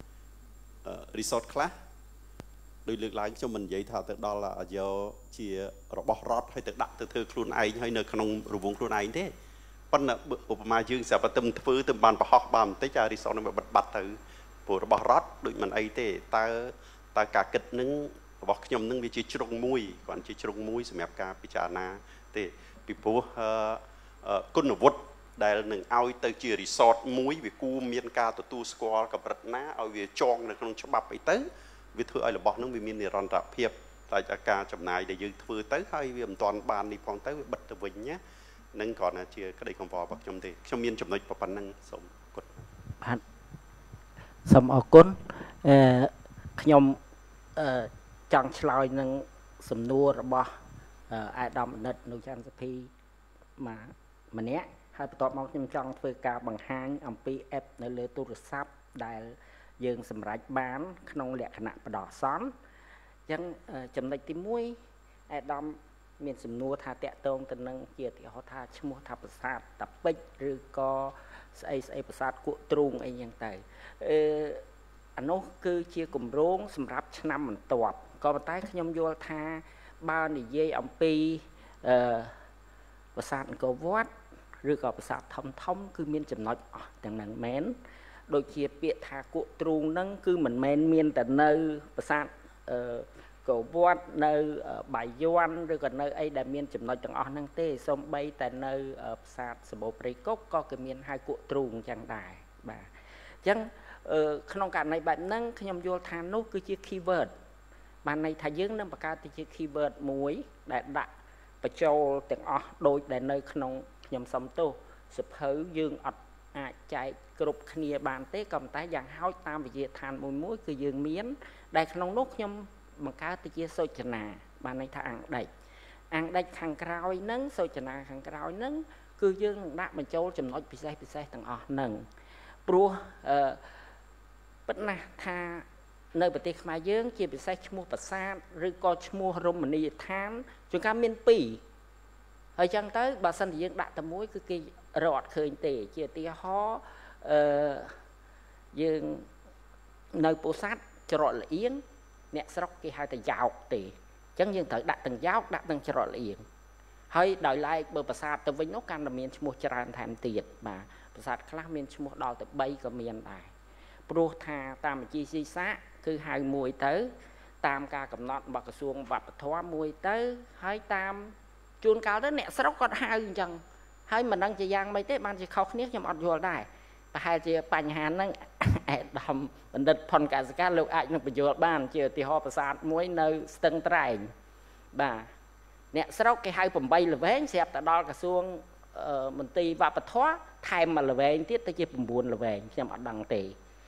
resort ខ្លះដោយលើកឡើងខ្ញុំមិននិយាយថាទៅដល់យកជារបស់រដ្ឋហើយទៅដាក់ទៅធ្វើខ្លួនឯងហើយនៅក្នុងរង្វង់ខ្លួនឯងទេប៉ុន្តែឧបមាយើងស្រាប់តែធ្វើទៅបានប្រហោះបានបន្តិចអា resort នឹងបិទបាត់ទៅព្រោះរបស់រដ្ឋដូចមិនអីទេតើតើការគិតនឹងរបស់ខ្ញុំនឹងវាជាជ្រុងមួយគាត់ជាជ្រុងមួយសម្រាប់ការពិចារណាទេពីព្រោះគុណវុឌ្ឍដែលនឹងឲ្យទៅជា resort មួយវាគួរមានការទទួលស្គាល់កម្រិតណាឲ្យវាចងនៅក្នុងច្បាប់អីទៅវាធ្វើឲ្យរបស់នឹងវាមាននិរន្តរភាពតែការចំណាយដែលយើងធ្វើទៅហើយវាមិនទាន់បាននេះផងទៅវាបិទទៅវិញណានឹងគ្រាន់តែជាក្តីកង្វល់របស់ខ្ញុំទេខ្ញុំមានចំណុចប៉ុណ្ណឹងសូមអរគុណបាទសូមអរគុណអឺខ្ញុំអឺចង់ឆ្លើយនឹងសំណួររបស់អាដាមបណ្ឌិតនៅច័ន្ទសុភីមកម្នាក់ហើយបន្ទាប់មកខ្ញុំចង់ធ្វើការបង្ហាញអំពី app នៅលើទូរស័ព្ទដែលយើងសម្រេចបានក្នុងលក្ខណៈបដោះអាសន្នអញ្ចឹងចំណុចទីមួយអាដាមមានសំណួរថាតាក់ទងទៅនឹងជាឧទាហរណ៍ថាឈ្មោះថាប្រាសាទតាពេជ្រឬក៏ស្អីស្អីប្រាសាទគក់ទ្រូងអីយ៉ាងទៅអឺអានោះគឺជាគម្រោងសម្រាប់ឆ្នាំបន្ទាប់ក៏ប៉ុន្តែខ្ញុំយល់ថាបើនិយាយអំពីអឺប្រាសាទអង្គរវត្តឬក៏ប្រាសាទធំធំគឺមានចំណុចអស់ទាំងហ្នឹងមែនដូចជាពាក្យថាគក់ទ្រូងហ្នឹងគឺមិនមែនមានតែនៅប្រាសាទអឺកវត្តនៅបាយ័នឬក៏នៅអីដែលមានចំណុចទាំងអស់ហ្នឹងទេសូម្បីតែនៅប្រាសាទសម្បូរព្រៃគុកក៏គេមានហៅគក់ទ្រូងអញ្ចឹងដែរបាទអញ្ចឹងក្នុងករណីបែបហ្នឹងខ្ញុំយល់ថានោះគឺជា keyword បានន័យថាយើងនឹងបង្កើតទៅជា keyword មួយដែលដាក់បញ្ចូលទាំងអស់ដូចដែលនៅក្នុងខ្ញុំសុំទោសសភៅយើងអត់អាចចែកគ្រប់គ្នាបានទេក៏ប៉ុន្តែយ៉ាងហោចតាមវិទ្យាឋានមួយមួយគឺយើងមានដែលក្នុងនោះខ្ញុំបង្កើតទៅជាសូចនាបានន័យថាអង្គដេចអង្គដេចខាងក្រោយហ្នឹងសូចនាខាងក្រោយហ្នឹងគឺយើងនឹងដាក់បញ្ចូលចំណុចពិសេសពិសេសទាំងអស់ហ្នឹងព្រោះអឺពិតណាស់ថានៅប្រទេសខ្មែរយើងជាពិសេសឈ្មោះប្រាសាទឬក៏ឈ្មោះរមណីយដ្ឋានជួនកាលមានពីរហើយចឹងទៅបើសិនជាយើងដាក់តែមួយគឺគេរត់ឃើញទេជាឧទាហរណ៍អឺយើងនៅពោធិ៍សាត់ច្រកលៀងអ្នកស្រុកគេហៅតែយ៉ោកទេអញ្ចឹងយើងត្រូវដាក់ទាំងយ៉ោកដាក់ទាំងច្រកលៀងហើយដោយឡែកបើប្រាសាទទៅវិញនោះកាន់តែមានឈ្មោះច្រើនថែមទៀតបាទប្រាសាទខ្លះមានឈ្មោះដល់ទៅបីក៏មានដែរព្រោះថាតាមបញ្ជីស៊ីសាគឺហៅមួយទៅតាមការកំណត់របស់ក្រសួងវប្បធម៌មួយទៅហើយតាមជួនកាលទៅអ្នកស្រុកគាត់ហៅអញ្ចឹងហើយមិនដឹងជាយ៉ាងម៉េចទេបានជាខុសគ្នាខ្ញុំអត់យល់ដែរប្រហែលជាបញ្ហាហ្នឹងអាដាមបណ្ឌិតផុនកសិកាលោកអាចនឹងបញ្យល់បានជាឧទាហរណ៍ប្រាសាទមួយនៅស្ទឹងត្រែងបាទអ្នកស្រុកគេហៅប្រាំបីល្វែងស្រាប់តែដល់ក្រសួងមន្ទីរវប្បធម៌ថែមមួយល្វែងទៀតទៅជាប្រាំបួនល្វែងខ្ញុំអត់ដឹងទេ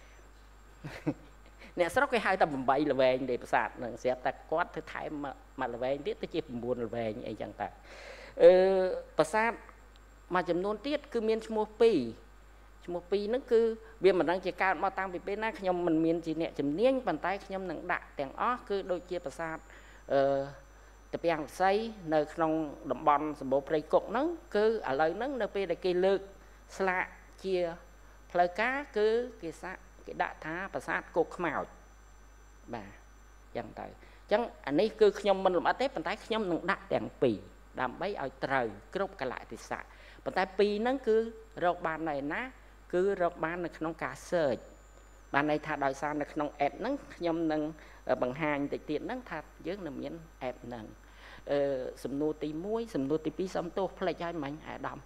អ្នកស្រុកគេហៅតែប្រាំបីល្វែងទេប្រាសាទហ្នឹងស្រាប់តែគាត់ធ្វើថែមមួយល្វែងទៀតទៅជាប្រាំបួនល្វែងអីចឹងតែអឺប្រាសាទមួយចំនួនទៀតគឺមានឈ្មោះពីរ một pi nó cứ vì mình đang chỉ cao mà tăng bị bên na nhom mình miền chỉ nhẹ chấm niên bàn tay nhom nặng đạn tiếng ó cứ đôi chiaประสาท tập yang say nơi trong đồng bằng sầm bộ prey cột nắng cứ ở lời nắng nơi pe để kỳ lực sạ chia lời cá cứ cái sa cái đạ tháประสาท cột màu bà chẳng tới chẳng anh ấy cứ nhom mình làm tép bàn tay nhom nặng đạn tiếng pì đam bấy ở trời cứ cả lại thì sạ bàn tay pì nắng cứ rọc bàn này ná cứ rọc bàn là trong cá sợi bàn này thà đòi sang là trong ép nắng nhom nâng bằng hàng để tiện nắng thà dưới là miếng ép nâng sầm nô tì muối sầm nô tì pi sầm tô phải chơi mạnh à đầm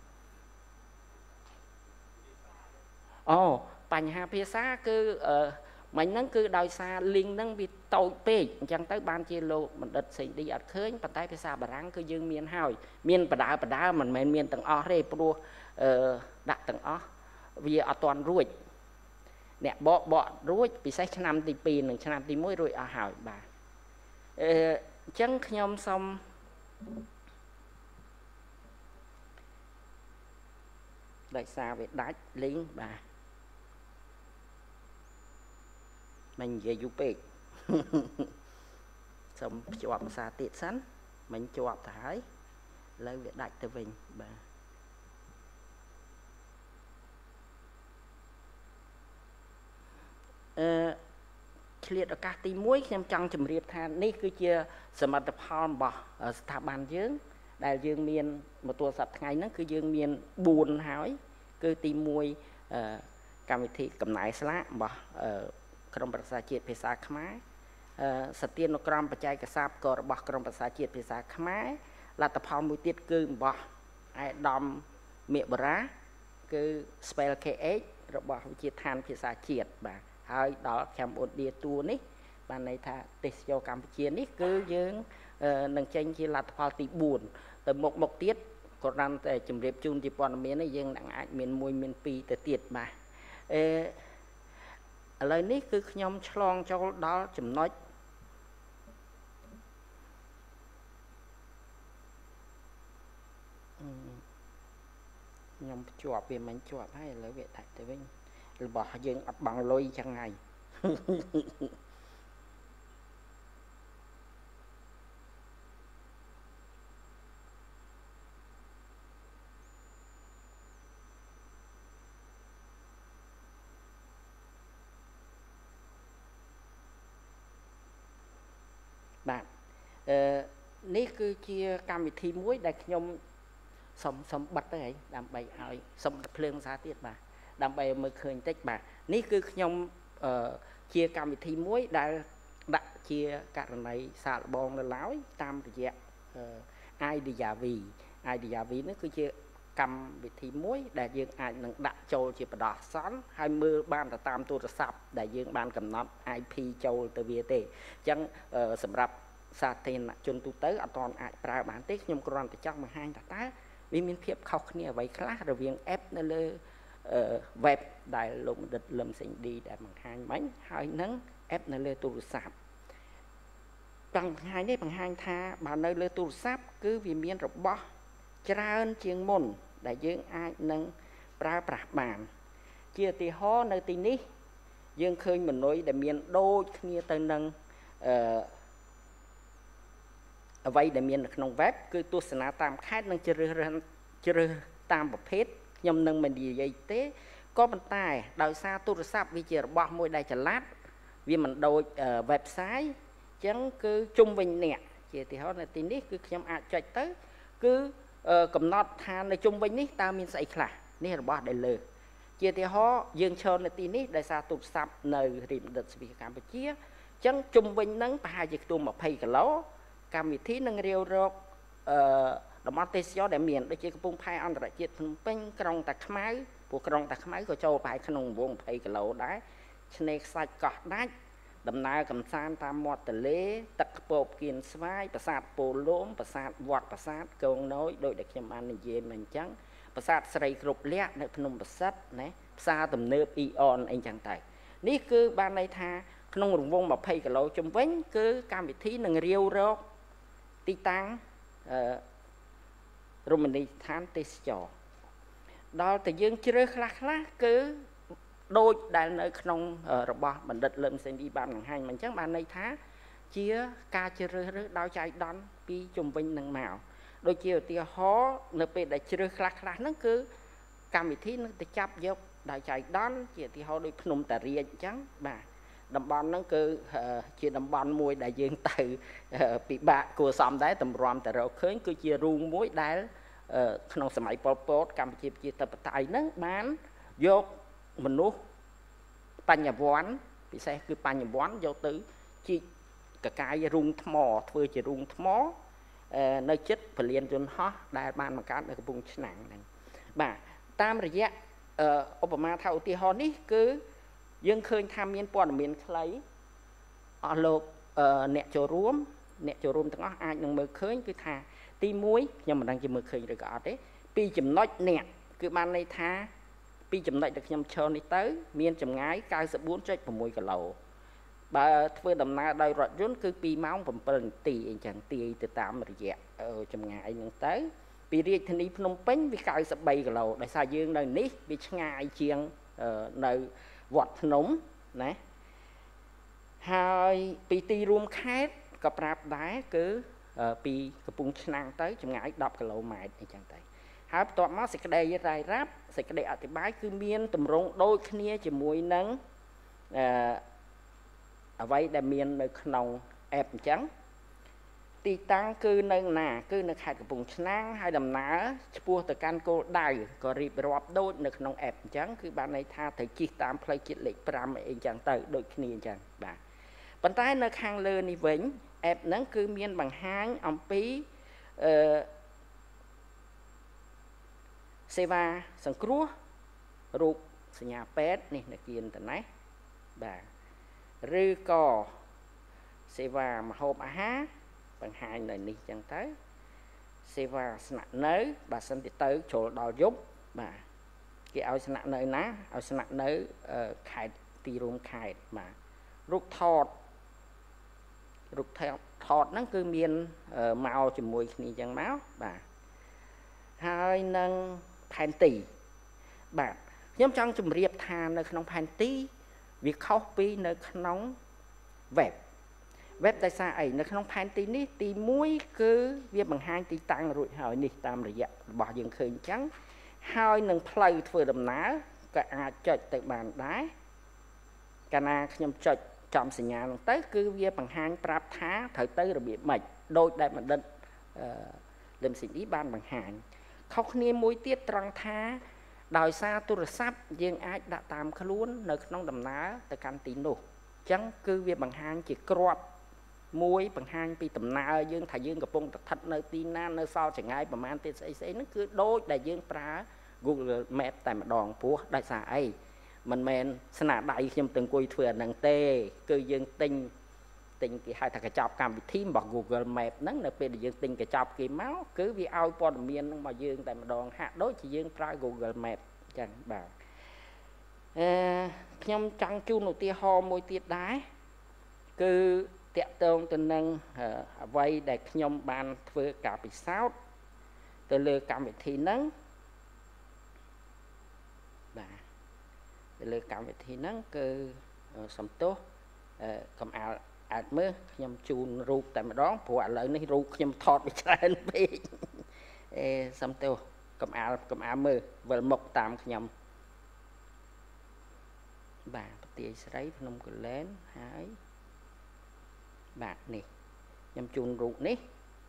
ồ bánh hà phía xa cứ mình nắng cứ đòi xa liên nắng bị tàu pe chẳng tới ban chia lô mình đợt sinh đi ở khơi bàn tay phía xa bà răng cứ dương miền hào miền bà đá bà đá mình miền miền tầng o rê pro đặt tầng o vì ở toàn ruồi nè bỏ bỏ ruồi bị say năm tì pi nâng năm tì muối ruồi ở hào bà chẳng nhom xong đại xa về đá lính bà mình về du bịch xong chọp xa tiệt sẵn mình chọp thái lấy về đại từ mình bà ờ liệt ở các tí muối nhằm trong chùm riệp than ní cứ chia sầm mặt tập hòn bỏ ở tháp bàn dương đại dương miền một tua sập ngày nó cứ dương miền buồn hỏi cứ tí muối cam thị cầm nải sá bỏ ở trong bậc sa chiết phía xa khmái sạt tiên nó cầm bạch chay cả sáp cờ bỏ trong bậc sa chiết phía xa khmái là tập hòn muối tiết cứ bỏ ai đom miệng bả cứ spell kh rồi bỏ chiết than phía xa chiết bàហើយដល់ខ្ញុំអូនឌីតួនេះបានន័យថាទេសចរកម្ពុជានេះគឺយើងនឹងចេញជាលទ្ធផលទីbốnទៅមុខមុខទៀតក៏បានតែជម្រាបជូនជាព័ត៌មាននេះយើងនឹងអាចមានមួយមានពីរទៅទៀតបាទអឺឥឡូវនេះគឺខ្ញុំឆ្លងចូលដល់ចំណុចខ្ញុំភ្ជាប់វាមិនជាប់ហើយឥឡូវវាដាច់ទៅវិញរបស់យើងអត់bằngលុយចឹងហើយបាទអឺនេះគឺជាកម្មវិធីមួយដែលខ្ញុំសុំសុំបិទទៅហើយដើម្បីឲ្យសុំភ្លើងសារទៀតបាទដើម្បីមើលឃើញតិចបាទនេះគឺខ្ញុំជាកម្មវិធីមួយដែលដាក់ជាករណីសាកល្បងនៅឡើយតាមរយៈ Idea V Idea V នេះគឺជាកម្មវិធីមួយដែលយើងអាចនឹងដាក់ចូលជាបដោះសន្នហើយមើលបានទៅតាមទូរស័ព្ទដែលយើងបានកំណត់ I P ចូលទៅវាទេអញ្ចឹងសម្រាប់សាធារណជនទូទៅអត់ទាន់អាចប្រើបានទេខ្ញុំគ្រាន់តែចង់បង្ហាញថាតើវាមានភាពខុសគ្នាអ្វីខ្លះរវាង app នៅលើweb ដែលលោកបណ្ឌិតលឹមសេងឌីដែលបង្ហាញមិញហើយនឹង app នៅលើទូរស័ព្ទបង្ហាញនេះបង្ហាញថាបើនៅលើទូរស័ព្ទគឺវាមានរបស់ច្រើនជាងមុនដែលយើងអាចនឹងប្រើប្រាស់បានជាឧទាហរណ៍នៅទីនេះយើងឃើញមនុស្សដែលមានដូចគ្នាទៅនឹងអឺអ្វីដែលមាននៅក្នុង web គឺទស្សនាតាមខេត្តនិងជ្រើសរើសជ្រើសតាមប្រភេទខ្ញុំនឹងមិននិយាយទេក៏ប៉ុន្តែដោយសារទូរស័ព្ទវាជារបស់មួយដែលចល័តវាមិនដូច website អញ្ចឹងគឺជុំវិញអ្នកជាឧទាហរណ៍នៅទីនេះគឺខ្ញុំអាចចុចទៅគឺកំណត់ថានៅជុំវិញនេះតើមានស្អីខ្លះនេះរបស់ដែលលើជាឧទាហរណ៍យើងឈរនៅទីនេះដោយសារទូរស័ព្ទនៅរាជបណ្ឌិតស្វីកម្ពុជាអញ្ចឹងជុំវិញនឹងប្រហែលជាខ្ទង់ยี่สิบគីឡូកម្មវិធីនឹងរាវរកអឺតំបន់ទេសចរដែលមានដូចជាកំពង់ផែអន្តរជាតិភ្នំពេញក្រុងតាខ្មៅពួកក្រុងតាខ្មៅក៏ចូលប្រហែលក្នុងវងยี่สิบគីឡូដែរឆ្នេរខ្សាច់កោះដាច់ដំណើរកំសាន្តតាមមាត់ទន្លេទឹកខ្ពប់គៀនស្វាយប្រាសាទពោធិ៍លោមប្រាសាទវត្តប្រាសាទកងណយដោយដែលខ្ញុំបាននិយាយមិនអញ្ចឹងប្រាសាទស្រីគ្រប់លក្ខនៅភ្នំប្រសិទ្ធណាផ្សារទំនើបអ៊ីអនអីចឹងទៅនេះគឺបានន័យថាក្នុងរង្វង់ยี่สิบគីឡូជុំវិញគឺកម្មវិធីនឹងរាវរកទីតាំងអឺរមណីយដ្ឋានទេសចរដល់តែយើងជ្រើសខ្លះខ្លះគឺដូចដែលនៅក្នុងរបស់បណ្ឌិតលឹមសេនឌីបានបង្ហាញមកអញ្ចឹងបានន័យថាជាការជ្រើសរើសដោយចៃដន្យពីជំវិញនឹងមកដូចជាឧទាហរណ៍នៅពេលដែលជ្រើសខ្លះខ្លះហ្នឹងគឺកម្មវិធីនឹងទៅចាប់យកដោយចៃដន្យជាឧទាហរណ៍ដូចភ្នំតារាជអញ្ចឹងបាទតំបន់ហ្នឹងគឺជាតំបន់មួយដែលយើងទៅពិបាកគួរសមដែរតម្រាំតែរកឃើញគឺជារូងមួយដែលក្នុងសម័យប៉ុលពតកម្ពុជាប្រជាធិបតេយ្យហ្នឹងបានយកមនុស្សបញ្ញវន្តពិសេសគឺបញ្ញវន្តយកទៅជីកកកាយរូងថ្មធ្វើជារូងថ្មនៅចិត្តពលានយន្តហោះដែលបានបង្កើតនៅកំពង់ឆ្នាំងហ្នឹងបាទតាមរយៈឧបមាថាឧទាហរណ៍នេះគឺយើងឃើញថាមានព័ត៌មានខ្លីអស់លោកអ្នកចូលរួមអ្នកចូលរួមទាំងអស់អាចនឹងមើលឃើញគឺថាទីមួយខ្ញុំមិនដឹងជាមើលឃើញឬក៏អត់ទេពីចំណុចអ្នកគឺបានន័យថាពីចំណុចដែលខ្ញុំឈរនេះទៅមានចម្ងាយកៅសិបបួន 6 គីឡូបើធ្វើដំណើរដោយរថយន្តគឺពីរម៉ោង 7 នាទីអញ្ចឹងទាយទៅតាមរយៈចម្ងាយហ្នឹងទៅពីរាជធានីភ្នំពេញវាកៅសិបបីគីឡូដោយសារយើងនៅនេះវាឆ្ងាយជាងនៅវត្តភ្នំណាហើយពីទីរួមខេត្តក៏ប្រាប់ដែរគឺពីកំពង់ឆ្នាំងទៅចម្ងាយដប់គីឡូម៉ែត្រអញ្ចឹងទៅហើយបន្ទាប់មកសេចក្តីរាយរាប់សេចក្តីអធិប្បាយគឺមានតម្រង់ដូចគ្នាជាមួយនឹងអឺអ្វីដែលមាននៅក្នុង app អញ្ចឹងទីតាំងគឺនៅណាគឺនៅខេត្តកំពង់ឆ្នាំងហើយដំណើរឆ្ពោះទៅកាន់គោលដៅក៏រៀបរាប់ដូចនៅក្នុង app អញ្ចឹងគឺបានន័យថាត្រូវជិះតាមផ្លូវជាតិលេខ5អីអញ្ចឹងទៅដូចគ្នាអញ្ចឹងបាទប៉ុន្តែនៅខាងលើនេះវិញ app ហ្នឹងគឺមានបង្ហាញអំពីអឺសេវាសង្គ្រោះរូបសញ្ញាពេទ្យនេះនៅគៀនតណេះបាទឬក៏សេវាម្ហូបអាហារបង្ហាញនៅនេះចឹងទៅសេវាស្នាក់នៅបើសិនទៅទៅចូលដល់យប់បាទគេឲ្យស្នាក់នៅណាឲ្យស្នាក់នៅខេត្តទីរួមខេត្តបាទរូបថតរូបថតថតហ្នឹងគឺមានមកជាមួយគ្នាចឹងមកបាទហើយនឹងផែនទីបាទខ្ញុំចង់ជម្រាបថានៅក្នុងផែនទីវាខុសពីនៅក្នុង web web ដោយសារអីនៅក្នុងផែនទីនេះទីមួយគឺវាបង្ហាញទីតាំងរួចហើយនេះតាមរយៈរបស់យើងឃើញអញ្ចឹងហើយនឹងផ្លូវធ្វើដំណើរក៏អាចចុចទៅបានដែរកាលណាខ្ញុំចុចចំសញ្ញាហ្នឹងទៅគឺវាបង្ហាញប្រាប់ថាត្រូវទៅរបៀបម៉េចដូចដែលបណ្ឌិតអឺលឹមសេនឌីបានបង្ហាញខុសគ្នាមួយទៀតត្រង់ថាដោយសារទូរស័ព្ទយើងអាចដាក់តាមខ្លួននៅក្នុងដំណើរទៅកាន់ទីនោះអញ្ចឹងគឺវាបង្ហាញជាគ្រាប់មួយបង្ហាញពីដំណើរយើងថាយើងកំពុងស្ថិតនៅទីណានៅសល់ចម្ងាយប្រមាណទៀតស្អីស្អីហ្នឹងគឺដូចដែលយើងប្រើ Google Map តែម្ដងព្រោះដោយសារអីមិនមែនស្នាដៃខ្ញុំទៅអង្គុយធ្វើអាហ្នឹងទេគឺយើងទិញទិញគេហៅថាកញ្ចប់កម្មវិធីរបស់ Google Map ហ្នឹងនៅពេលដែលយើងទិញកញ្ចប់គេមកគឺវាឲ្យព័ត៌មានហ្នឹងមកយើងតែម្ដងហាក់ដូចជាយើងប្រើ Google Map អញ្ចឹងបាទអឺខ្ញុំចង់ជូនឧទាហរណ៍មួយទៀតដែរគឺតាក់ទងទៅនឹងអ្វីដែលខ្ញុំបានធ្វើការពិសោធន៍ទៅលើកម្មវិធីហ្នឹងបាទទៅលើកម្មវិធីហ្នឹងគឺសំទោសកំអាលអាចមើលខ្ញុំជូនរូបតែម្ដងព្រោះឥឡូវនេះរូបខ្ញុំថតវាច្រើនពេកអេសំទោសកំអាលកំអាលមើលវិលមុខតាមខ្ញុំបាទប្រទាយស្រីភ្នំកលែនហើយបាទនេះខ្ញុំជូនរូបនេះ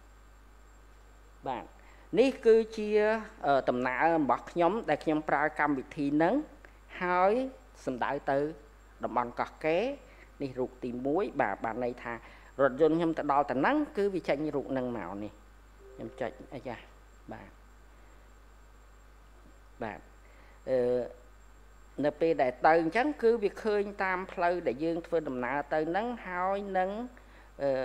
បាទនេះគឺជាដំណើររបស់ខ្ញុំដែលខ្ញុំប្រើកម្មវិធីហ្នឹងហើយសំដៅទៅតំបន់កោះកេរនេះរូបទីមួយបាទបានន័យថារថយន្តខ្ញុំទៅដល់តំណឹងគឺវាចេញរូបហ្នឹងមកនេះខ្ញុំចុចអីចាបាទបាទអឺនៅពេលដែលទៅអញ្ចឹងគឺវាឃើញតាមផ្លូវដែលយើងធ្វើដំណើរទៅហ្នឹងហើយនឹងអឺ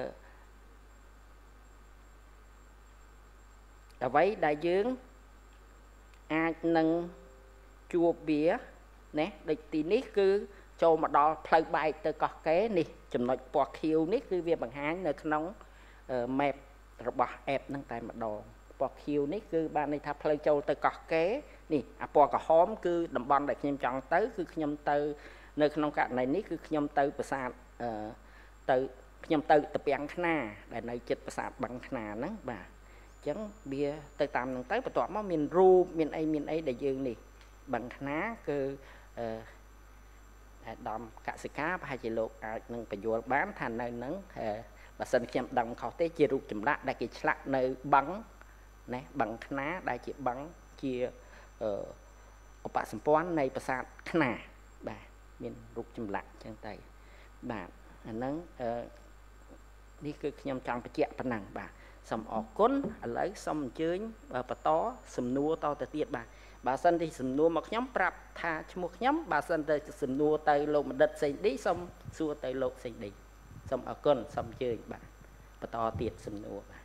អ្វីដែលយើងអាចនឹងជួបវាណាដូចទីនេះគឺចូលមកដល់ផ្លូវបែកទៅកោះកេរនេះចំណុចពណ៌ខៀវនេះគឺវាបង្ហាញនៅក្នុង map របស់ app ហ្នឹងតែម្ដងព pò khiêu ní cứ ban này tháp plei châu tới cọt kế nè à pò cả hóm cứ đầm bòn đại nhom chọn tới cứ nhom tới nơi trong cạn này ní cứ nhom tới bờ sạt tới nhom tới tập bèn khna đại nơi chật bờ sạt bằng khna nắng bà chẳng bia tới tam nâng tới bờ tọa mà miền ru miền ấy miền ấy đại dương nè bằng khna cứ đom cả sự cá hai chỉ lục nâng phải vô bán thành nơi nắng và sân kem đồng khó tế chia rụt chùm lạ đại kỳ lạ nơi bắn nè bằng khná đại chỉ bắn chia ở bạ sầm pón này bờ sạt khná bà miền rụt chùm lạ chân tay bà nắng đi cứ nhom trong cái chẹt phần nặng bà sầm ọt cún lấy sầm chơi và bờ to sầm nua to từ tiệt bà bà sân thì sầm nua mặc nhóm prap tha một nhóm bà sân thì sầm nua tay lộ một đất xây đi xong xua tay lộ xây đi xong ở cơn xong chơi bà bà to tiệt sầm nua bà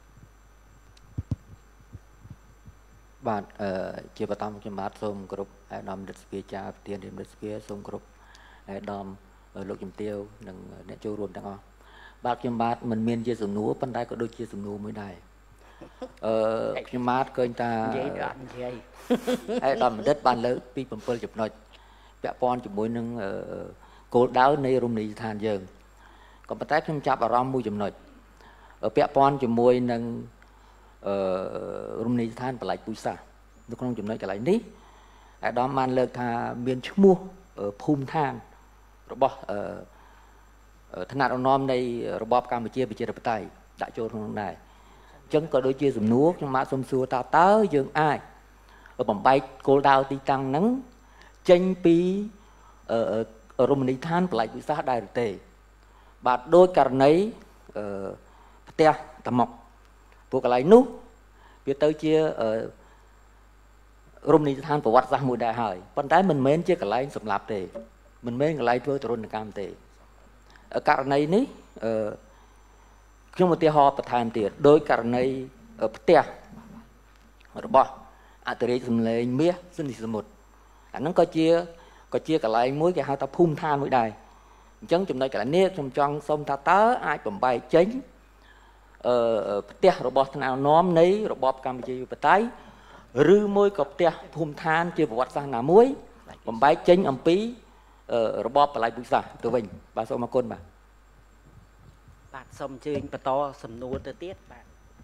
bạn chia bà tâm cho mát xôm group đom đất phía cha tiền điểm đất phía xôm group đom lộ chìm tiêu đừng để cho ruột đang ngon bạn cho mát mình miên chia sầm nua bên đây có đôi chia sầm nua mới đài ờ cho mát coi anh ta ai đom đất ban lớn pi bầm pơ chụp nói vẽ pon chụp môi nâng cô đáo này rung này than dường còn bắt tay trong chạp ở ram môi chụp nói ở vẽ pon chụp môi nâng rung này than và lại pui sa nó không chụp nói trở lại ní ai đó man lơ tha miền chúc mua ở phum than rồi bỏ ở thân nào nom đây rồi bỏ Campuchia bị chia được tay đã cho trong này chân có đôi chia dùng núa trong má xôm xua ta tới dương ai ở bầm bay cô đào ti tăng nắng tranh pi ở ở Romani than lại bị sát đại tề bà đôi cả nấy ở te tầm mọc buộc lại nút biết tới chia ở Romani than của vắt ra mùi đại hải phần trái mình mến chia cả lại sầm lạp tề mình mến cả lại vừa từ rôn cam tề ở cả này ní ở khi mà tia ho bật tham tiệt đôi cả này ở tia rồi bỏ à từ đây dùng lên mía xin đi một nó có chia có chia cả lại muối cái hai ta phun than mũi đài chấn trong đây cả nếp trong trong sông ta tớ ai cầm bài chén ở tia rồi bỏ nào nóm nấy rồi bỏ Campuchia bật tay rư môi cọp tia phun than chia vào sang nào muối cầm bài chén âm pí rồi bỏ lại bụi sa từ mình bà số mà côn bà bạn xong chơi bà to sầm nua tới tiết bạn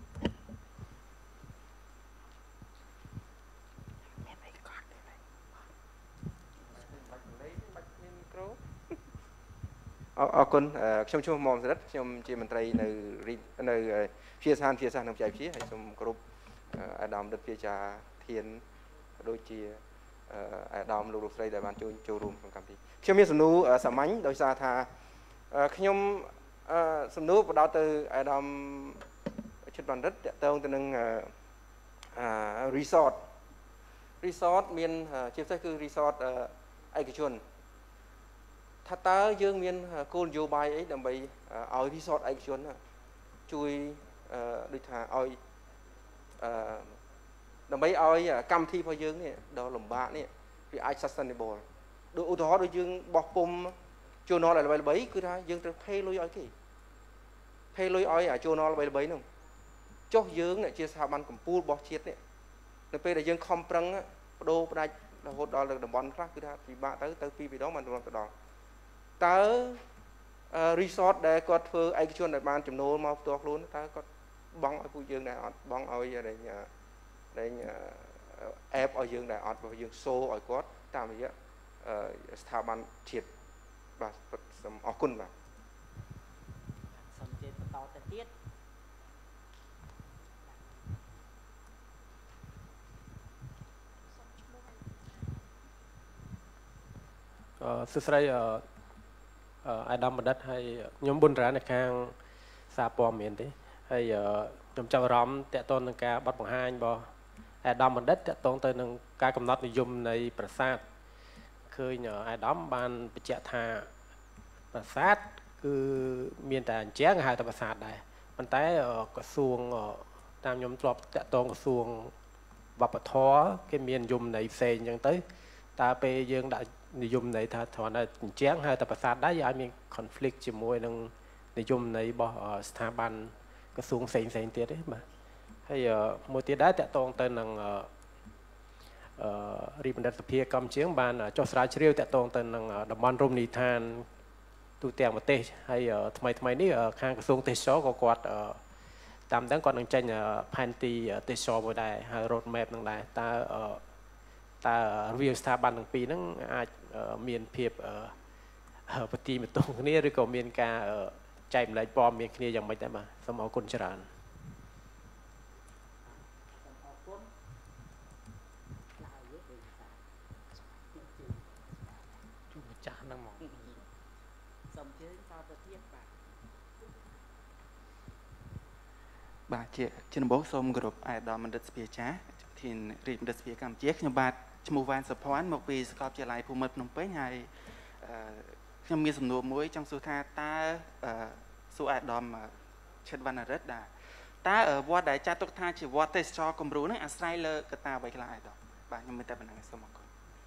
ở con trong chung mong rất trong chị mình tây nơi nơi phía san phía san nằm chạy phía hay trong group Adam đất phía trà thiên đôi chia Adam lục lục tây đại ban châu châu rùm trong cam thị trong miền sầm nú sầm ánh đôi xa tha trong sầm nú bắt đầu từ Adam chất đoàn đất tông từ nâng resort resort miền chiếm sách cứ resort ai cái chuồnถ้าตาយើងមានគោលនយោបាយអីដើម្បីឲ្យ resort ឯកជនជួយដូចថាឲ្យដើម្បីឲ្យកម្មវិធីរបស់យើងនេះដល់លំបាកនេះវាអាច sustainable ដូចឧទាហរណ៍ដូចយើងបោះពុំ journal ឲ្យល្បីៗគឺថាយើងត្រូវ pay លុយឲ្យគេ pay លុយឲ្យអា journal ល្បីៗហ្នឹងចុះយើងជាស្ថាប័នកម្ពុជារបស់ជាតិនេះនៅពេលដែលយើងខំប្រឹងបដូរផ្ដាច់រហូតដល់តំបន់ខ្លះគឺថាពិបាកទៅទៅពីរពីរដងបានទៅដល់តើ resort ដែលគាត់ធ្វើឯកជនដែលបានចំណូលមកផ្ទាល់ខ្លួនតើគាត់បង់ឲ្យពួកយើងដែរអត់បង់ឲ្យដែលដែល app ឲ្យយើងដែរអត់បើយើងសូឲ្យគាត់តាមរយៈស្ថាប័នជាតិបាទសូមអរគុណបាទសូមជឿបន្តទៅទៀតអឺសួស្តីអឺអាដាមបណ្ឌិតហើយខ្ញុំបុនរានៅខាងសារព័ត៌មានទេហើយខ្ញុំចាប់អារម្មណ៍តកតននឹងការបត់បង្ហាញរបស់អាដាមបណ្ឌិតតកតងទៅនឹងការកំណត់និយមនៃប្រាសាទឃើញអាដាមបានបញ្ជាក់ថាប្រាសាទគឺមានតែអញ្ចឹងហៅថាប្រាសាទដែរប៉ុន្តែក្រសួងតាមខ្ញុំធ្លាប់តកតងក្រសួងវប្បធម៌គេមាននិយមនៃផ្សេងអញ្ចឹងទៅតើពេលយើងដាក់និយមន័យថាត្រង់តែអញ្ចឹងហៅតែប្រាសាទដែរយើងអាចមាន conflict ជាមួយនឹងនិយមន័យរបស់ស្ថាប័នក្រសួងផ្សេងផ្សេងទៀតទេបាទហើយមួយទៀតដែរតកតងទៅនឹងអឺរីបណ្ឌិតសភាកម្ពុជាបានចុះស្រាវជ្រាវតកតងទៅនឹងតំបន់រមណីយដ្ឋានទូទាំងប្រទេសហើយថ្មីថ្មីនេះខាងក្រសួងទេសចរក៏គាត់តាមដឹងគាត់នឹងចេញផែនទីទេសចរមួយដែរហើយ road map នឹងដែរតើតើវាស្ថាប័នទាំងពីរហ្នឹងអាចមានភាពប្រតិបត្តិគ្នាឬក៏មានការចែកម្លែកព័ត៌មានគ្នាយ៉ាងម៉េចដែរបាទសូមអរគុណច្រើនជួបម្ចាស់ហ្នឹងមកសូមជើញតទៅទៀតបាទបាទជាជំនុំសូមគោរពអាយដាមបណ្ឌិតសភាចាស់ធានរាជបណ្ឌិតសភាកម្ពុជាខ្ញុំបាទឈ្មោះវ៉ានសុភ័ណ្ឌមកពីសាកលវិទ្យាល័យភូមិន្ទភ្នំពេញហើយខ្ញុំមានសំណួរមួយចង់សួរថាតើសួរអាយដាមឈិតវណ្ណរិទ្ធដែរតើវត្តដែលចាត់ទុកថាជាវត្តទេសចរគំរូហ្នឹងអាស្រ័យលើកត្តាអ្វីខ្លះអាយដាមបាទខ្ញុំមានតែប៉ុណ្្នឹងសូមអរគុណ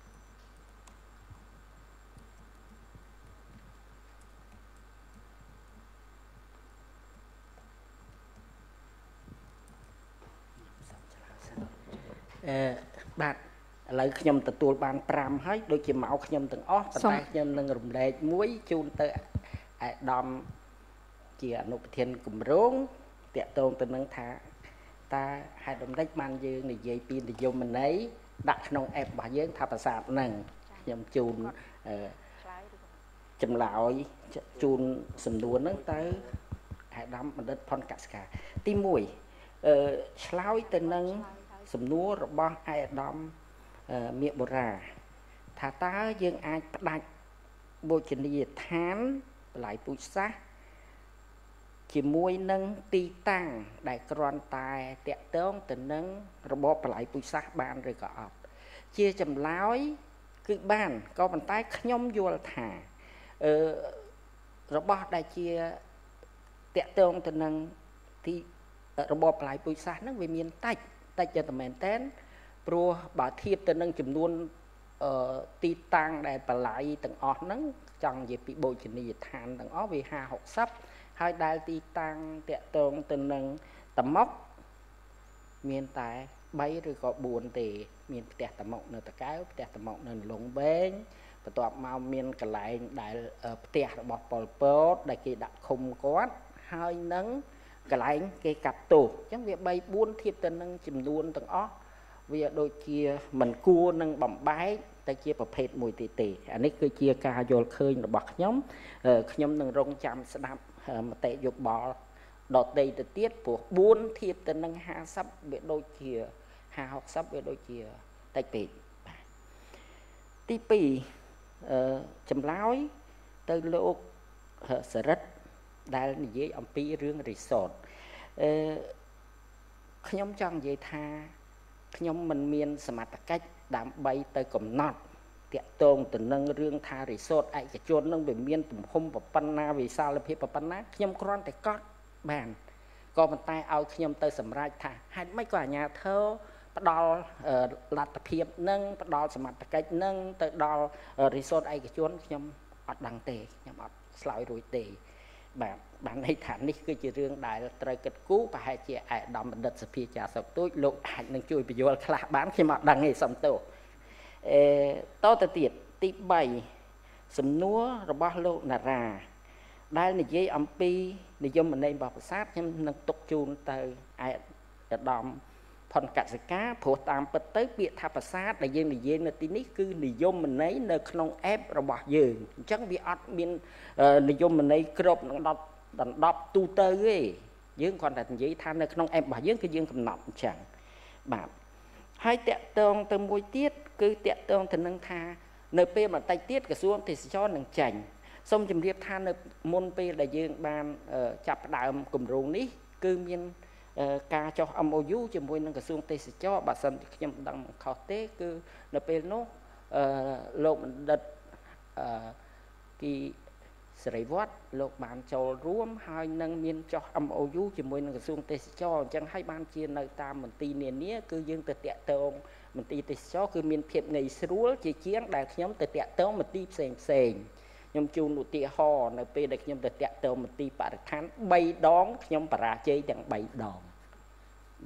អឺបាទឥឡូវខ្ញុំទទួលបានប្រាំហើយដូចជាមកខ្ញុំទាំងអស់ប៉ុន្តែខ្ញុំនឹងរំលែកមួយជូនទៅអាយដាមជាអនុប្រធានគម្រោងតាក់ទងទៅនឹងថាតើហេតុដំណេចបានយើងនិយាយពីនិយមន័យដាក់ក្នុង app របស់យើងថាប្រាសាទហ្នឹងខ្ញុំជូនអឺចម្លើយជូនសំណួរហ្នឹងទៅអាយដាមបណ្ឌិតផុនកសិកាទីមួយអឺឆ្លើយទៅនឹងសំណួររបស់អាយដាមមាសបុរាថាតើយើងអាចផ្ដាច់បូជនីយដ្ឋានបន្លែពូជសាសន៍ជាមួយនឹងទីតាំងដែលគ្រាន់តែតាក់ទងទៅនឹងរបបបន្លែពូជសាសន៍បានឬក៏អត់ជាចម្លើយគឺបានក៏ប៉ុន្តែខ្ញុំយល់ថាអឺរបស់ដែលជាតាក់ទងទៅនឹងទីរបបបន្លែពូជសាសន៍ហ្នឹងវាមានតិចតិចតែមែនតើព្រោះបើធៀបទៅនឹងចំនួនអឺទីតាំងដែលបល័យទាំងអស់ហ្នឹងចង់និយាយពីបូជនីយដ្ឋានទាំងអស់វាហាហកសិបហើយដែលទីតាំងតាក់ទងទៅនឹងតមុកមានតែបីឬក៏បួនទេមានផ្ទះតមុកនៅតកែវផ្ទះតមុកនៅលងវែងបន្ទាប់មកមានកន្លែងដែលផ្ទះរបស់ប៉ុលពតដែលគេដាក់ឃុំគាត់ហើយនឹងកន្លែងគេកាត់ទោសអញ្ចឹងវាបីបួនធៀបទៅនឹងចំនួនទាំងអស់វាដូចជាមិនគួរនឹងបំបែកតែជាប្រភេទមួយទេទេអានេះគឺជាការយល់ឃើញរបស់ខ្ញុំខ្ញុំនឹងរងចាំស្ដាប់មតិយោបល់ដតីទៅទៀតព្រោះបួនធៀបទៅនឹងហាសិបវាដូចជាហាហកសិបវាដូចជាតិចពេកទីពីរអឺចម្លើយទៅលោកសរិទ្ធដែលនិយាយអំពីរឿង resort អឺខ្ញុំចង់និយាយថាខ្ញុំមិនមានសមត្ថកិច្ចដើម្បីទៅកំណត់តាក់ទងទៅនឹងរឿងថា resort ឯកជននឹងវាមានទំហំប៉ុណ្ណាវិសាលភាពប៉ុណ្ណាខ្ញុំគ្រាន់តែកត់បានក៏ប៉ុន្តែឲ្យខ្ញុំទៅសម្រេចថាហេតុម៉េចក៏អាជ្ញាធរផ្ដល់លទ្ធភាពនឹងផ្ដល់សមត្ថកិច្ចនឹងទៅដល់ resort ឯកជនខ្ញុំអត់ដឹងទេខ្ញុំអត់ឆ្លើយរួចទេបាទបានន័យថានេះគឺជារឿងដែលត្រូវគិតគូរប្រហែលជាអាយដាមបណ្ឌិតសភាចាសុកទូចលោកអាចនឹងជួយបញ្យល់ខ្លះបានខ្ញុំអត់ដឹងទេសំទោសអឺតទៅទៀតទីបីសំណួររបស់លោកណារ៉ាដែលនិយាយអំពីនិយមន័យរបស់ប្រាសាទខ្ញុំនឹងទុកជូនទៅអាយដាមផុនកសិកាព្រោះតាមពិតទៅពាក្យថាប្រាសាទដែលយើងនិយាយនៅទីនេះគឺនិយមន័យនៅក្នុង app របស់យើងអញ្ចឹងវាអត់មាននិយមន័យគ្រប់នឹងដប់ដណ្ដប់ទូទៅទេយើងគ្រាន់តែនិយាយថានៅក្នុង app របស់យើងគឺយើងកំណត់អញ្ចឹងបាទហើយតាក់ទងទៅមួយទៀតគឺតាក់ទងទៅនឹងថានៅពេលបន្តិចទៀតក្រសួងទេសចរនឹងចេញសូមជម្រាបថានៅមុនពេលដែលយើងបានចាប់ផ្ដើមគម្រោងនេះគឺមានការចុះ M O U ជាមួយនឹងក្រសួងទេសចរបើសិនខ្ញុំមិនដឹងខុសទេគឺនៅពេលនោះអឺលោកបណ្ឌិតអឺគីសេរីវត្តលោកបានចូលរួមហើយនឹងមានចុះ M O U ជាមួយនឹងក្រសួងទេសចរអញ្ចឹងហើយបានជានៅតាមមន្ទីរនានាគឺយើងទៅតាក់ទងមន្ទីរទេសចរគឺមានភាពងាយស្រួលជាជាងដែលខ្ញុំទៅតាក់ទងមន្ទីរផ្សេងផ្សេងខ្ញុំជូនឧទាហរណ៍នៅពេលដែលខ្ញុំទៅតាក់ទងមន្ទីរបរិស្ថានបីដងខ្ញុំបរាជ័យទាំងបីដងបាទ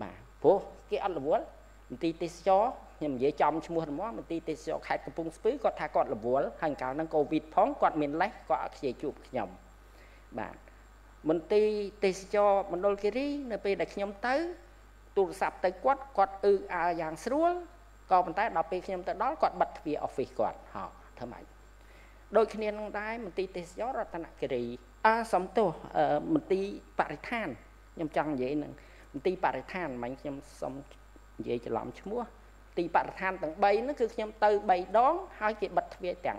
ព្រោះគេអត់រវល់មន្ទីរទេសចរខ្ញុំនិយាយចំឈ្មោះរបស់មន្ទីរទេសចរខេត្តកំពង់ស្ពឺគាត់ថាគាត់រវល់ហើយកាលហ្នឹងកូវីដផងគាត់មានលេសគាត់អត់ខ្ជិលជួបខ្ញុំបាទមន្ទីរទេសចរមណ្ឌលគិរីនៅពេលដែលខ្ញុំទៅទូរស័ព្ទទៅគាត់គាត់អឺអើយ៉ាងស្រួលក៏ប៉ុន្តែដល់ពេលខ្ញុំទៅដល់គាត់បិទទ្វារ office គាត់ហោធ្វើម៉េចដូចគ្នានឹងដែរមន្ទីរទេសចររតនគិរីអើសំទោសមន្ទីរបរិស្ថានខ្ញុំចង់និយាយនឹងមន្ទីរបរិស្ថានមិញខ្ញុំសុំនិយាយច្រឡំឈ្មោះទីបរិស្ថានទាំង3ហ្នឹងគឺខ្ញុំទៅ3ដងហើយគេបិទទ្វារទាំង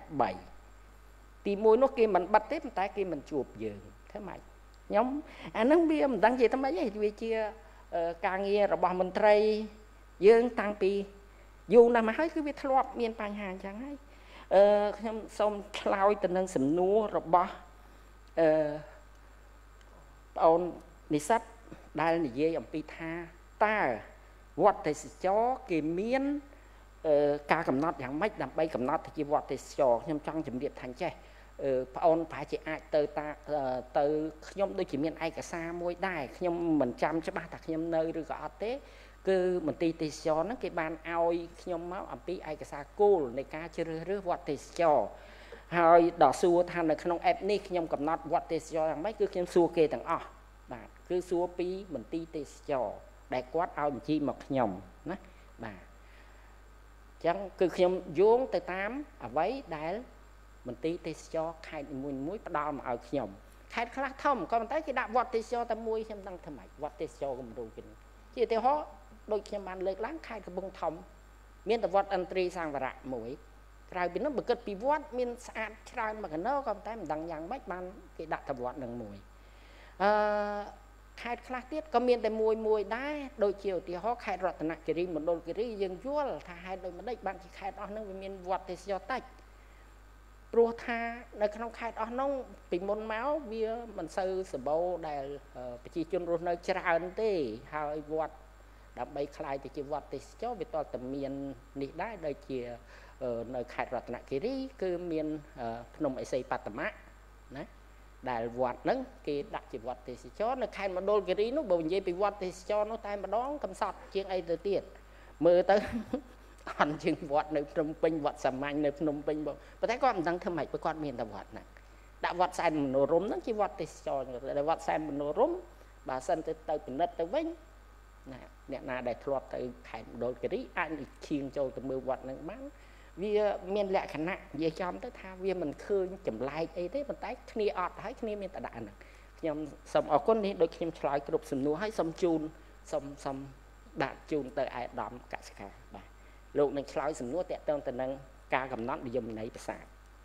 3ទី1នោះគេមិនបិទទេប៉ុន្តែគេមិនជួបយើងធ្វើម៉េចខ្ញុំអាហ្នឹងវាមិនដឹងនិយាយថាម៉េចទេវាជាការងាររបស់មន្ត្រីយើងតាំងពីយូរណាស់មកហើយគឺវាធ្លាប់មានបញ្ហាអញ្ចឹងហើយអឺខ្ញុំសូមឆ្លើយទៅនឹងសំណួររបស់អឺបងអូននិស្សិតដែលនិយាយអំពីថាតើវត្តទេសចរគេមានការកំណត់យ៉ាងម៉េចដើម្បីកំណត់ទៅជាវត្តទេសចរខ្ញុំចង់ជម្រាបថាចេះបងអូនប្រហែលជាអាចទៅតាទៅខ្ញុំដូចជាមានឯកសារមួយដែរខ្ញុំមិនចាំច្បាស់ថាខ្ញុំនៅឬក៏អត់ទេគឺមន្ទីរទេសចរហ្នឹងគេបានឲ្យខ្ញុំមកអំពីឯកសារគោលនៃការជ្រើសរើសវត្តទេសចរហើយដល់សួរថានៅក្នុង app នេះខ្ញុំកំណត់វត្តទេសចរយ៉ាងម៉េចគឺខ្ញុំសួរគេទាំងអស់បាទគឺសួរពីមន្ទីរទេសចរដែលគាត់ឲ្យបញ្ជីមកខ្ញុំណាបាទអញ្ចឹងគឺខ្ញុំយោងទៅតាមអ្វីដែលមន្ទីរទេសចរខេត្តនីមួយៗផ្ដល់មកឲ្យខ្ញុំខេត្តខ្លះធំក៏ប៉ុន្តែគេដាក់វត្តទេសចរតែមួយខ្ញុំដឹងថាម៉េចវត្តទេសចរគំរូគេជាឧទាហរណ៍ដូចខ្ញុំបានលើកឡើងខេត្តកំពង់ធំមានតែវត្តឥន្ទ្រីសង្វរៈមួយក្រៅពីនោះបើគិតពីវត្តមានស្អាតច្រើនមកកណោក៏ប៉ុន្តែមិនដឹងយ៉ាងម៉េចបានគេដាក់តែវត្តនឹងមួយអឺខេត្តខ្លះទៀតក៏មានតែមួយមួយដែរដូចជាឧទាហរណ៍ខេត្តរតនគិរីមណ្ឌលគិរីយើងយល់ថាហេតុដូចម្ដេចបានជាខេត្តអស់ហ្នឹងវាមានវត្តទេសចរតិចព្រោះថានៅក្នុងខេត្តអស់ហ្នឹងពីមុនមកវាមិនសូវសម្បូរដែលប្រជាជនរស់នៅច្រើនទេហើយវត្តដើម្បីคล้ายទៅជាវត្តទេសចរវាតតែមាននេះដែរដូចជានៅខេត្តរតនគិរីគឺមានភ្នំឥសីបត្តមៈណាដែលវត្តហ្នឹងគេដាក់ជាវត្តទេសចរនៅខេត្តមណ្ឌលគិរីនោះបើនិយាយពីវត្តទេសចរនោះតែម្ដងកំសត់ជាងអីទៅទៀតមើលទៅអត់ជាងវត្តនៅភ្នំពេញវត្តសាមញ្ញនៅភ្នំពេញបងប៉ុន្តែគាត់មិនដឹងធ្វើម៉េចព្រោះគាត់មានតែវត្តហ្នឹងដាក់វត្តសែនមនោរម្យហ្នឹងជាវត្តទេសចរតែវត្តសែនមនោរម្យបើសិនទៅទៅពិនិត្យទៅវិញណាអ្នកណាដែលធ្លាប់ទៅខេត្តមណ្ឌលគិរីអាចនឹងឈៀងចូលទៅមើលវត្តហ្នឹងបានវាមានលក្ខណៈនិយាយចំទៅថាវាមិនឃើញចម្លែកអីទេប៉ុន្តែគ្នាអត់ហើយគ្នាមានតែដាក់ហ្នឹងខ្ញុំសូមអរគុណនេះដូចខ្ញុំឆ្លើយគ្រប់សំណួរហើយសូមជូនសូមសូមដាក់ជូនទៅឯកឧត្តមកសិកាបាទលោកនឹងឆ្លើយសំណួរតាក់ទងទៅនឹងការកំណត់និយមន័យភាសា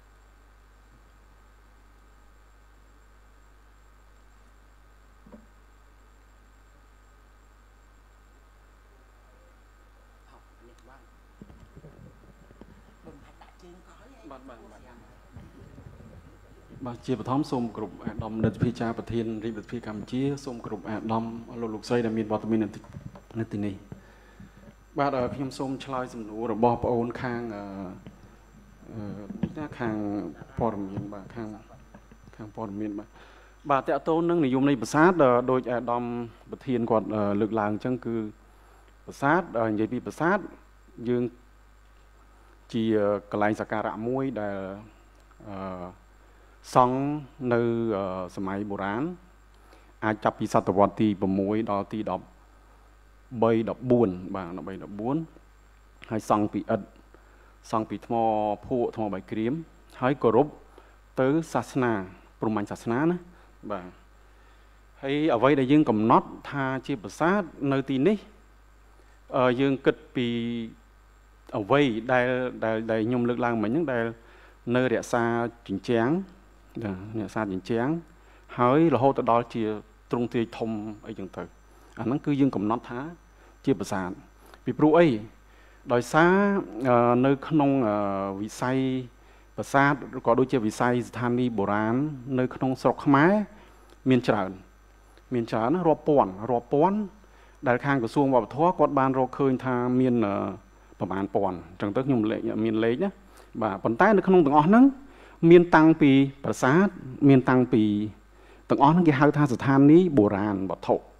បាទជាបឋមសូមគ្រប់អាដាមនិតភិជាប្រធានរាជវិទ្យាកម្ពុជាសូមគ្រប់អាដាមលោកលោកស្រីដែលមានវត្តមាននៅទីនេះបាទខ្ញុំសូមឆ្លើយសំណួររបស់បងអូនខាងអឺនេះខាងព័ត៌មានបាទខាងខាងព័ត៌មានបាទបាទតកតូននឹងនិយមនៃប្រាសាទដោយអាដាមប្រធានគាត់លើកឡើងអញ្ចឹងគឺប្រាសាទនិយាយពីប្រាសាទយើងជាកន្លែងសក្ការៈមួយដែលអឺសង់នៅសម័យបុរាណអាចចាប់ពីសតវត្សទី6ដល់ទីដប់3 14បាទ13 14ហើយសង់ពីឥដ្ឋសង់ពីថ្មភក់ថ្មបាយក្រៀមហើយគោរពទៅសាសនាព្រហ្មញ្ញសាសនាណាបាទហើយអ្វីដែលយើងកំណត់ថាជាប្រាសាទនៅទីនេះយើងគិតពីអ្វីដែលដែលខ្ញុំលើកឡើងមិញហ្នឹងដែលនៅរក្សាជញ្ជាំងអ្នកសាទជញ្ជាំងហើយរហូតទៅដល់ជាទ្រង់ទ្រាយធំអីចឹងទៅអាហ្នឹងគឺយើងកំណត់ថាជាប្រាសាទពីព្រោះអីដោយសារនៅក្នុងវិស័យប្រាសាទក៏ដូចជាវិស័យស្ថានីយ៍បុរាណនៅក្នុងស្រុកខ្មែរមានច្រើនមានច្រើនរាប់ពាន់រាប់ពាន់ដែលខាងក្រសួងវប្បធម៌គាត់បានរកឃើញថាមានប្រមាណពាន់អញ្ចឹងទៅខ្ញុំលេខមានលេខណាបាទប៉ុន្តែនៅក្នុងទាំងអស់ហ្នឹងមានតាំងពីប្រាសាទមានតាំងពីទាំងអស់ហ្នឹងគេហៅថាស្ថានីយ៍បុរាណវត្ថុ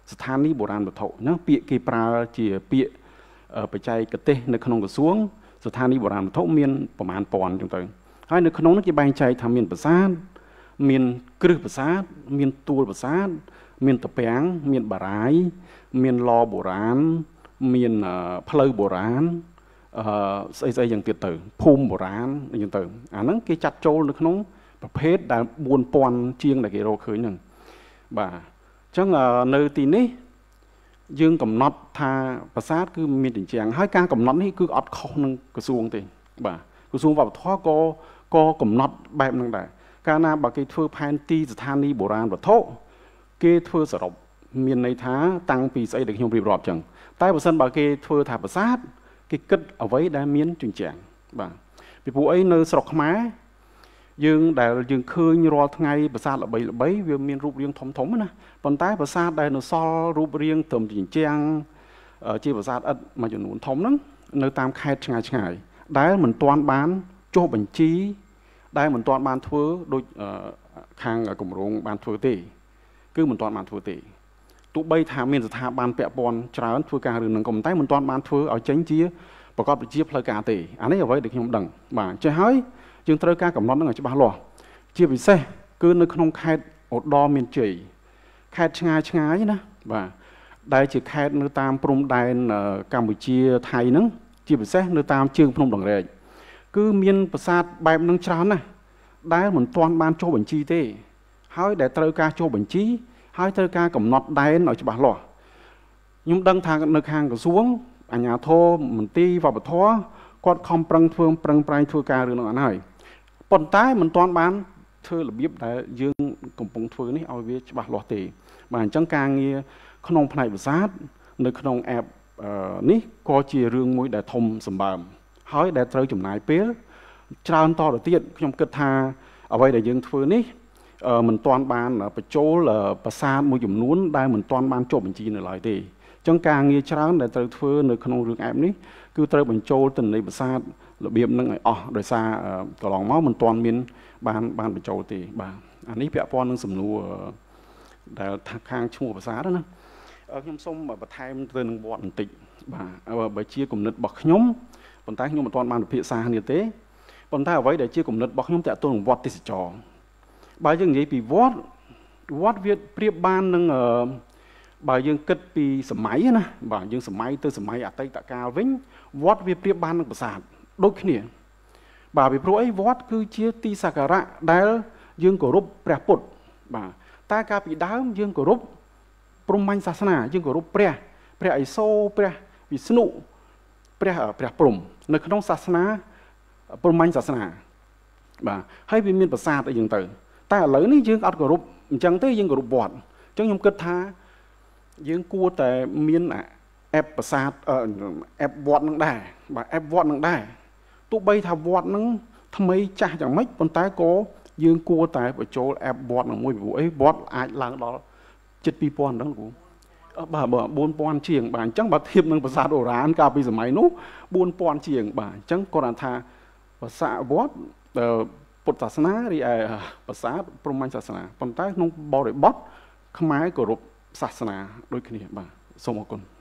ស្ថានីយ៍បុរាណវត្ថុហ្នឹងពាក្យគេប្រើជាពាក្យបច្ចេកទេសនៅក្នុងក្រសួងស្ថានីយ៍បុរាណវត្ថុមានប្រមាណពាន់អញ្ចឹងទៅហើយនៅក្នុងនោះគេបែងចែកថាមានប្រាសាទមានគ្រឹះប្រាសាទមានទួលប្រាសាទមានត្រពាំងមានបារាយមានឡបុរាណមានផ្លូវបុរាណអឺស្អីស្អីយ៉ាងទៀតទៅភូមិបុរាណអញ្ចឹងទៅអាហ្នឹងគេចាត់ចូលនៅក្នុងប្រភេទដែលបួនពាន់ជាងដែលគេរកឃើញហ្នឹងបាទអញ្ចឹងនៅទីនេះយើងកំណត់ថាប្រាសាទគឺមានជញ្ជាំងហើយការកំណត់នេះគឺអត់ខុសនឹងក្រសួងទេបាទក្រសួងវប្បធម៌ក៏ក៏កំណត់បែបហ្នឹងដែរកាលណាបើគេធ្វើផែនទីស្ថានីយ៍បុរាណវត្ថុគេធ្វើសរុបមានន័យថាតាំងពីស្អីដែលខ្ញុំរៀបរាប់អញ្ចឹងតែបើសិនបើគេធ្វើថាប្រាសាទគេគិតអ្វីដែលមានជញ្ជាំងបាទពីព្រោះអីនៅស្រុកខ្មែរយើងដែលយើងឃើញរាល់ថ្ងៃប្រាសាទល្បីល្បីវាមានរូបរាងធំធំណាប៉ុន្តែប្រាសាទដែលនៅសល់រូបរាងត្រឹមជញ្ជាំងជាប្រាសាទឥដ្ឋមួយចំនួនធំហ្នឹងនៅតាមខេត្តឆ្ងាយឆ្ងាយដែលមិនទាន់បានចុះបញ្ជីដែលមិនទាន់បានធ្វើដូចខាងគម្រោងបានធ្វើទេគឺមិនទាន់បានធ្វើទេទោះបីថាមានស្ថាប័នពាក់ព័ន្ធច្រើនធ្វើការរឿងហ្នឹងក៏ប៉ុន្តែមិនទាន់បានធ្វើឲ្យចេញជាប្រកបវិជ្ជាផ្លូវការទេអានេះអ្វីដែលខ្ញុំដឹងបាទចេះហើយយើងត្រូវការកំណត់នឹងឲ្យច្បាស់លាស់ជាពិសេសគឺនៅក្នុងខេត្តឧត្តរមានជ័យខេត្តឆ្ងាយឆ្ងាយណាបាទដែលជាខេត្តនៅតាមព្រំដែនកម្ពុជាថៃហ្នឹងជាពិសេសនៅតាមជើងភ្នំដងរែកគឺមានប្រាសាទបែបហ្នឹងច្រើនណាស់ដែលមិនទាន់បានចុះបញ្ជីទេហើយដែលត្រូវការចុះបញ្ជីហើយត្រូវការកំណត់ដែនឲ្យច្បាស់លាស់ខ្ញុំដឹងថានៅខាងក្រសួងអាជ្ញាធរមន្ទីរវប្បធម៌គាត់ខំប្រឹងធ្វើប្រឹងប្រែងធ្វើការរឿងនោះអត់ហើយប៉ុន្តែមិនទាន់បានធ្វើរបៀបដែលយើងកំពុងធ្វើនេះឲ្យវាច្បាស់លាស់ទេបាទអញ្ចឹងការងារក្នុងផ្នែកប្រាសាទនៅក្នុង app នេះក៏ជារឿងមួយដែលធំសម្បើមហើយដែលត្រូវចំណាយពេលច្រើនតទៅទៀតខ្ញុំគិតថាអ្វីដែលយើងធ្វើនេះមិនទាន់បានបញ្ចូលប្រាសាទមួយចំនួនដែលមិនទាន់បានចុះបញ្ជីនៅឡើយទេអញ្ចឹងការងារច្រើនដែលត្រូវធ្វើនៅក្នុងរឿង app នេះគឺត្រូវបញ្ចូលទិន្នន័យប្រាសាទរបៀបហ្នឹងឲ្យអស់ដោយសារកន្លងមកមិនទាន់មានបានបានបញ្ចូលទេបាទអានេះពាក់ព័ន្ធនឹងសំណួរដែលខាងឈ្មោះប្រាសាទណាខ្ញុំសូមបន្ថែមទៅនឹងវត្តបន្តិចបាទបើជាគំនិតរបស់ខ្ញុំប៉ុន្តែខ្ញុំមិនទាន់បានពិភាក្សាគ្នាទេប៉ុន្តែអ្វីដែលជាគំនិតរបស់ខ្ញុំតាក់ទងនឹងវត្តទេសចរបើយើងនិយាយពីវត្តវត្តវាប្រៀបបាននឹងបើយើងគិតពីសម័យណាបាទយើងសម័យទៅសម័យអតីតកាលវិញវត្តវាប្រៀបបាននឹងប្រាសាទដូចគ្នាបាទពីព្រោះអីវត្តគឺជាទីសក្ការៈដែលយើងគោរពព្រះពុទ្ធបាទតែកាលពីដើមយើងគោរពព្រហ្មញ្ញសាសនាយើងគោរពព្រះព្រះឥសូរព្រះវិស្ណុព្រះព្រះព្រហ្មនៅក្នុងសាសនាព្រហ្មញ្ញសាសនាបាទហើយវាមានប្រាសាទអីយ៉ាងទៅតែឥឡូវនេះយើងអត់គោរពអញ្ចឹងទេយើងគោរពវត្តអញ្ចឹងខ្ញុំគិតថាយើងគួរតែមានអេបប្រាសាទអេបវត្តនឹងដែរបាទអេបវត្តនឹងដែរទោះបីថាវត្តនឹងថ្មីចាស់យ៉ាងម៉េចប៉ុន្តែក៏យើងគួរតែបញ្ចូលអេបវត្តនឹងមួយពីព្រោះអីវត្តអាចឡើងដល់ជិតពីរពាន់ហ្នឹងគ្រូបាទបាទបួនពាន់ជាងបាទអញ្ចឹងបើធៀបនឹងប្រាសាទអូរ៉ានកាលពីសម័យនោះបួនពាន់ជាងបាទអញ្ចឹងគាត់ថាប្រាសាទវត្តពុទ្ធសាសនារីឯប្រាសាទព្រហ្មញ្ញសាសនាប៉ុន្តែក្នុងបរិបទខ្មែរគោរពសាសនាដូចគ្នាបាទសូមអរគុណ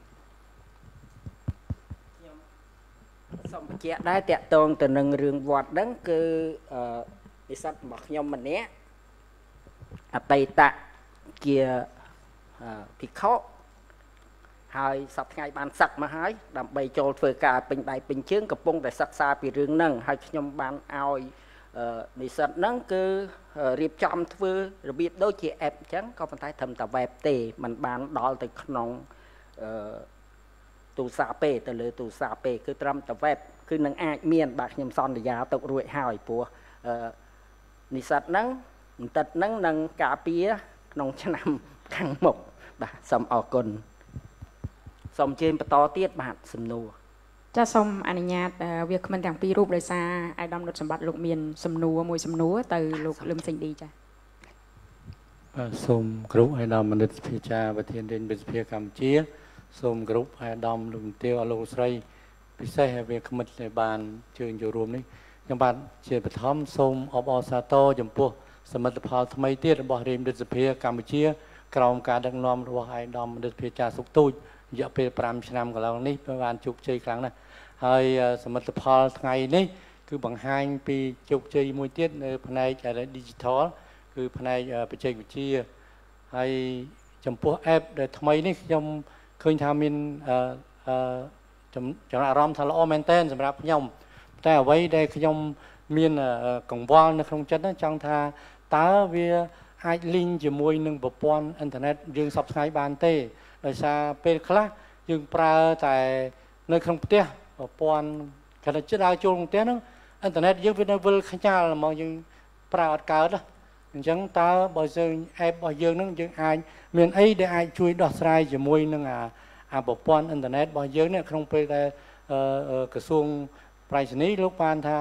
សូមបញ្ជាក់ដែរតាក់ទងទៅនឹងរឿងវត្តហ្នឹងគឺនិស្សិតរបស់ខ្ញុំម្នាក់អតីតជាភិក្ខុហើយសប្តាហ៍ថ្ងៃបានសឹកមកហើយដើម្បីចូលធ្វើការពេញដៃពេញជើងកំពុងតែសិក្សាពីរឿងហ្នឹងហើយខ្ញុំបានឲ្យនិស្សិតហ្នឹងគឺរៀបចំធ្វើរបៀបដូចជា app អញ្ចឹងក៏ប៉ុន្តែត្រឹមតែ web ទេมันបានដល់ទៅក្នុងទូរស័ព្ទទេទៅលើទូរស័ព្ទទេគឺត្រឹមតែ web គឺនឹងអាចមានបាទខ្ញុំសន្យាទុករួចហើយព្រោះនិស្សិតហ្នឹងបន្តិចហ្នឹងនឹងការពារក្នុងឆ្នាំខាងមុខបាទសូមអរគុណសូមជើញបន្តទៀតបាទសំណួរចាសូមអនុញ្ញាតវាគ្មិនទាំងពីររូបដោយសារអាយដាមនុតសម្បត្តិលោកមានសំណួរមួយសំណួរទៅលោកលឹមសេងឌីចាបាទសូមគ្រប់អាយដាមនិតភិជាប្រធានរាជវិទ្យាកម្ពុជាសូមគ្រប់អាយដាមលោកទាវអលោកស្រីពិសេសវាគ្មិនដែលបានជើញចូលរួមនេះខ្ញុំបាទជាបឋមសូមអបអរសាទរចំពោះសមិទ្ធផលថ្មីទៀតរបស់រាជវិទ្យាកម្ពុជាក្រោមការដឹកនាំរបស់ឯកឧត្តមបណ្ឌិតភាចាសុកទូចរយៈពេលប្រាំឆ្នាំកន្លងនេះបានជោគជ័យខ្លាំងណាស់ហើយសមិទ្ធផលថ្ងៃនេះគឺបង្ហាញពីជោគជ័យមួយទៀតនៅផ្នែក Digital គឺផ្នែកបច្ចេកវិទ្យាហើយចំពោះ app ដែលថ្មីនេះខ្ញុំឃើញថាមានចំណាប់អារម្មណ៍ថាល្អមែនទែនសម្រាប់ខ្ញុំតែអ្វីដែលខ្ញុំមានកង្វល់នៅក្នុងចិត្តចង់ថាតើវាអាច link ជាមួយនឹងប្រព័ន្ធអ៊ីនធឺណិតយើងសពថ្ងៃបានទេដោយសារពេលខ្លះយើងប្រើតែនៅក្នុងផ្ទះប្រព័ន្ធគេថាដើរចូលក្នុងផ្ទះហ្នឹងអ៊ីនធឺណិតយើងវានៅវិលខ្ញាល់ហ្មងយើងប្រើអត់កើតអញ្ចឹងតើបើយើង app របស់យើងហ្នឹងយើងអាចមានអីដែលអាចជួយដោះស្រាយជាមួយនឹងអាអាប្រព័ន្ធអ៊ីនធឺណិតរបស់យើងនេះក្នុងពេលដែលក្រសួងប្រៃសណីលោកបានថា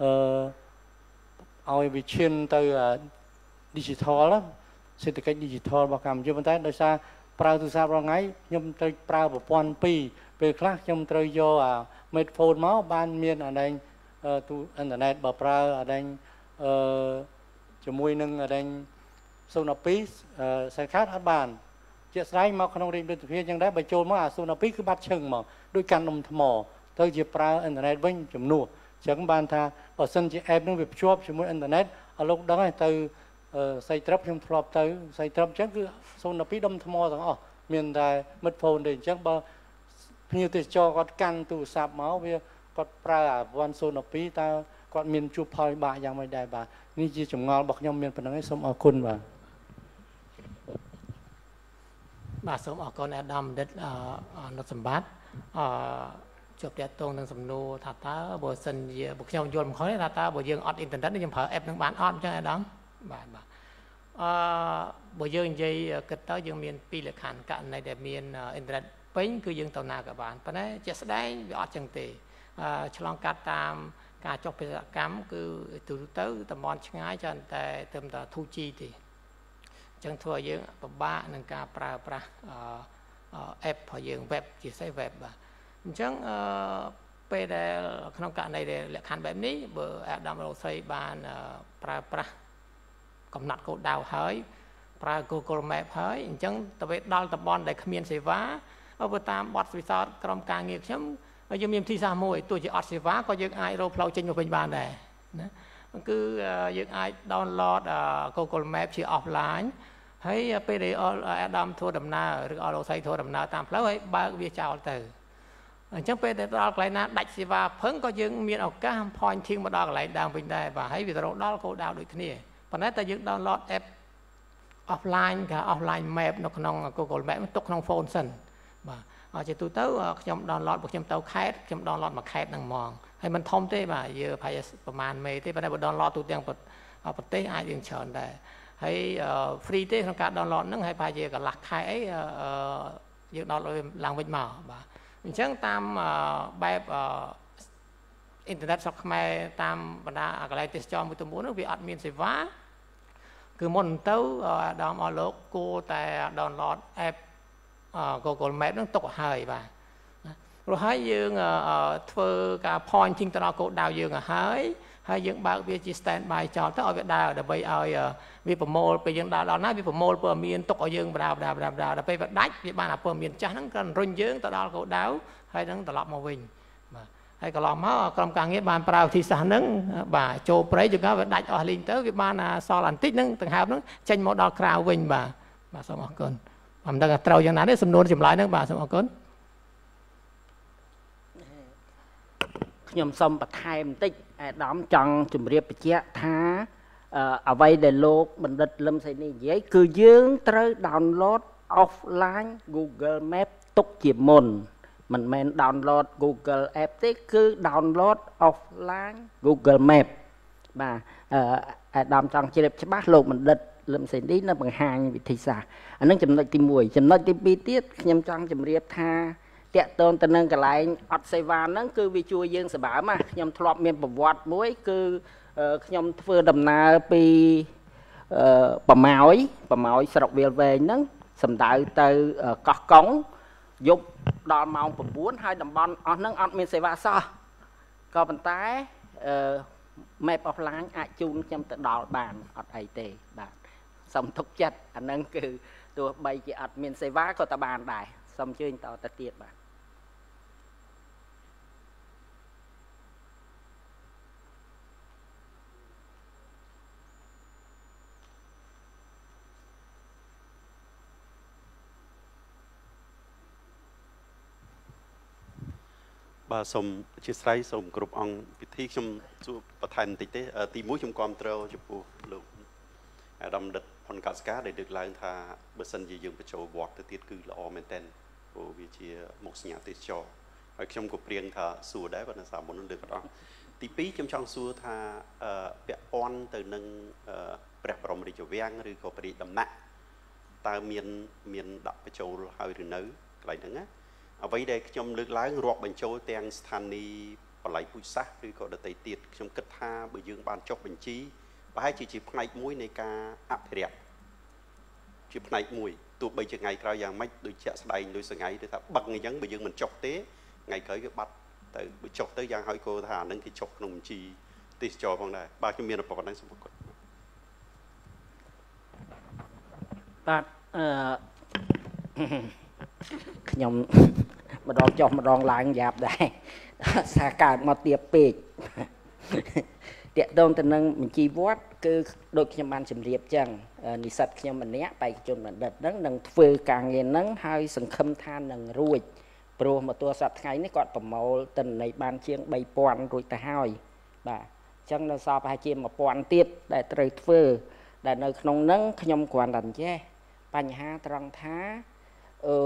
អឺឲ្យវាឈានទៅ digital សេដ្ឋកិច្ច digital របស់កម្ពុជាប៉ុន្តែដោយសារប្រើទូរស័ព្ទរាល់ថ្ងៃខ្ញុំត្រូវប្រើប្រព័ន្ធពីរពេលខ្លះខ្ញុំត្រូវយកអា smartphone មកបានមានអាដែងទូអ៊ីនធឺណិតបើប្រើអាដែងអឺជាមួយនឹងអាដែងศูนย์ ពីរសាខាអត់បានជាក់ស្ដែងមកក្នុងរាជរដ្ឋាភិបាលអញ្ចឹងដែរបើចូលមកអាศูนย์ ពីរគឺបាត់ឈឹងមកដោយកាន់នំថ្មទៅជាប្រើអ៊ីនធឺណិតវិញជំនួសអញ្ចឹងបានថាបើសិនជា app នឹងវាភ្ជាប់ជាមួយអ៊ីនធឺណិតឲ្យលោកដឹងហើយទៅសៃត្រឹបខ្ញុំធ្លាប់ទៅសៃត្រឹបអញ្ចឹងគឺศูนย์ ពីរដុំថ្មទាំងអស់មានតែ smartphone ទេអញ្ចឹងបើភ្ញៀវទេសចរគាត់កាន់ទូរស័ព្ទមកវាគាត់ប្រើអាវ៉ាន់ศูนย์ ពីរតើគាត់មានជួបផលវិបាកយ៉ាងម៉េចដែរបាទនេះជាចម្ងល់របស់ខ្ញុំមានប៉ុណ្្នឹងឯងសូមអរគុណបាទបាទសូមអរគុណអាដាមបណ្ឌិតអនុសម្បត្តិអឺជាប់តាក់ទងនឹងសំណួរថាតើបើសិនជាបើខ្ញុំយល់មិនខុសទេថាតើបើយើងអត់អ៊ីនធឺណិតយើងប្រើ app នឹងបានអត់អញ្ចឹងអាដាមបាទបាទអឺបើយើងនិយាយគិតទៅយើងមានពីរលក្ខខណ្ឌករណីដែលមានអ៊ីនធឺណិតពេញគឺយើងទៅណាក៏បានប៉ុន្តែជាក់ស្ដែងវាអត់ចឹងទេអឺឆ្លងកាត់តាមការចុះបេសកកម្មគឺទូទៅតំបន់ឆ្ងាយច្រើនតែត្រឹមតែ two G ទេអញ្ចឹងធ្វើឲ្យយើងពិបាកនឹងការប្រើប្រាស់អឺ app របស់យើង web ជាពិសេស web បាទអញ្ចឹងអឺពេលដែលក្នុងករណីដែលលក្ខខណ្ឌបែបនេះបើអាដាមរ៉ូសីបានប្រើប្រាស់កំណត់គោលដៅហើយប្រើ Google Map ហើយអញ្ចឹងទៅដល់តំបន់ដែលគ្មានសេវាបើតាមបទពិសោធន៍ក្រុមការងារខ្ញុំយើងមានវិធីសាស្ត្រមួយទោះជាអត់សេវាក៏យើងអាចរកផ្លូវចេញមកវិញបានដែរណាគឺយើងអាច download Google Map ជា offline ហើយពេលដែលអាដាមធ្វើដំណើរឬអរ៉ូសីធ្វើដំណើរតាមផ្លូវហើយបើកវាចោលទៅអញ្ចឹងពេលដែលដល់កន្លែងណាដាច់សេវាភឹងក៏យើងមានឱកាស pointing មកដល់កន្លែងដើមវិញដែរបាទហើយវាទៅដល់គោលដៅដូចគ្នាប៉ុន្តែតែយើង download app offline គេ offline map នៅក្នុង Google Map ទុកក្នុង phone សិនបាទអត់ជាទូទៅខ្ញុំ download របស់ខ្ញុំទៅខេត្តខ្ញុំ download មួយខេត្តហ្នឹងហ្មងហើយមិនធំទេបាទយើងប្រហែលប្រហែលមេទេប៉ុន្តែបើ download ទូទាំងប្រទេសអាចយើងច្រើនដែរហើយ free ទេក្នុងការ download ហ្នឹងហើយប្រហែលជាកន្លះខែអីយើង download ឡើងវិញមកបាទអញ្ចឹងតាមបែបអ៊ីនធឺណិតស្រុកខ្មែរតាមបណ្ដាកន្លែងទេសចរមួយទៅមួយនោះវាអត់មានសេវាគឺមុនទៅអាដាមអស់លោកគួរតែ download app Google Map ហ្នឹងទុកឲ្យហើយបាទព្រោះហើយយើងធ្វើការ pointing ទៅដល់គោលដៅយើងឲ្យហើយហើយយើងបើកវាជា stand by ចោលទៅឲ្យវាដើរដើម្បីឲ្យវាប្រមូលពេលយើងដើរដល់ណាវាប្រមូលព័ត៌មានទុកឲ្យយើងបដាបដាបដាបដាដល់ពេលវាដាច់វាបានអាព័ត៌មានចាស់ហ្នឹងក៏រុញយើងទៅដល់គោលដៅហើយហ្នឹងត្រឡប់មកវិញបាទហើយកន្លងមកក្រុមការងារបានប្រើវិធីសាស្ត្រហ្នឹងបាទចូលព្រៃជួនកាលវាដាច់អស់លីងទៅវាបានសល់បន្តិចហ្នឹងដង្ហើមហ្នឹងចេញមកដល់ក្រៅវិញបាទបាទសូមអរគុណមិនដឹងថាត្រូវយ៉ាងណាទេសំណួរចម្លើយហ្នឹងបាទសូមអរគុណខ្ញុំសូមបន្ថែមបន្តិចអាដាមចង់ជម្រាបបញ្ជាក់ថាអ្វីដែលលោកបណ្ឌិតលឹមសៃនីនិយាយគឺយើងត្រូវ download offline Google Map ទុកជាមុនមិនមែន download Google App ទេគឺ download offline Google Map បាទអាដាមចង់ជ្រាបច្បាស់លោកបណ្ឌិតលឹមសៃនីនៅបង្ហាញវិធីសាស្ត្រអានឹងចំណុចទីមួយចំណុចទីពីរទៀតខ្ញុំចង់ជម្រាបថាតាក់ទងទៅនឹងកន្លែងអត់សេវាហ្នឹងគឺវាជួយយើងសម្បើមណាខ្ញុំធ្លាប់មានប្រវត្តិមួយគឺខ្ញុំធ្វើដំណើរពីប្រម៉ោយប្រម៉ោយស្រុកវាលវែងហ្នឹងសំដៅទៅកោះកុងយប់ដល់ម៉ោង៩ហើយតំបន់អស់ហ្នឹងអត់មានសេវាសោះក៏ប៉ុន្តែ map offline អាចជូនខ្ញុំទៅដល់បានអត់អីទេបាទសូមទុកចិត្តអាហ្នឹងគឺទោះបីជាអត់មានសេវាក៏តបានដែរសូមអញ្ជើញតទៅទៀតបាទបាទសូមអធិស្ឋានសូមគ្រប់អង្គពិធីខ្ញុំសួរបន្ថែមបន្តិចទេទីមួយខ្ញុំគាំទ្រចំពោះលោកអាដាមដិតផុនកាសកាដែលលើកឡើងថាបើសិនជាយើងបញ្ចូលវត្តទៅទៀតគឺល្អមែនទែនព្រោះវាជាមុខសញ្ញាទេសចរហើយខ្ញុំក៏ព្រៀងថាសួរដែរបើនៅសាមុននឹងលើកដល់ទីពីរខ្ញុំចង់សួរថាពាក់ព័ន្ធទៅនឹងព្រះបរមរាជវាំងឬក៏ព្រះរាជដំណាក់តើមានមានដាក់បញ្ចូលហើយឬនៅកន្លែងហ្នឹងណាអ្វីដែលខ្ញុំលើកឡើងរាប់បញ្ចូលទាំងស្ថានីយ៍បល័យពូជសាសន៍ឬក៏ដទៃទៀតខ្ញុំគិតថាបើយើងបានចុះបញ្ជីប្រហែលជាជាផ្នែកមួយនៃការអភិរក្សជាផ្នែកមួយទោះបីជាថ្ងៃក្រោយយ៉ាងម៉េចដូចជាក់ស្ដែងដូចសងៃទៅថាបឹកអញ្ចឹងបើយើងមិនចុះទេថ្ងៃក្រោយវាបាត់ទៅបើចុះទៅយ៉ាងហើយក៏ថាអានឹងគេចុះក្នុងបញ្ជីទេសចរផងដែរបាទខ្ញុំមានប្រព័ន្ធហ្នឹងសូមអរគុណបាទអឺខ្ញុំម្ដងចុះម្ដងឡើងយ៉ាប់ដែរសារកើតមកទៀបពេកតាក់ទងទៅនឹងបញ្ជីវត្តគឺដូចខ្ញុំបានជម្រាបចឹងនិស្សិតខ្ញុំម្នាក់បេក្ខជនបណ្ឌិតហ្នឹងនឹងធ្វើការងារហ្នឹងហើយសង្ឃឹមថានឹងរួចព្រោះមកទល់សប្តាហ៍ថ្ងៃនេះគាត់ប្រមូលទិន្នន័យបានជាងបីពាន់រួចទៅហើយបាទអញ្ចឹងនៅសល់ប្រហែលជាមួយពាន់ទៀតដែលត្រូវធ្វើដែលនៅក្នុងហ្នឹងខ្ញុំគ្រាន់តែចេះបញ្ហាត្រង់ថាអឺ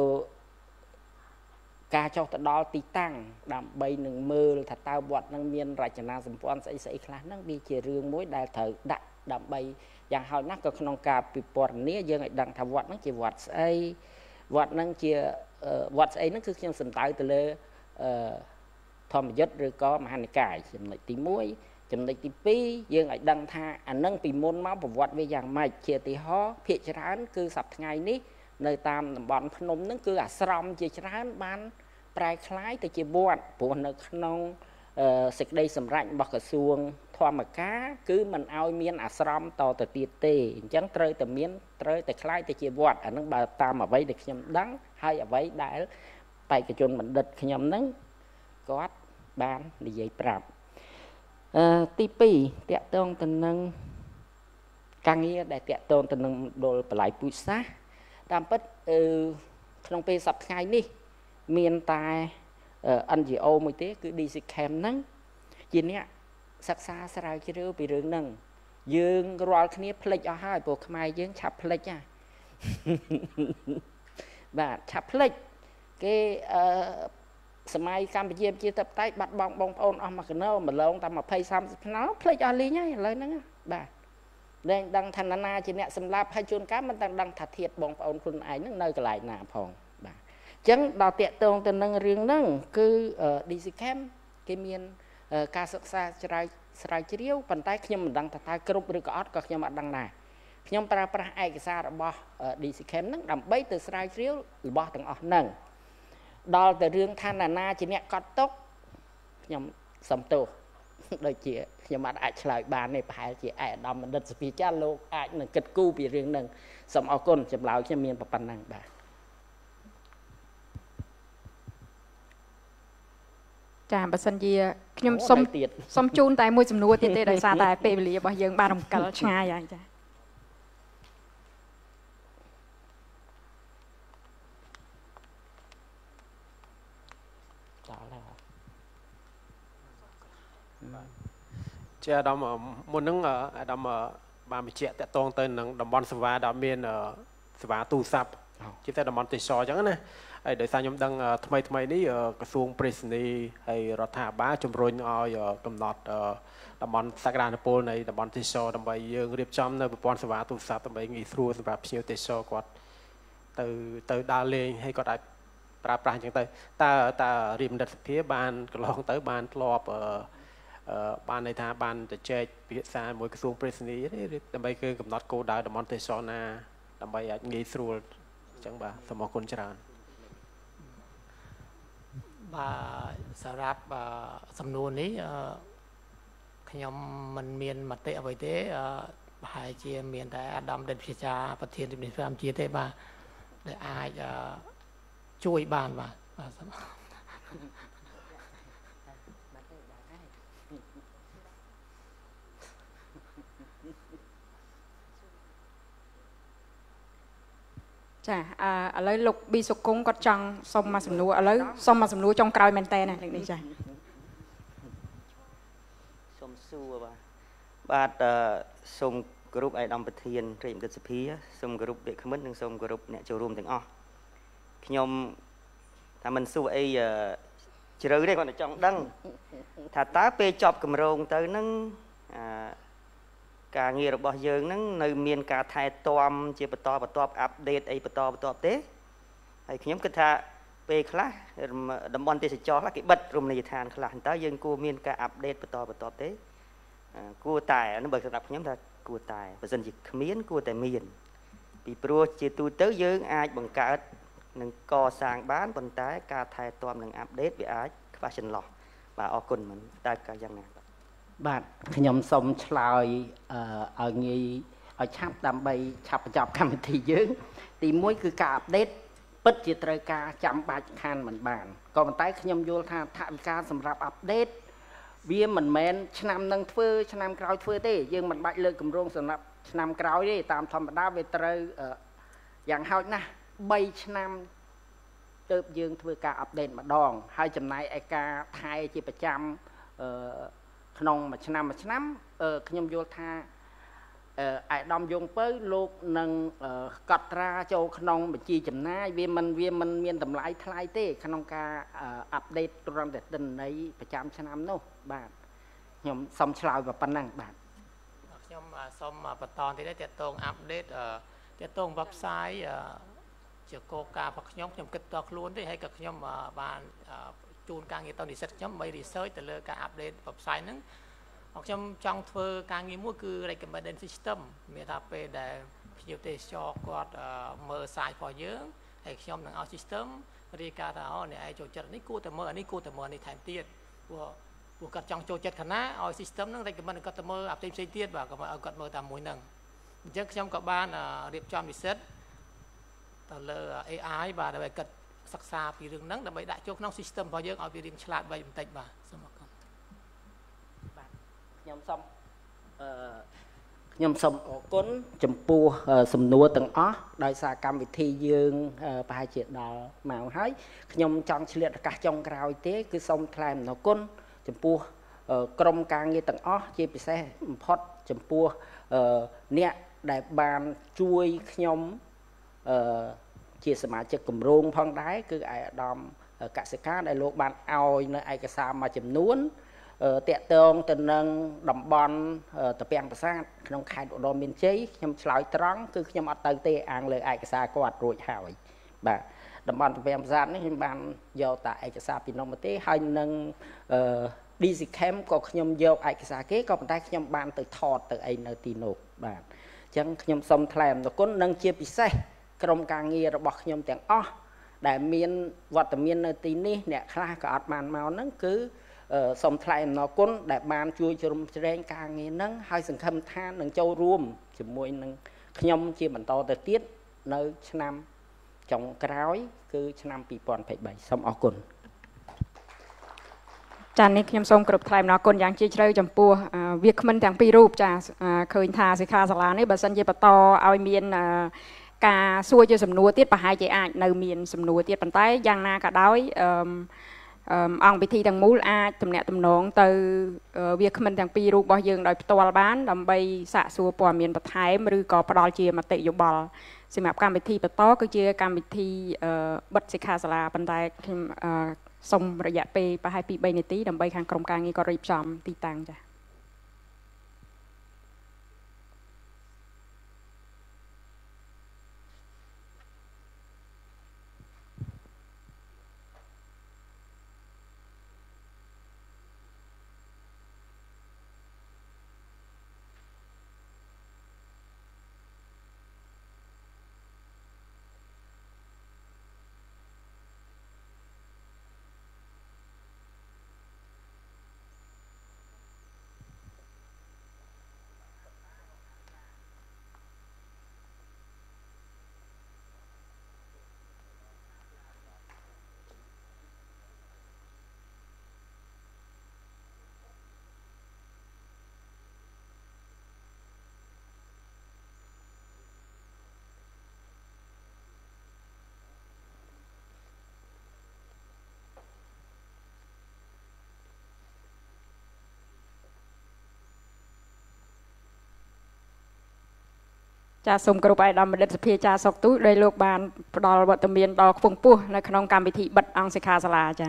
ការចុះទៅដល់ទីតាំងដើម្បីនឹងមើលថាតើវត្តនឹងមានរចនាសម្ព័ន្ធស្អីស្អីខ្លះហ្នឹងវាជារឿងមួយដែលត្រូវដាក់ដើម្បីយ៉ាងហោចណាស់ក៏ក្នុងការពិពណ៌នាយើងឲ្យដឹងថាវត្តហ្នឹងជាវត្តស្អីវត្តហ្នឹងជាវត្តស្អីហ្នឹងគឺខ្ញុំសំដៅទៅលើអឺធម្មយុត្តឬក៏មហានិកាយចំណុចទីមួយចំណុចទីពីរយើងឲ្យដឹងថាអានឹងពីមុនមកប្រវត្តិវាយ៉ាងម៉េចជាឧទាហរណ៍ភាគច្រើនគឺសប្តាហ៍ថ្ងៃនេះនៅតាមតំបន់ភ្នំហ្នឹងគឺអាស្រមជាច្រើនបានប្រែคล้ายទៅជាវត្តព្រោះនៅក្នុងសេចក្តីសម្រេចរបស់ក្រសួងធម្មការគឺមិនឲ្យមានអាស្រមតទៅទៀតទេអញ្ចឹងត្រូវតែមានត្រូវតែคล้ายទៅជាវត្តអានឹងបើតាមអ្វីដែលខ្ញុំដឹងហើយអ្វីដែលបេក្ខជនបណ្ឌិតខ្ញុំហ្នឹងគាត់បាននិយាយប្រាប់អឺទីពីរតកតងទៅនឹងការងារដែលតកតងទៅនឹងមណ្ឌលបល័យពូជសាសន៍តាមពិតអឺក្នុងពេលសប្តាហ៍ថ្ងៃនេះមានតែ เอ็น จี โอ មួយទេគឺ đê xê Cam ហ្នឹងជាអ្នកសិក្សាស្រាវជ្រាវពីរឿងហ្នឹងយើងរាល់គ្នាភ្លេចអស់ហើយព្រោះខ្មែរយើងឆាប់ភ្លេចណាបាទឆាប់ភ្លេចគេអឺសម័យកម្ពុជាជាតបតៃបាត់បង់បងប្អូនអស់មួយកណោម្លងតែยี่สิบ 30ថ្នោភ្លេចអស់លីងហើយឥឡូវហ្នឹងបាទដែលដឹងថាណានាជាអ្នកសម្លាប់ហើយជួនកាលមិនដឹងថាធាតបងប្អូនខ្លួនឯងហ្នឹងនៅកន្លែងណាផងបាទអញ្ចឹងដល់តាក់ទងទៅនឹងរឿងហ្នឹងគឺ đê xê Cam គេមានការសិក្សាស្រាវស្រាវជ្រាវប៉ុន្តែខ្ញុំមិនដឹងថាតើគ្រប់ឬក៏អត់ក៏ខ្ញុំអត់ដឹងដែរខ្ញុំប្រើប្រាស់ឯកសាររបស់ đê xê Cam ហ្នឹងដើម្បីទៅស្រាវជ្រាវរបស់ទាំងអស់ហ្នឹងដល់ទៅរឿងថាណានាជាអ្នកកត់ទុកខ្ញុំសំទោសដូចជាខ្ញុំអត់អាចឆ្លើយបានទេប្រហែលជាឯកឧត្តមបណ្ឌិតសុភាចារ្យលោកអាចនឹងគិតគូរពីរឿងហ្នឹងសូមអរគុណចម្លើយខ្ញុំមានប៉ុណ្ណឹងបាទចាបើសិនជាខ្ញុំសុំសុំជូនតែមួយសំណួរទៀតទេដោយសារតែពេលវេលារបស់យើងបានរំកិលឆ្ងាយហើយចាជាអាដាមមុនហ្នឹងអាដាមបានបញ្ជាក់តកតងទៅនឹងតំបន់សេវាដែលមានសេវាទូរស័ព្ទជាតែតំបន់ទេសចរអញ្ចឹងណាហើយដោយសារខ្ញុំដឹងថ្មីថ្មីនេះក្រសួងប្រៃសណីយ៍ហើយរដ្ឋាភិបាលជំរុញឲ្យកំណត់តំបន់សក្តានុពលនៃតំបន់ទេសចរដើម្បីយើងរៀបចំនៅប្រព័ន្ធសេវាទូរស័ព្ទដើម្បីងាយស្រួលសម្រាប់ភ្ញៀវទេសចរគាត់ទៅទៅដើរលេងហើយគាត់អាចប្រើប្រាស់អញ្ចឹងទៅតើតើរាជបណ្ឌិតសភាបានកន្លងទៅបានធ្លាប់បានន័យថាបានទៅចែកពិភាក្សាមួយក្រសួងប្រៃសណីយ៍ដើម្បីគឺកំណត់គោលដៅតំបន់ទេសចរណាដើម្បីអាចងាយស្រួលអញ្ចឹងបាទសូមអរគុណច្រើនបាទសម្រាប់សំណួរនេះខ្ញុំមិនមានមតិអ្វីទេប្រហែលជាមានតែអាដាមដិតភាសាប្រធានជំនាញកម្ពុជាទេបាទដែលអាចជួយបានបាទបាទចាឥឡូវលោកប៊ីសុគង្គគាត់ចង់សុំមកសំណួរឥឡូវសុំមកសំណួរចុងក្រោយមែនតើណាលេខនេះចាសូមសួរបាទបាទសូមគោរពអាយដាមប្រធានរាជមន្ត្រីសភាសូមគោរពវាគ្មិននិងសូមគោរពអ្នកចូលរួមទាំងអស់ខ្ញុំថាមិនសួរអីជ្រៅទេគាត់តែចង់ដឹងថាតើពេលចប់គម្រោងទៅនឹងការងាររបស់យើងនឹងនៅមានការថែទាំជាបន្តបន្ទាប់អាប់ដេតអីបន្តបន្ទាប់ទេហើយខ្ញុំគិតថាពេលខ្លះតំបន់ទេសចរខ្លះគេបិទរមណីយដ្ឋានខ្លះតើយើងគួរមានការអាប់ដេតបន្តបន្ទាប់ទេគួរតែនោះបើសម្រាប់ខ្ញុំថាគួរតែបើសិនជាគ្មានគួរតែមានពីព្រោះជាទូទៅយើងអាចបង្កើតនិងកសាងបានប៉ុន្តែការថែទាំនិងអាប់ដេតវាអាចខ្វះចន្លោះបាទអរគុណមិនតើការយ៉ាងណាបាទខ្ញុំសូមឆ្លើយឲ្យងាយឲ្យឆាប់ដើម្បីឆាប់បញ្ចប់កម្មវិធីយើងទីមួយគឺការអាប់ដេតពិតជាត្រូវការចាំបាច់ខានមិនបានក៏ប៉ុន្តែខ្ញុំយល់ថាថវិកាសម្រាប់អាប់ដេតវាមិនមែនឆ្នាំនឹងធ្វើឆ្នាំក្រោយធ្វើទេយើងមិនបាច់លើកគម្រោងសម្រាប់ឆ្នាំក្រោយទេតាមធម្មតាវាត្រូវយ៉ាងហោចណាស់បីឆ្នាំទើបយើងធ្វើការអាប់ដេតម្ដងហើយចំណាយឯការថែជាប្រចាំក្នុងមួយឆ្នាំមួយឆ្នាំខ្ញុំយល់ថាអាយដាមយងពៅលោកនឹងកត់ត្រាចូលក្នុងបញ្ជីចំណាយវាមិនវាមិនមានតម្លៃថ្លៃទេក្នុងការអាប់ដេតត្រឹមតែទិន្នន័យប្រចាំឆ្នាំនោះបាទខ្ញុំសូមឆ្លើយប៉ុណ្ណឹងបាទខ្ញុំសូមបន្តទៀតទេតតងអាប់ដេតតតង website ជាគោលការណ៍របស់ខ្ញុំខ្ញុំគិតតខ្លួនទេហើយក៏ខ្ញុំបានជូនការងារទៅនិស្សិតខ្ញុំបី research ទៅលើការ update website ហ្នឹងខ្ញុំចង់ធ្វើការងារមួយគឺ recommendation system មានថាពេលដែលភ្ញៀវទេសចរគាត់មើល site របស់យើងហើយខ្ញុំនឹងឲ្យ system រាយការណ៍ថាអូអ្នកឯងចូលចិត្តនេះគួរតែមើលអានេះគួរតែមើលនេះថែមទៀតព្រោះព្រោះគាត់ចង់ចូលចិត្តខណៈឲ្យ system ហ្នឹង recommend គាត់ទៅមើល update ផ្សេងទៀតបាទក៏ឲ្យគាត់មើលតាមមួយហ្នឹងអញ្ចឹងខ្ញុំក៏បានរៀបចំនិស្សិតទៅលើ เอ ไอ បាទដើម្បីគាត់សិក្សាពីរឿងហ្នឹងដើម្បីដាក់ចូលក្នុង system របស់យើងឲ្យវារៀងឆ្លាតវៃបន្តិចបាទសូមអរគុណបាទខ្ញុំសូមអឺខ្ញុំសូមអរគុណចំពោះសំណួរទាំងអស់ដោយសារកម្មវិធីយើងប្រហែលជាដល់ម៉ោងហើយខ្ញុំចង់ឆ្លៀតឱកាសចុងក្រោយទេគឺសូមថ្លែងអំណរគុណចំពោះក្រុមការងារទាំងអស់ជាពិសេសបំផុតចំពោះអ្នកដែលបានជួយខ្ញុំអឺជាសមាជិកគម្រោងផងដែរគឺអាយដាមកសិកាដែលលោកបានឲ្យនៅឯកសារមួយចំនួនតាក់ទងទៅនឹងតំបន់តាពាំងប្រាសាទក្នុងខេត្តឧត្តរមានជ័យខ្ញុំឆ្លើយត្រង់គឺខ្ញុំអត់ទៅទេអាងលើឯកសារគាត់រួចហើយបាទតំបន់តាពាំងប្រាសាទនេះខ្ញុំបានយកតែឯកសារពីនោះមកទេហើយនឹង ឌី ស៊ី Camp ក៏ខ្ញុំយកឯកសារគេក៏ប៉ុន្តែខ្ញុំបានទៅថតទៅអីនៅទីនោះបាទអញ្ចឹងខ្ញុំសូមថ្លែងអំណរគុណនិងជាពិសេសក្រុមការងាររបស់ខ្ញុំទាំងអស់ដែលមានវត្តមាននៅទីនេះអ្នកខ្លះក៏អត់បានមកហ្នឹងគឺសូមថ្លែងអំណរគុណដែលបានជួយជ្រោមជ្រែងការងារហ្នឹងហើយសង្ឃឹមថានឹងចូលរួមជាមួយនឹងខ្ញុំជាបន្តទៅទៀតនៅឆ្នាំចុងក្រោយគឺឆ្នាំពីរពាន់ยี่สิบสามសូមអរគុណចា៎នេះខ្ញុំសូមគោរពថ្លែងអំណរគុណយ៉ាងជ្រាលជ្រៅចំពោះវាគ្មិនទាំងពីររូបចា៎ឃើញថាសិក្ខាសាលានេះបើសិនជាបន្តឲ្យមានការសួរជាសំណួរទៀតប្រហែលជាអាចនៅមានសំណួរទៀតប៉ុន្តែយ៉ាងណាក៏ដោយអង្គពិធីទាំងមូលអាចទំនាក់ទំនងទៅវាគ្មិនទាំងពីររូបរបស់យើងដោយផ្ទាល់បានដើម្បីសាកសួរព័ត៌មានបន្ថែមឬក៏ផ្ដល់ជាមតិយោបល់សម្រាប់កម្មវិធីបន្តគឺជាកម្មវិធីបិទសិក្ខាសាលាប៉ុន្តែខ្ញុំសូមរយៈពេលប្រហែលពីបីនាទីដើម្បីខាងក្រុមការងារក៏រៀបចំទីតាំងចា៎ចាសូមគោរពឯកឧត្តមបណ្ឌិតសភាចាសុកទូចដោយលោកបានផ្ដល់វត្តមានដល់ខ្ពង់ខ្ពស់នៅក្នុងកម្មវិធីបិទអង្គសិក្ខាសាលាចា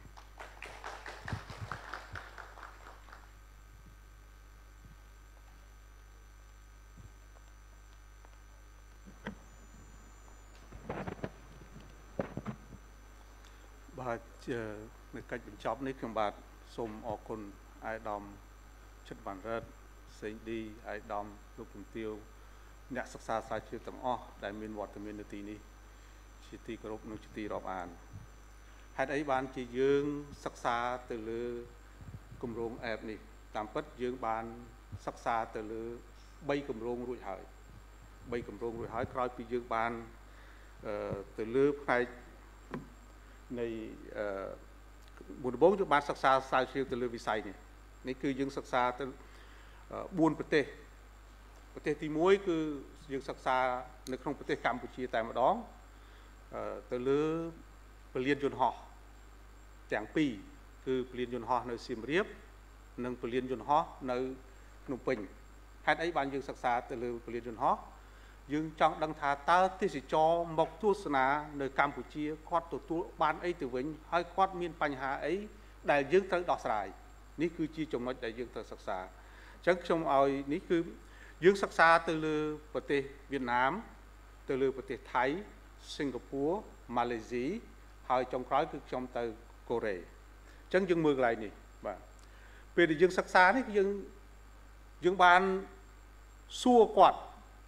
បាទនៅកិច្ចបញ្ចប់នេះខ្ញុំបាទសូមអរគុណអាយដាមចិតបានរ៉ិតសេងឌីអាយដាមលោកជំទាវអ្នកសិក្សាស្រាវជ្រាវទាំងអស់ដែលមានវត្តមាននៅទីនេះជាទីគោរពនិងជាទីរាប់អានហេតុអីបានជាយើងសិក្សាទៅលើគម្រោងអេបនេះតាមពិតយើងបានសិក្សាទៅលើបីគម្រោងរួចហើយបីគម្រោងរួចហើយក្រោយពីយើងបានទៅលើផ្នែកនៃមុនដំបូងយើងបានសិក្សាស្រាវជ្រាវទៅលើវិស័យនេះនេះគឺយើងសិក្សាទៅបួនប្រទេសប្រទេសទីមួយគឺយើងសិក្សានៅក្នុងប្រទេសកម្ពុជាតែម្ដងទៅលើពលានយន្តហោះទាំងពីរគឺពលានយន្តហោះនៅសៀមរាបនិងពលានយន្តហោះនៅភ្នំពេញហេតុអីបានយើងសិក្សាទៅលើពលានយន្តហោះយើងចង់ដឹងថាតើទេសចរមកទស្សនានៅកម្ពុជាគាត់ទទួលបានអីទៅវិញហើយគាត់មានបញ្ហាអីដែលយើងត្រូវដោះស្រាយនេះគឺជាចំណុចដែលយើងត្រូវសិក្សាអញ្ចឹងខ្ញុំឲ្យនេះគឺយើងសិក្សាទៅលើប្រទេសវៀតណាមទៅលើប្រទេសថៃសិង្ហបុរីម៉ាឡេស៊ីហើយចុងក្រោយគឺខ្ញុំទៅកូរ៉េអញ្ចឹងយើងមើលកន្លែងនេះបាទពេលដែលយើងសិក្សានេះយើងយើងបានសួរគាត់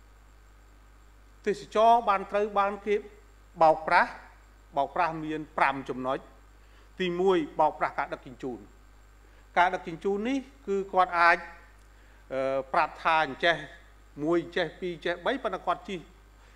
ទេសចរបានត្រូវបានគេបោកប្រាស់បោកប្រាស់មានប្រាំចំណុចទីមួយបោកប្រាស់ការដឹកជញ្ជូនការដឹកជញ្ជូននេះគឺគាត់អាចប្រាប់ថាអញ្ចេះមួយចេះពីរចេះបីប៉ុន្តែគាត់ជិះ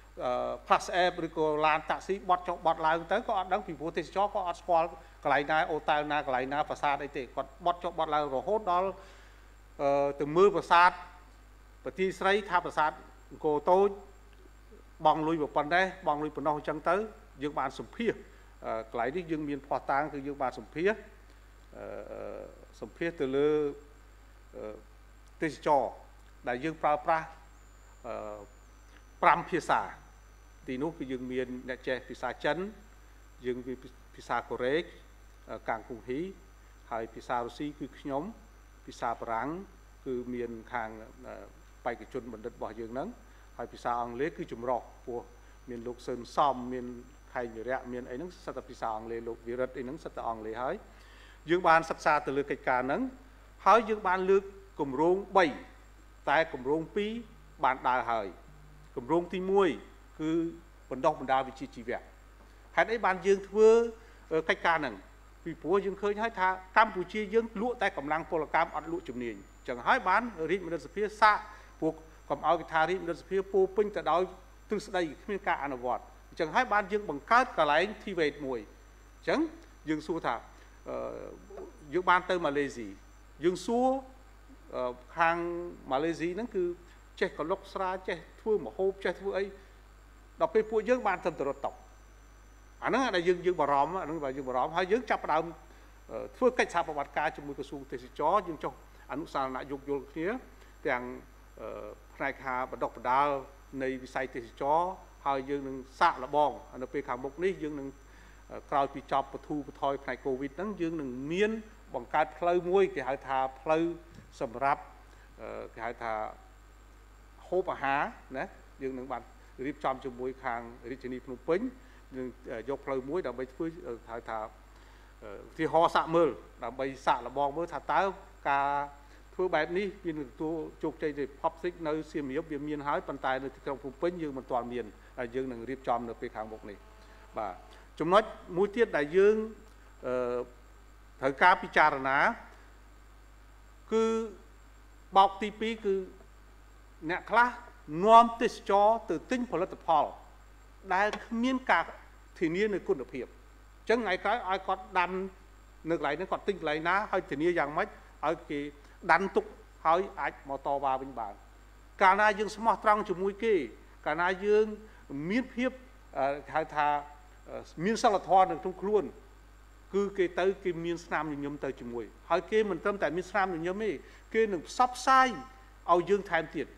Plus App ឬក៏ឡានតាក់ស៊ីបត់ចុះបត់ឡើងទៅក៏អត់ដឹងពីព្រោះទេសចរក៏អត់ស្គាល់កន្លែងណាអូតែលណាកន្លែងណាប្រាសាទអីទេគាត់បត់ចុះបត់ឡើងរហូតដល់ទៅមើលប្រាសាទប្រទីស្រីថាប្រាសាទអង្គរតូចបងលុយប៉ុណ្ណេះបងលុយប៉ុណ្ណោះអញ្ចឹងទៅយើងបានសម្ភាសកន្លែងនេះយើងមានភ័ស្តុតាងគឺយើងបានសម្ភាសសម្ភាសទៅលើទេសចរដែលយើងប្រើប្រាស់ប្រាំភាសាទីនោះគឺយើងមានអ្នកចេះភាសាចិនយើងមានភាសាកូរ៉េកាំងគុងហ៊ីហើយភាសារុស្ស៊ីគឺខ្ញុំភាសាបារាំងគឺមានខាងបេក្ខជនបណ្ឌិតរបស់យើងហ្នឹងហើយភាសាអង់គ្លេសគឺចម្រុះពោះមានលោកសឿនសំមានខេងវិរៈមានអីហ្នឹងសិតតែភាសាអង់គ្លេសលោកវិរិទ្ធអីហ្នឹងសិតតែអង់គ្លេសហើយយើងបានសិក្សាទៅលើកិច្ចការហ្នឹងហើយយើងបានលើកគម្រោងបីតែគម្រោងពីរបានដើរហើយគម្រោងទីមួយគឺបណ្ដុះបណ្ដាលវិជ្ជាជីវៈហេតុអីបានយើងធ្វើកិច្ចការហ្នឹងពីព្រោះយើងឃើញហើយថាកម្ពុជាយើងលក់តែកម្លាំងពលកម្មអត់លក់ជំនាញអញ្ចឹងហើយបានរាជមន្ត្រីសភាសាកពួកកុំឲ្យគេថារាជមន្ត្រីសភាពោពេញទៅដោយទ្រឹស្ដីគ្មានការអនុវត្តអញ្ចឹងហើយបានយើងបង្កើតកន្លែង ធី វេត មួយអញ្ចឹងយើងសួរថាយើងបានទៅម៉ាឡេស៊ីយើងសួរខាងម៉ាឡេស៊ីហ្នឹងគឺចេះកលុកស្រាចេះធ្វើម្ហូបចេះធ្វើអីដល់ពេលពួកយើងបានទៅរត់តុកអាហ្នឹងដែលយើងយើងបារម្ភអាហ្នឹងបាទយើងបារម្ភហើយយើងចាប់ផ្ដើមធ្វើកិច្ចសហប្រតិបត្តិការជាមួយក្រសួងទេសចរយើងចុះអនុសារណៈយោគយល់គ្នាទាំងផ្នែកខាបណ្ដុះបណ្ដាលនៃវិស័យទេសចរហើយយើងនឹងសាកល្បងនៅពេលខាងមុខនេះយើងនឹងក្រោយពីចប់បទូបថយផ្នែកកូវីដហ្នឹងយើងនឹងមានបង្កើតផ្លូវមួយគេហៅថាផ្លូវសម្រាប់គេហៅថាហូបអាហារណាយើងនឹងបានរៀបចំជាមួយខាងរាជធានីភ្នំពេញនឹងយកផ្លូវមួយដើម្បីធ្វើហៅថាទីហោសាក់មើលដើម្បីសាកល្បងមើលថាតើការធ្វើបែបនេះមានទទួលជោគជ័យទេ Public នៅសៀមរាបវាមានហើយប៉ុន្តែនៅទីក្រុងភ្នំពេញយើងមិនទាន់មានហើយយើងនឹងរៀបចំនៅពេលខាងមុខនេះបាទចំណុចមួយទៀតដែលយើងអឺត្រូវការពិចារណាគឺបោកទីពីរគឺអ្នកខ្លះនាំទេសចរទៅទិញផលិតផលដែលគ្មានការធានានៅគុណភាពអញ្ចឹងថ្ងៃក្រោយឲ្យគាត់ដាំនៅកន្លែងហ្នឹងគាត់ទិញកន្លែងណាហើយធានាយ៉ាងម៉េចឲ្យគេដាំទុកហើយអាចមកតវ៉ាវិញបានកាលណាយើងស្មោះត្រង់ជាមួយគេកាលណាយើងមានភាពហៅថាមានសិលធម៌នៅក្នុងខ្លួនគឺគេទៅគេមានស្នាមញញឹមទៅជាមួយហើយគេមិនត្រឹមតែមានស្នាមញញឹមទេគេនឹងផ្សព្វផ្សាយឲ្យយើងថែមទៀត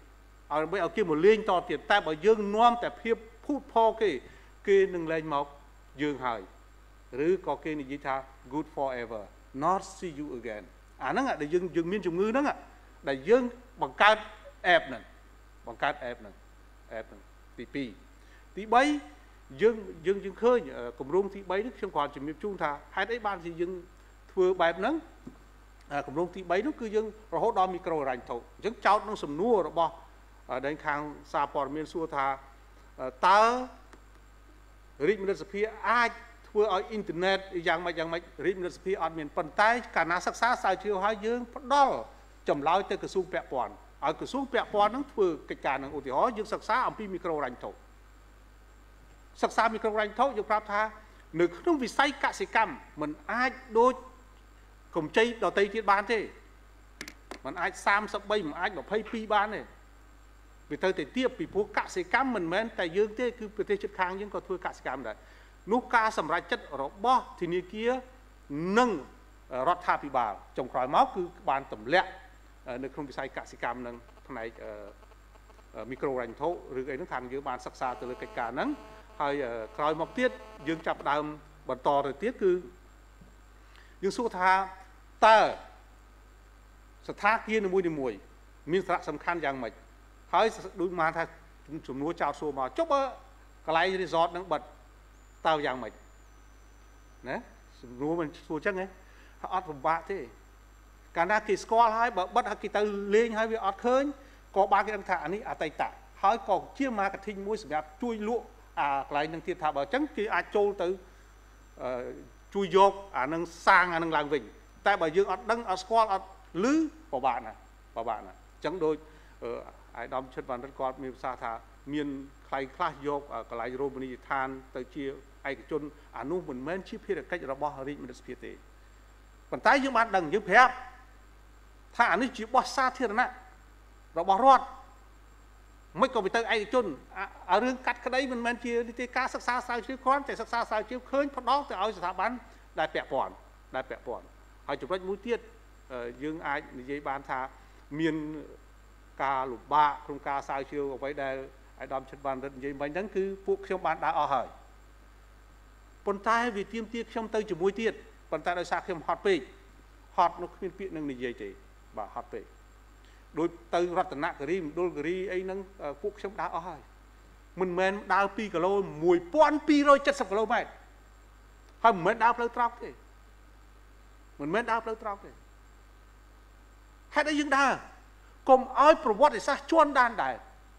ឲ្យដើម្បីឲ្យគេមកលេងតទៀតតែបើយើងនាំតែភាពភូតផរគេគេនឹងលែងមកយើងហើយឬក៏គេនិយាយថា good forever not see you again អាហ្នឹងដែលយើងយើងមានជំងឺហ្នឹងដែលយើងបង្កើត app ហ្នឹងបង្កើត app ហ្នឹង app ហ្នឹងទីពីរទីបីយើងយើងយើងឃើញគម្រោងទីបីនេះខ្ញុំគ្រាន់ជំរាបជូនថាហេតុអីបានជាយើងធ្វើបែបហ្នឹងគម្រោងទីបីនោះគឺយើងរហូតដល់មីក្រូហិរញ្ញវត្ថុអញ្ចឹងចោតនឹងសំណួររបស់ដែលខាងសារព័ត៌មានសួរថាតើរាជមន្ត្រីសភាអាចធ្វើឲ្យអ៊ីនធឺណិតយ៉ាងម៉េចយ៉ាងម៉េចរាជមន្ត្រីសភាអត់មានប៉ុន្តែកាលណាសិក្សាស្រាវជ្រាវហើយយើងផ្ដល់ចម្លើយទៅក្រសួងពាក់ព័ន្ធឲ្យក្រសួងពាក់ព័ន្ធនឹងធ្វើកិច្ចការនឹងឧទាហរណ៍យើងសិក្សាអំពីមីក្រូហិរញ្ញវត្ថុសិក្សាមីក្រូហិរញ្ញវត្ថុយើងប្រាប់ថានៅក្នុងវិស័យកសិកម្មมันអាចដូចកម្ចីដទៃទៀតបានទេมันអាចសាមសិបបីមិនអាចម្ភៃពីរបានទេវាទៅតែទៀតពីព្រោះកសិកម្មមិនមែនតែយើងទេគឺប្រទេសជិតខាងយើងក៏ធ្វើកសិកម្មដែរនោះការសម្រេចចិត្តរបស់ធនាគារនិងរដ្ឋាភិបាលចុងក្រោយមកគឺបានទម្លាក់នៅក្នុងវិស័យកសិកម្មនឹងផ្នែកមីក្រូហិរញ្ញវត្ថុឬអីហ្នឹងថាយើងបានសិក្សាទៅលើកិច្ចការហ្នឹងហើយក្រោយមកទៀតយើងចាប់ផ្ដើមបន្តទៅទៀតគឺយើងសួរថាតើស្ថានភាពនីមួយៗមានសារៈសំខាន់យ៉ាងម៉េចហើយដូចមកថាចំនួនចោតសួរមកចុះបើកន្លែង resort ហ្នឹងបិទតើយ៉ាងម៉េចណាសំណួរមិនសួរចឹងហ៎អត់ពិបាកទេកាលណាគេស្គាល់ហើយបើបិទហើយគេទៅលេងហើយវាអត់ឃើញក៏បានគេដឹងថាអានេះអតីតហើយក៏ជា marketing មួយសម្រាប់ជួយលក់អាកន្លែងហ្នឹងទៀតថាបើចឹងគេអាចចូលទៅជួយយកអានឹងសាងអានឹងឡើងវិញតែបើយើងអត់ដឹងអត់ស្គាល់អត់ឮពិបាកណាស់ពិបាកណាស់ចឹងដូចអាយដាមឈិតបានគាត់មានប្រសាសន៍ថាមានខ្លៃខ្លះយកកន្លែងរមណីយដ្ឋានទៅជាឯកជនអានោះមិនមែនជាភារកិច្ចរបស់រាជមន្ត្រីសភាទេប៉ុន្តែយើងបានដឹងយើងប្រាប់ថាអានេះជាបោះសាធារណៈរបស់រដ្ឋមិនក៏ទៅឯកជនអារឿងកាត់ក្តីមិនមែនជានីតិការសិក្សាស្រាវជ្រាវគ្រាន់តែសិក្សាស្រាវជ្រាវឃើញផ្ដោតទៅឲ្យស្ថាប័នដែលពាក់ព័ន្ធដែលពាក់ព័ន្ធហើយចំណុចមួយទៀតយើងអាចនិយាយបានថាមានការលំបាកក្នុងការស្រាវជ្រាវអ្វីដែលអាយដាមឈិតបានរត់និយាយមិញហ្នឹងគឺពួកខ្ញុំបានដើរអស់ហើយប៉ុន្តែវាទាមទារខ្ញុំទៅជាមួយទៀតប៉ុន្តែដោយសារខ្ញុំហត់ពេកហត់នោះគ្មានពាក្យនឹងនិយាយទេបាទហត់ពេកដូចទៅរតនគិរីមណ្ឌលគិរីអីហ្នឹងពួកខ្ញុំដើរអស់ហើយមិនមែនដើរពីរគីឡូមួយពាន់ពីររយចិតសិបគីឡូម៉ែត្រហើយមិនមែនដើរផ្លូវត្រង់ទេមិនមែនដើរផ្លូវត្រង់ទេហេតុអីយើងដើរកុំឲ្យប្រវត្តិសាស្ត្រជន់ដានដែរ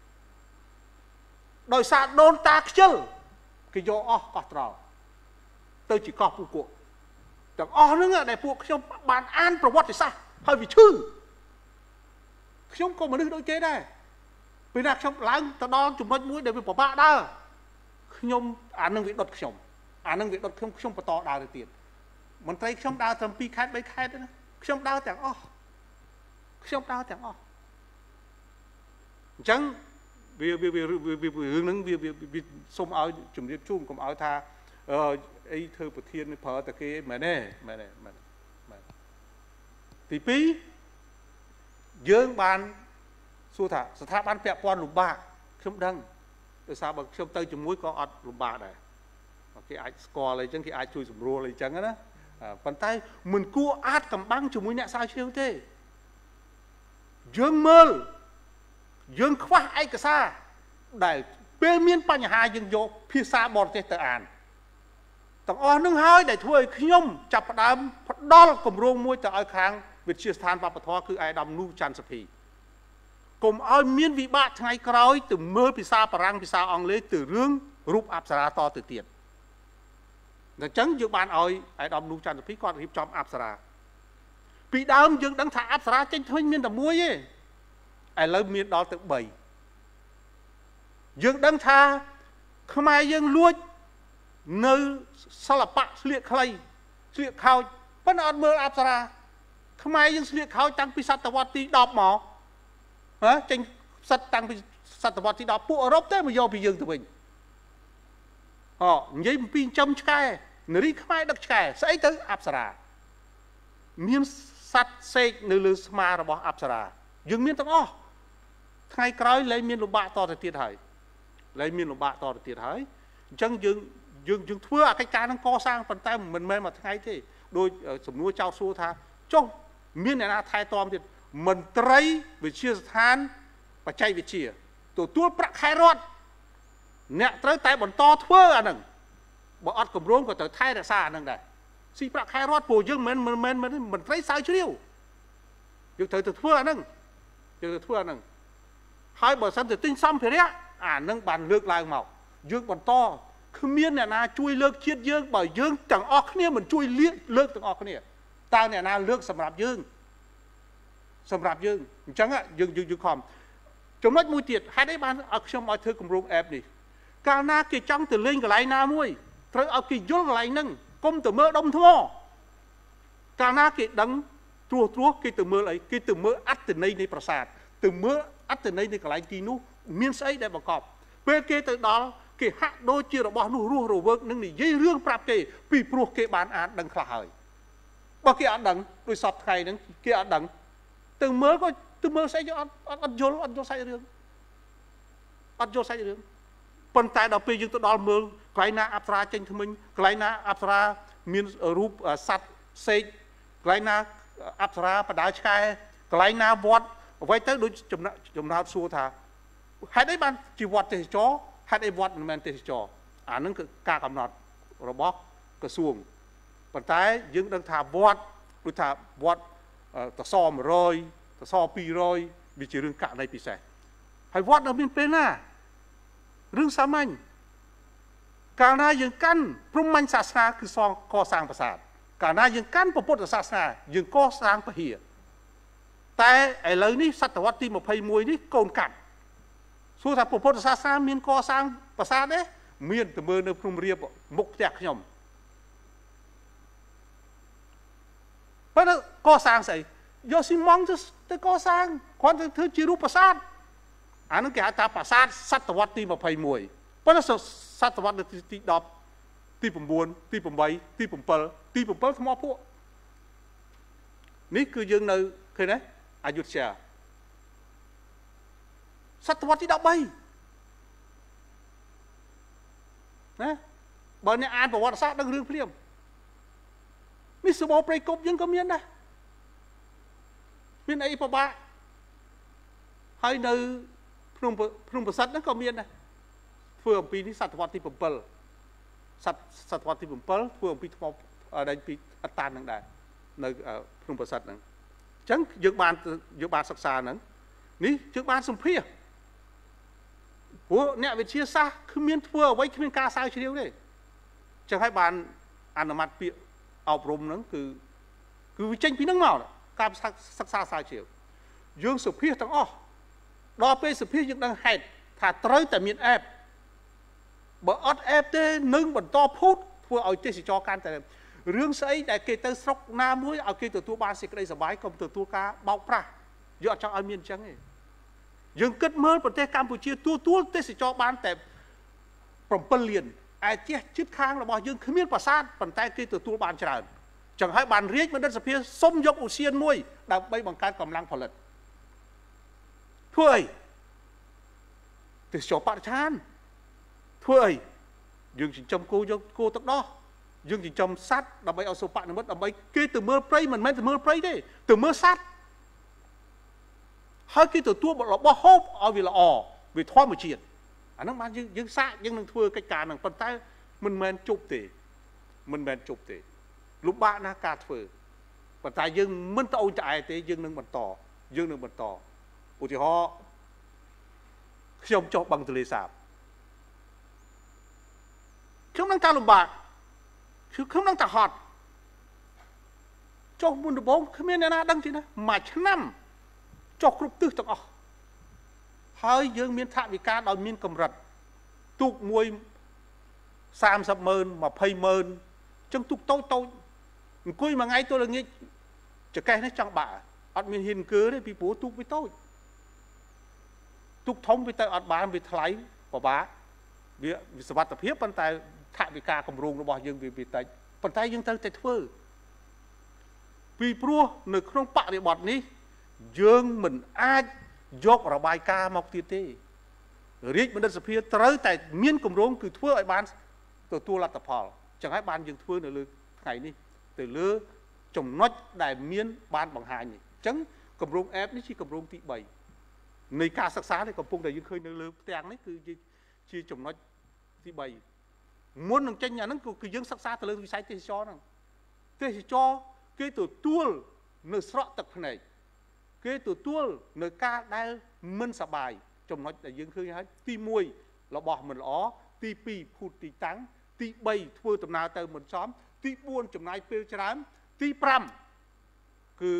ដោយសារដូនតាខ្ជិលគេយកអស់កោះត្រល់ទៅជាកោះពូកក់ទាំងអស់ហ្នឹងដែលពួកខ្ញុំបានអានប្រវត្តិសាស្ត្រហើយវាឈឺខ្ញុំក៏មនុស្សដូចគេដែរពេលណាខ្ញុំឡើងទៅដល់ចំណុចមួយដែលវាពិបាកដើរខ្ញុំអានឹងវាដុតខ្ញុំអានឹងវាដុតខ្ញុំខ្ញុំបន្តដើរទៅទៀតមន្ត្រីខ្ញុំដើរត្រឹមពីរខែបីខែទេណាខ្ញុំដើរទាំងអស់ខ្ញុំដើរទាំងអស់អញ្ចឹងវាវាវារឿងហ្នឹងវាវាសុំឲ្យជំរាបជូនកុំឲ្យថាអីធ្វើប្រធានប្រើតែគេមែនទេមែនទេមែនមែនទីពីរយើងបានសួរថាស្ថាប័នពាក់ព័ន្ធលំបាកខ្ញុំដឹងដោយសារបើខ្ញុំទៅជាមួយក៏អត់លំបាកដែរគេអាចស្គាល់អីចឹងគេអាចជួយសម្រួលអីចឹងណាប៉ុន្តែមិនគួរអាចកំបាំងជាមួយអ្នកស្រាវជ្រាវទេយើងមើលយើងខ្វះឯកសារដែលពេលមានបញ្ហាយើងយកភាសាបរទេសទៅអានទាំងអស់នឹងហើយដែលធ្វើឲ្យខ្ញុំចាប់ផ្ដើមផ្ដល់គម្រោងមួយទៅឲ្យខាងវិទ្យាស្ថានវប្បធម៌គឺអាយដាមនូច័ន្ទសភីកុំឲ្យមានវិបាកថ្ងៃក្រោយទៅមើលភាសាបារាំងភាសាអង់គ្លេសទៅរឿងរូបអប្សរាតទៅទៀតអញ្ចឹងយើងបានឲ្យអាយដាមនូច័ន្ទសភីគាត់រៀបចំអប្សរាពីដើមយើងដឹងថាអប្សរាចេញថ្មីមានតែមួយទេឥឡូវមានដល់ទៅបីយើងដឹងថាខ្មែរយើងលួចនៅសិល្បៈស្លៀកខ្លីស្លៀកខោចប៉ុន្តែអត់មើលអប្សរាខ្មែរយើងស្លៀកខោចតាំងពីសតវត្សទីដប់មកហ៎ចេញសិតតាំងពីសតវត្សទីដប់ពួកអឺរ៉ុបទេមកយកពីយើងទៅវិញអូនិយាយពីចិញ្ចឹមឆ្កែនារីខ្មែរដឹកឆ្កែស្អីទៅអប្សរាមានសត្វសេកនៅលើស្មារបស់អប្សរាយើងមានទាំងអស់ថ្ងៃក្រោយលែងមានលំបាកតទៅទៀតហើយលែងមានលំបាកតទៅទៀតហើយអញ្ចឹងយើងយើងយើងធ្វើអាកិច្ចការនឹងកសាងប៉ុន្តែមិនមែនមួយថ្ងៃទេដោយសំណួរចោទសួរថាចុះមានអ្នកណាថែទាំទៀតមន្ត្រីវិទ្យាស្ថានបច្ចេកវិទ្យាទទួលប្រាក់ខែរដ្ឋអ្នកត្រូវតែបន្តធ្វើអាហ្នឹងបើអត់គម្រោងក៏ត្រូវថែរក្សាអាហ្នឹងដែរស៊ីប្រាក់ខែរដ្ឋព្រោះយើងមិនមែនមិនមន្ត្រីស្រាវជ្រាវយើងត្រូវទៅធ្វើអាហ្នឹងយើងទៅធ្វើអាហ្នឹងហើយបើសិនទៅទិញសម្ភារៈអាហ្នឹងបានលើកឡើងមកយើងបន្តគ្មានអ្នកណាជួយលើកជាតិយើងបើយើងទាំងអស់គ្នាមិនជួយលើកទាំងអស់គ្នាតើអ្នកណាលើកសម្រាប់យើងសម្រាប់យើងអញ្ចឹងយើងយើងយើងខំចំណុចមួយទៀតហេតុអីបានឲ្យខ្ញុំឲ្យធ្វើគម្រោង app នេះកាលណាគេចង់ទៅលេងកន្លែងណាមួយត្រូវឲ្យគេយល់កន្លែងហ្នឹងកុំទៅមើលដុំថ្មកាលណាគេដឹងត្រួសត្រាសគេទៅមើលអីគេទៅមើលអត្តន័យនៃប្រាសាទទៅមើលអត្តន័យនៃកន្លែងទីនោះមានស្អីដែលបង្កប់ពេលគេទៅដល់គេហាក់ដូចជារបស់នោះរស់រវើកនឹងនិយាយរឿងប្រាប់គេពីព្រោះគេបានអានដឹងខ្លះហើយបើគេអត់ដឹងដោយសពថ្ងៃហ្នឹងគេអត់ដឹងទៅមើលក៏ទៅមើលស្អីអត់អត់យល់អត់យល់សាច់រឿងអត់យល់សាច់រឿងប៉ុន្តែដល់ពេលយើងទៅដល់មើលកន្លែងណាអប្សរាចេញថ្មិញកន្លែងណាអប្សរាមានរូបសត្វសេកកន្លែងណាអប្សរាបដាឆ្កែកន្លែងណាវត្តអ្វីទៅដូចចំណាត់សួរថាហេតុអីបានជាវត្តទេសចរហេតុអីវត្តមិនមែនទេសចរអានឹងគឺការកំណត់របស់ក្រសួងប៉ុន្តែយើងដឹងថាវត្តដូចថាវត្តតសone hundredតសtwo hundredវាជារឿងករណីពិសេសហើយវត្តនៅមានពេលណារឿងសាមញ្ញកាលណាយើងកាន់ព្រហ្មញ្ញសាសនាគឺសងកសាងប្រាសាទកាលណាយើងកាន់ពុទ្ធសាសនាយើងកសាងពហិតែឥឡូវនេះសតវត្សទីtwenty-oneនេះកូនកាត់សួរថាពុទ្ធសាសនាមានកសាងប្រាសាទទេមានតែមើលនៅភ្នំរាបមុខផ្ទះខ្ញុំប៉ុន្តែកសាងស្អីយកស៊ីម៉ង់ទៅទៅកសាងគ្រាន់តែធ្វើជារូបប្រាសាទអានឹងគេហៅថាប្រាសាទសតវត្សទីtwenty-oneប៉ុន្តែសតវត្សទីtenទីnineទីeightទីsevenទីsevenទីsevenថ្មភក់នេះគឺយើងនៅឃើញទេអយុធ្យាសតវត្សទីthirteenណាបើអ្នកអានប្រវត្តិសាស្ត្រដឹងរឿងភ្លាមនេះសមោព្រៃគប់យើងក៏មានដែរមានអីពិបាកហើយនៅភ្នំភ្នំប្រសិទ្ធហ្នឹងក៏មានដែរធ្វើអំពីនេះសតវត្សទីsevenសតសតវត្សទីsevenធ្វើអំពីថ្មដែលពីអតានហ្នឹងដែរនៅភ្នំប្រសិទ្ធហ្នឹងអញ្ចឹងយើងបានយើងបានសិក្សាហ្នឹងនេះយើងបានសម្ភាសព្រោះអ្នកវិទ្យាសាស្ត្រគ្មានធ្វើអ្វីគ្មានការស្រាវជ្រាវទេចឹងហើយបានអនុម័តពាក្យអប់រំហ្នឹងគឺគឺវាចេញពីហ្នឹងមកការសិក្សាស្រាវជ្រាវយើងសម្ភាសទាំងអស់ដល់ពេលសម្ភាសយើងដឹងហេតុថាត្រូវតែមានអេបបើអត់អេបទេនឹងបន្តភូតធ្វើឲ្យទេសចរកាន់តែរឿងស្អីដែលគេទៅស្រុកណាមួយឲ្យគេទទួលបានសេចក្តីសុបាយកុំទទួលការបោកប្រាស់យើងអត់ចង់ឲ្យមានអញ្ចឹងទេយើងគិតមើលប្រទេសកម្ពុជាទួលទេសចរបានតែsevenលានឯជះជិតខាងរបស់យើងគ្មានប្រាសាទប៉ុន្តែគេទទួលបានច្រើនចឹងហើយបានរាជបណ្ឌិតសភាសុំយកឧស្សាហមួយដើម្បីបង្កើតកម្លាំងផលិតធ្វើអីទេសចរបរិស្ថានធ្វើអីយើងចិញ្ចឹមគោយកគោទឹកដោះយើងចិញ្ចឹមសត្វដើម្បីឲ្យសុបនិមិត្តដើម្បីគេទៅមើលព្រៃមិនមែនទៅមើលព្រៃទេទៅមើលសត្វហើយគេទទួលរបស់ហូបឲ្យវាល្អវាធម្មជាតិអាហ្នឹងបានយើងយើងសាកយើងនឹងធ្វើកិច្ចការហ្នឹងប៉ុន្តែមិនមែនជប់ទេមិនមែនជប់ទេលំបាកណាស់ការធ្វើប៉ុន្តែយើងមិនត្អូញត្អែទេយើងនឹងបន្តយើងនឹងបន្តឧទាហរណ៍ខ្ញុំចុះបឹងទន្លេសាបខ្ញុំនឹងថាលំបាកខ្ញុំនឹងថាហត់ចុះមុនដំបូងគ្មានអ្នកណាដឹងទេណាមួយឆ្នាំចុះគ្រប់ទិសទាំងអស់ហើយយើងមានថវិកាដោយមានកម្រិតទូកមួយthirtyម៉ឺនtwentyម៉ឺនចឹងទូកតូចតូចអង្គុយមួយថ្ងៃទល់ល្ងាចចកេះនេះចង់បាក់អត់មានហ៊ានអង្គើទេពីព្រោះទូកវាតូចទូកធំវាទៅអត់បានវាថ្លៃពិបាកវាសុវត្ថិភាពប៉ុន្តែថវិកាគម្រោងរបស់យើងវាតិចប៉ុន្តែយើងត្រូវតែធ្វើពីព្រោះនៅក្នុងបរិបទនេះយើងមិនអាចยกระบายการមកទៀតទេរាជបណ្ឌិតសភាត្រូវតែមានគម្រោងគឺធ្វើឲ្យបានទទួលលទ្ធផលចឹងហើយបានយើងធ្វើនៅលើថ្ងៃនេះទៅលើចំណុចដែលមានបានបង្ហាញនេះអញ្ចឹងគម្រោង app នេះជាគម្រោងទី3នៃការសិក្សានេះកំពុងតែយើងឃើញនៅលើផ្ទាំងនេះគឺជាចំណុចទី3មុននឹងចេញអាហ្នឹងគឺយើងសិក្សាទៅលើវិស័យទេសចរហ្នឹងទេសចរគេទទួលនៅស្រកទឹកភ្នែកគេទទួលនៅការដែលមិនសบายចំណុចដែលយើងឃើញហើយទី1របស់មិនល្អទី2ភូតទីតាំងទី3ធ្វើដំណើរទៅមិនសមទី4ចំណាយពេលច្រើនទី5គឺ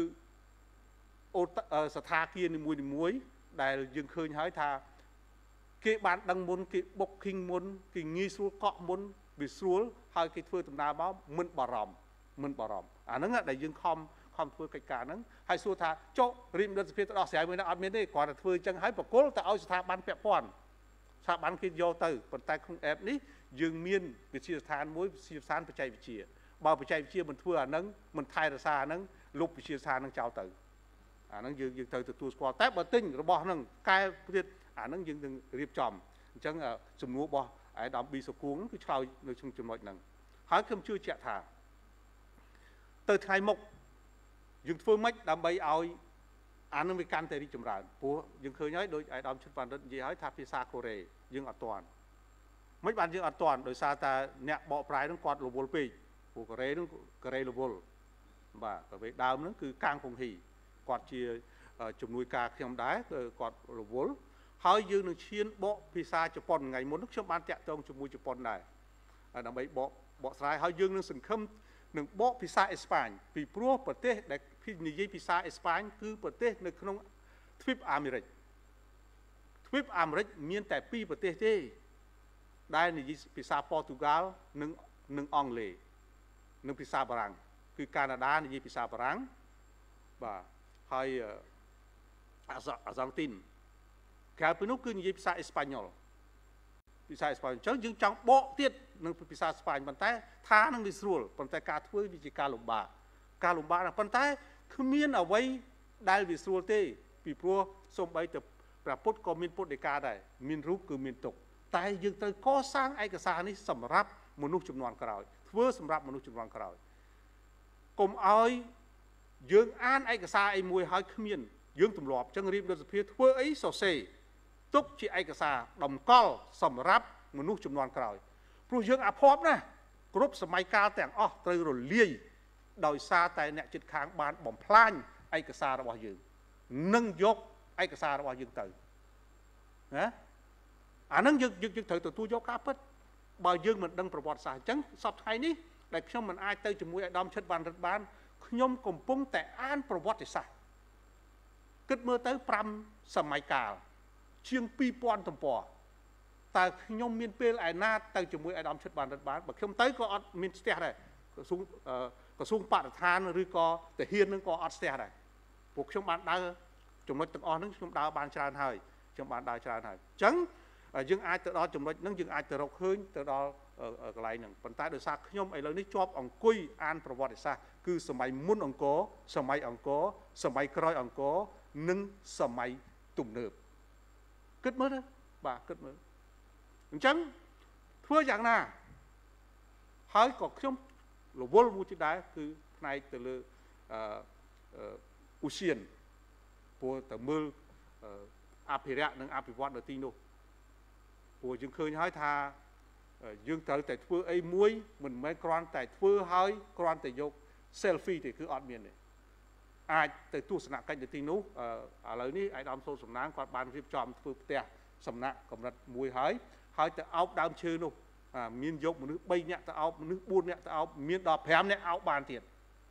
ស្ថាគារនីមួយៗដែលយើងឃើញហើយថាគេបានដឹងមុនគេ booking មុនគេងាយស្រួលកក់មុនវាស្រួលហើយគេធ្វើដំណើរមកមិនបារម្ភមិនបារម្ភអាហ្នឹងដែលយើងខំខំធ្វើកិច្ចការហ្នឹងហើយសួរថាចុះរាជបណ្ឌិតសភាទៅដោះស្រាយមួយហ្នឹងអត់មានទេគ្រាន់តែធ្វើអញ្ចឹងហើយបកគលទៅឲ្យស្ថាប័នពាក់ព័ន្ធស្ថាប័នគេយកទៅប៉ុន្តែក្នុង app នេះយើងមានវិទ្យាស្ថានមួយវិទ្យាស្ថានបច្ចេកវិទ្យាបើបច្ចេកវិទ្យាមិនធ្វើអាហ្នឹងមិនថែរក្សាអាហ្នឹងលុបវិទ្យាស្ថានហ្នឹងចោលទៅអាហ្នឹងយើងយើងត្រូវទទួលស្គាល់តែបើទិញរបស់ហ្នឹងកែទៀតអាហ្នឹងយើងនឹងរៀបចំអញ្ចឹងសំណួររបស់អាយដាមប៊ីសុគួងគឺឆ្លើយនៅក្នុងចំណុចហ្នឹងហើយខ្ញុំជឿជាក់ថាទៅថ្ងៃមុខយើងធ្វើម៉េចដើម្បីឲ្យអានឹងវាកាន់តែរីកចម្រើនព្រោះយើងឃើញហើយដោយអាយដាមឈុតបានរិទ្ធនិយាយហើយថាភាសាកូរ៉េយើងអត់ទាន់មិនបានយើងអត់ទាន់ដោយសារតែអ្នកបកប្រែហ្នឹងគាត់រវល់ពេកព្រោះកូរ៉េហ្នឹងកូរ៉េរវល់បាទតែពេលដើមហ្នឹងគឺកាងកុងហ៊ីគាត់ជាជំនួយការខ្ញុំដែរគាត់រវល់ហើយយើងនឹងឈានបកភាសាជប៉ុនថ្ងៃមុនខ្ញុំបានតាក់ទងជាមួយជប៉ុនដែរដើម្បីបកបកស្រាយហើយយើងនឹងសង្ឃឹមនឹងបកភាសាអេស្ប៉ាញពីព្រោះប្រទេសដែលនិយាយភាសាអេស្ប៉ាញគឺប្រទេសនៅក្នុងទ្វីបអាមេរិកទ្វីបអាមេរិកមានតែពីរប្រទេសទេដែលនិយាយភាសាប៉ូទុយហ្គាល់និងនិងអង់គ្លេសនិងភាសាបារាំងគឺកាណាដានិយាយភាសាបារាំងបាទហើយអាសង់ទីនក្រៅពីនោះគឺនិយាយភាសាអេស្ប៉ាញ៉ុលភាសាអេស្ប៉ាញ៉ុលអញ្ចឹងយើងចង់បកទៀតនឹងភាសាអេស្ប៉ាញប៉ុន្តែថានឹងវាស្រួលប៉ុន្តែការធ្វើវាជាការលំបាកការលំបាកប៉ុន្តែគ្មានអ្វីដែលវាស្រួលទេពីព្រោះសូម្បីតែព្រះពុទ្ធក៏មានពុទ្ធដីកាដែរមានរូបគឺមានទុកតែយើងត្រូវកសាងឯកសារនេះសម្រាប់មនុស្សជំនាន់ក្រោយធ្វើសម្រាប់មនុស្សជំនាន់ក្រោយកុំឲ្យយើងអានឯកសារអីមួយហើយគ្មានយើងទម្លាប់ចឹងរៀបរដ្ឋសភាធ្វើអីសរសេរទុកជាឯកសារតម្កល់សម្រាប់មនុស្សជំនាន់ក្រោយព្រោះយើងអភ័ព្វណាស់គ្រប់សម័យកាលទាំងអស់ត្រូវរលាយដោយសារតែអ្នកជិតខាងបានបំផ្លាញឯកសាររបស់យើងនឹងយកឯកសាររបស់យើងទៅណាអានឹងយើងយើងត្រូវទទួលយកការពិតបើយើងមិនដឹងប្រវត្តិសាស្ត្រអញ្ចឹងសប្តាហ៍ថ្ងៃនេះដែលខ្ញុំមិនអាចទៅជាមួយអាដាមឈិតបានរត់បានខ្ញុំកំពុងតែអានប្រវត្តិសាស្ត្រគិតមើលទៅ5សម័យកាលជាងពីរពាន់ទំព័រតើខ្ញុំមានពេលឯណាទៅជាមួយអាដាមឈិតបានរត់បានបើខ្ញុំទៅក៏អត់មានស្ទះដែរក្រសួងក្រសួងបរិស្ថានឬក៏ទាហាននឹងក៏អត់ស្ទះដែរពួកខ្ញុំបានដើរចំណុចទាំងអស់ហ្នឹងខ្ញុំដើរបានច្រើនហើយខ្ញុំបានដើរច្រើនហើយអញ្ចឹងយើងអាចទៅដល់ចំណុចហ្នឹងយើងអាចទៅរកឃើញទៅដល់កន្លែងហ្នឹងប៉ុន្តែដោយសារខ្ញុំឥឡូវនេះជាប់អង្គុយអានប្រវត្តិសាស្ត្រគឺសម័យមុនអង្គរសម័យអង្គរសម័យក្រោយអង្គរនិងសម័យទំនើបគិតមើលទៅបាទគិតមើលអញ្ចឹងធ្វើយ៉ាងណាហើយក៏ខ្ញុំរវល់មួយទៀតដែរគឺផ្នែកទៅលើអឺឧស្សាហ៍ព្រោះតែមើលអភិរក្សនិងអភិវឌ្ឍនៅទីនោះព្រោះយើងឃើញហើយថាយើងត្រូវតែធ្វើអីមួយមិនមែនគ្រាន់តែធ្វើហើយគ្រាន់តែយក selfie ទេគឺអត់មានទេអាចទៅទស្សនកិច្ចនៅទីនោះឥឡូវនេះអាយដាមសូនសំណាងគាត់បានរៀបចំធ្វើផ្ទះសំណាក់កម្រិតមួយហើយហើយទៅអោបដើមឈើនោះមានយកមនុស្ស3នាក់ទៅអោបមនុស្ស4នាក់ទៅអោបមានដល់5នាក់អោបបានទៀត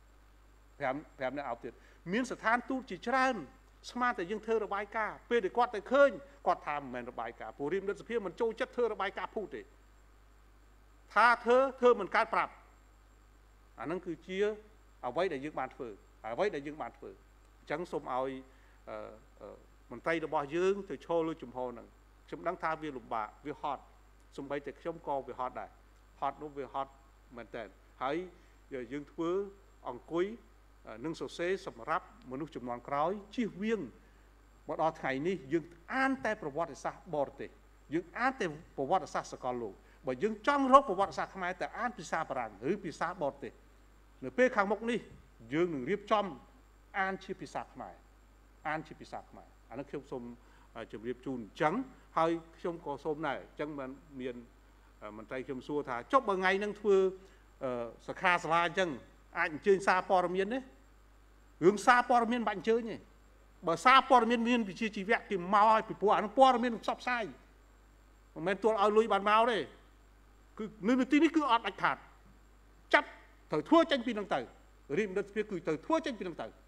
5 5នាក់អោបទៀតមានស្ថានទូតជាច្រើនស្មានតែយើងធ្វើរបាយការណ៍ពេលដែលគាត់ទៅឃើញគាត់ថាមិនមែនរបាយការណ៍ព្រោះរៀបរដ្ឋសភាមិនចូលចិត្តធ្វើរបាយការណ៍ភូតទេថាធ្វើធ្វើមិនកើតប្រាប់អានឹងគឺជាអ្វីដែលយើងបានធ្វើអ្វីដែលយើងបានធ្វើអញ្ចឹងសូមឲ្យមន្ត្រីរបស់យើងទៅឈរលើជំហរហ្នឹងខ្ញុំដឹងថាវាលំបាកវាហត់សំបីតែខ្ញុំក៏វាហត់ដែរហត់នោះវាហត់មែនតើហើយយើងធ្វើអង្គុយនឹងសរសេរសម្រាប់មនុស្សជំនាន់ក្រោយជៀសវាងមកដល់ថ្ងៃនេះយើងអានតែប្រវត្តិសាស្ត្របរទេសយើងអានតែប្រវត្តិសាស្ត្រសកលលោកបើយើងចង់រកប្រវត្តិសាស្ត្រខ្មែរតែអានភាសាបារាំងឬភាសាបរទេសនៅពេលខាងមុខនេះយើងនឹងរៀបចំអានជាភាសាខ្មែរអានជាភាសាខ្មែរអានេះខ្ញុំសូមជម្រាបជូនអញ្ចឹងហើយខ្ញុំក៏សូមដែរអញ្ចឹងបានមានមន្ត្រីខ្ញុំសួរថាចុះបើថ្ងៃហ្នឹងធ្វើសិក្ខាសាលាអញ្ចឹងអាចអញ្ជើញសារព័ត៌មានទេរឿងសារព័ត៌មានបាច់អញ្ជើញទេបើសារព័ត៌មានមានវិជ្ជាជីវៈគេមកឲ្យពីព្រោះអានោះព័ត៌មានផ្សព្វផ្សាយមិនមែនទល់ឲ្យលុយបានមកទេគឺនៅនៅទីនេះគឺអត់ដាច់ខាតចាប់ត្រូវធ្វើចេញពីនឹងទៅរៀបមនិតស្ពាគឺត្រូវធ្វើចេញពីនឹងទៅ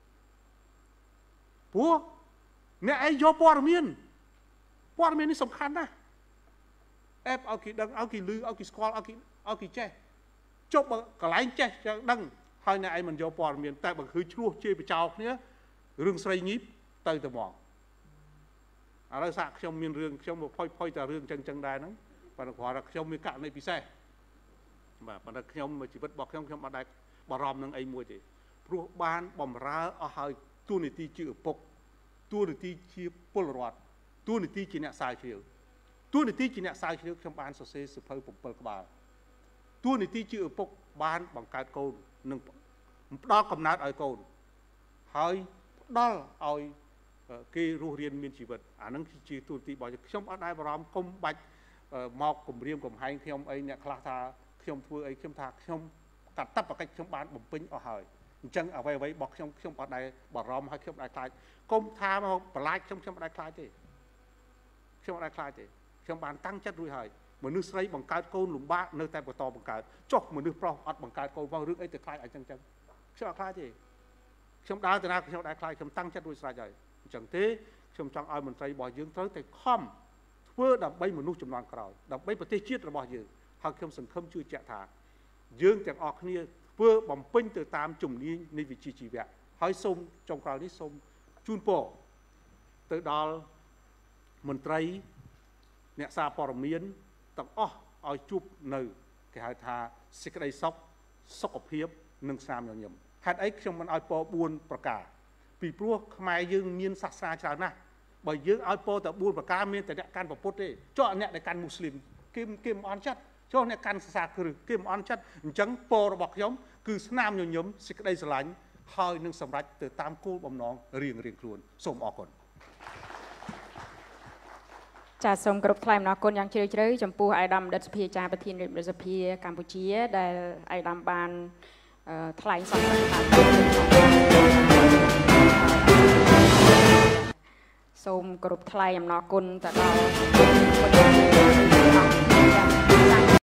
ព្រោះអ្នកឯងយកព័ត៌មានព័ត៌មាននេះសំខាន់ណាស់អេបឲ្យគេដឹងឲ្យគេឮឲ្យគេស្គាល់ឲ្យគេឲ្យគេចេះចុះបើកន្លែងចេះចឹងដឹងហើយអ្នកឯងមិនយកព័ត៌មានតែបើគឺឆ្លោះជេរបចោលគ្នារឿងស្រីញីបទៅទៅមកឥឡូវសាក់ខ្ញុំមានរឿងខ្ញុំមកផុយផុយតែរឿងចឹងចឹងដែរហ្នឹងប៉ុន្តែគ្រាន់តែខ្ញុំមានករណីពិសេសបាទប៉ុន្តែខ្ញុំជីវិតរបស់ខ្ញុំខ្ញុំអត់ដែរបារម្ភនឹងអីមួយទេព្រោះបានបំរើអស់ហើយទូនីតិជាឪពុកទូនីតិជាពលរដ្ឋទូនីតិជាអ្នកស្រាវជ្រាវទូនីតិជាអ្នកស្រាវជ្រាវខ្ញុំបានសរសេរសៀវភៅbảyក្បាលទូនីតិជាឪពុកបានបង្កើតកូននិងផ្ដល់កំណើតឲ្យកូនហើយផ្ដល់ឲ្យគេរស់រានមានជីវិតអានឹងជាទូនីតិរបស់ខ្ញុំអត់ដែរបារម្ភគុំបាច់មកគម្រាមកំហែងខ្ញុំអីអ្នកខ្លះថាខ្ញុំធ្វើអីខ្ញុំថាខ្ញុំកាតព្វកិច្ចខ្ញុំបានបំពេញអស់ហើយអញ្ចឹងអ្វីអ្វីរបស់ខ្ញុំខ្ញុំអត់ដែរបារម្ភហើយខ្ញុំដែរខ្លាចគុំថាមកបន្លាចខ្ញុំខ្ញុំអត់ដែរខ្លាចទេខ្ញុំអត់ដែរខ្លាចទេខ្ញុំបានតាំងចិត្តរួចហើយមនុស្សស្រីបង្កើតកូនលំបាកនៅតែបន្តបង្កើតចុះមនុស្សប្រុសអត់បង្កើតកូនផងរឿងអីទៅខ្លាចអញ្ចឹងចឹងខ្ញុំអត់ខ្លាចទេខ្ញុំដើរទៅណាខ្ញុំដែរខ្លាចខ្ញុំតាំងចិត្តរួចស្រេចហើយអញ្ចឹងទេខ្ញុំចង់ឲ្យមន្ត្រីរបស់យើងត្រូវតែខំធ្វើដើម្បីមនុស្សចំនួនក្រោយដើម្បីប្រទេសជាតិរបស់យើងហើយខ្ញុំសង្ឃឹមជឿជាក់ថាយើងទាំងអស់គ្នាធ្វើបំពេញទៅតាមជំនាញនៃវិជ្ជាជីវៈហើយសូមចុងក្រោយនេះសូមជូនពរទៅដល់មន្ត្រីអ្នកសារព័ត៌មានទាំងអស់ឲ្យជួបនៅគេហៅថាសេចក្តីសុខសុខភាពនិងស្នាមញញឹមហេតុអីខ្ញុំមិនឲ្យពរបួនប្រការពីព្រោះខ្មែរយើងមានសាសនាច្រើនណាស់បើយើងឲ្យពរតែបួនប្រការមានតែអ្នកកាន់ពុទ្ធទេចុះអ្នកដែលកាន់មូស្លីមគេគេមិនអន់ចិត្តចុះអ្នកកាន់សាសនាគ្រឹះគេមិនអន់ចិត្តអញ្ចឹងពររបស់ខ្ញុំគឺស្នាមញញឹមសេចក្តីស្រឡាញ់ហើយនឹងសម្រេចទៅតាមគោលបំណងរៀងរៀងខ្លួនសូមអរគុណចាសសូមគោរពថ្លែងអំណរគុណយ៉ាងជ្រាលជ្រៅចំពោះអាយដាមដិតសភាចារប្រធានរដ្ឋសភាកម្ពុជាដែលអាយដាមបានថ្លែងសម្ដែងថាសូមគោរពថ្លែងអំណរគុណទៅដល់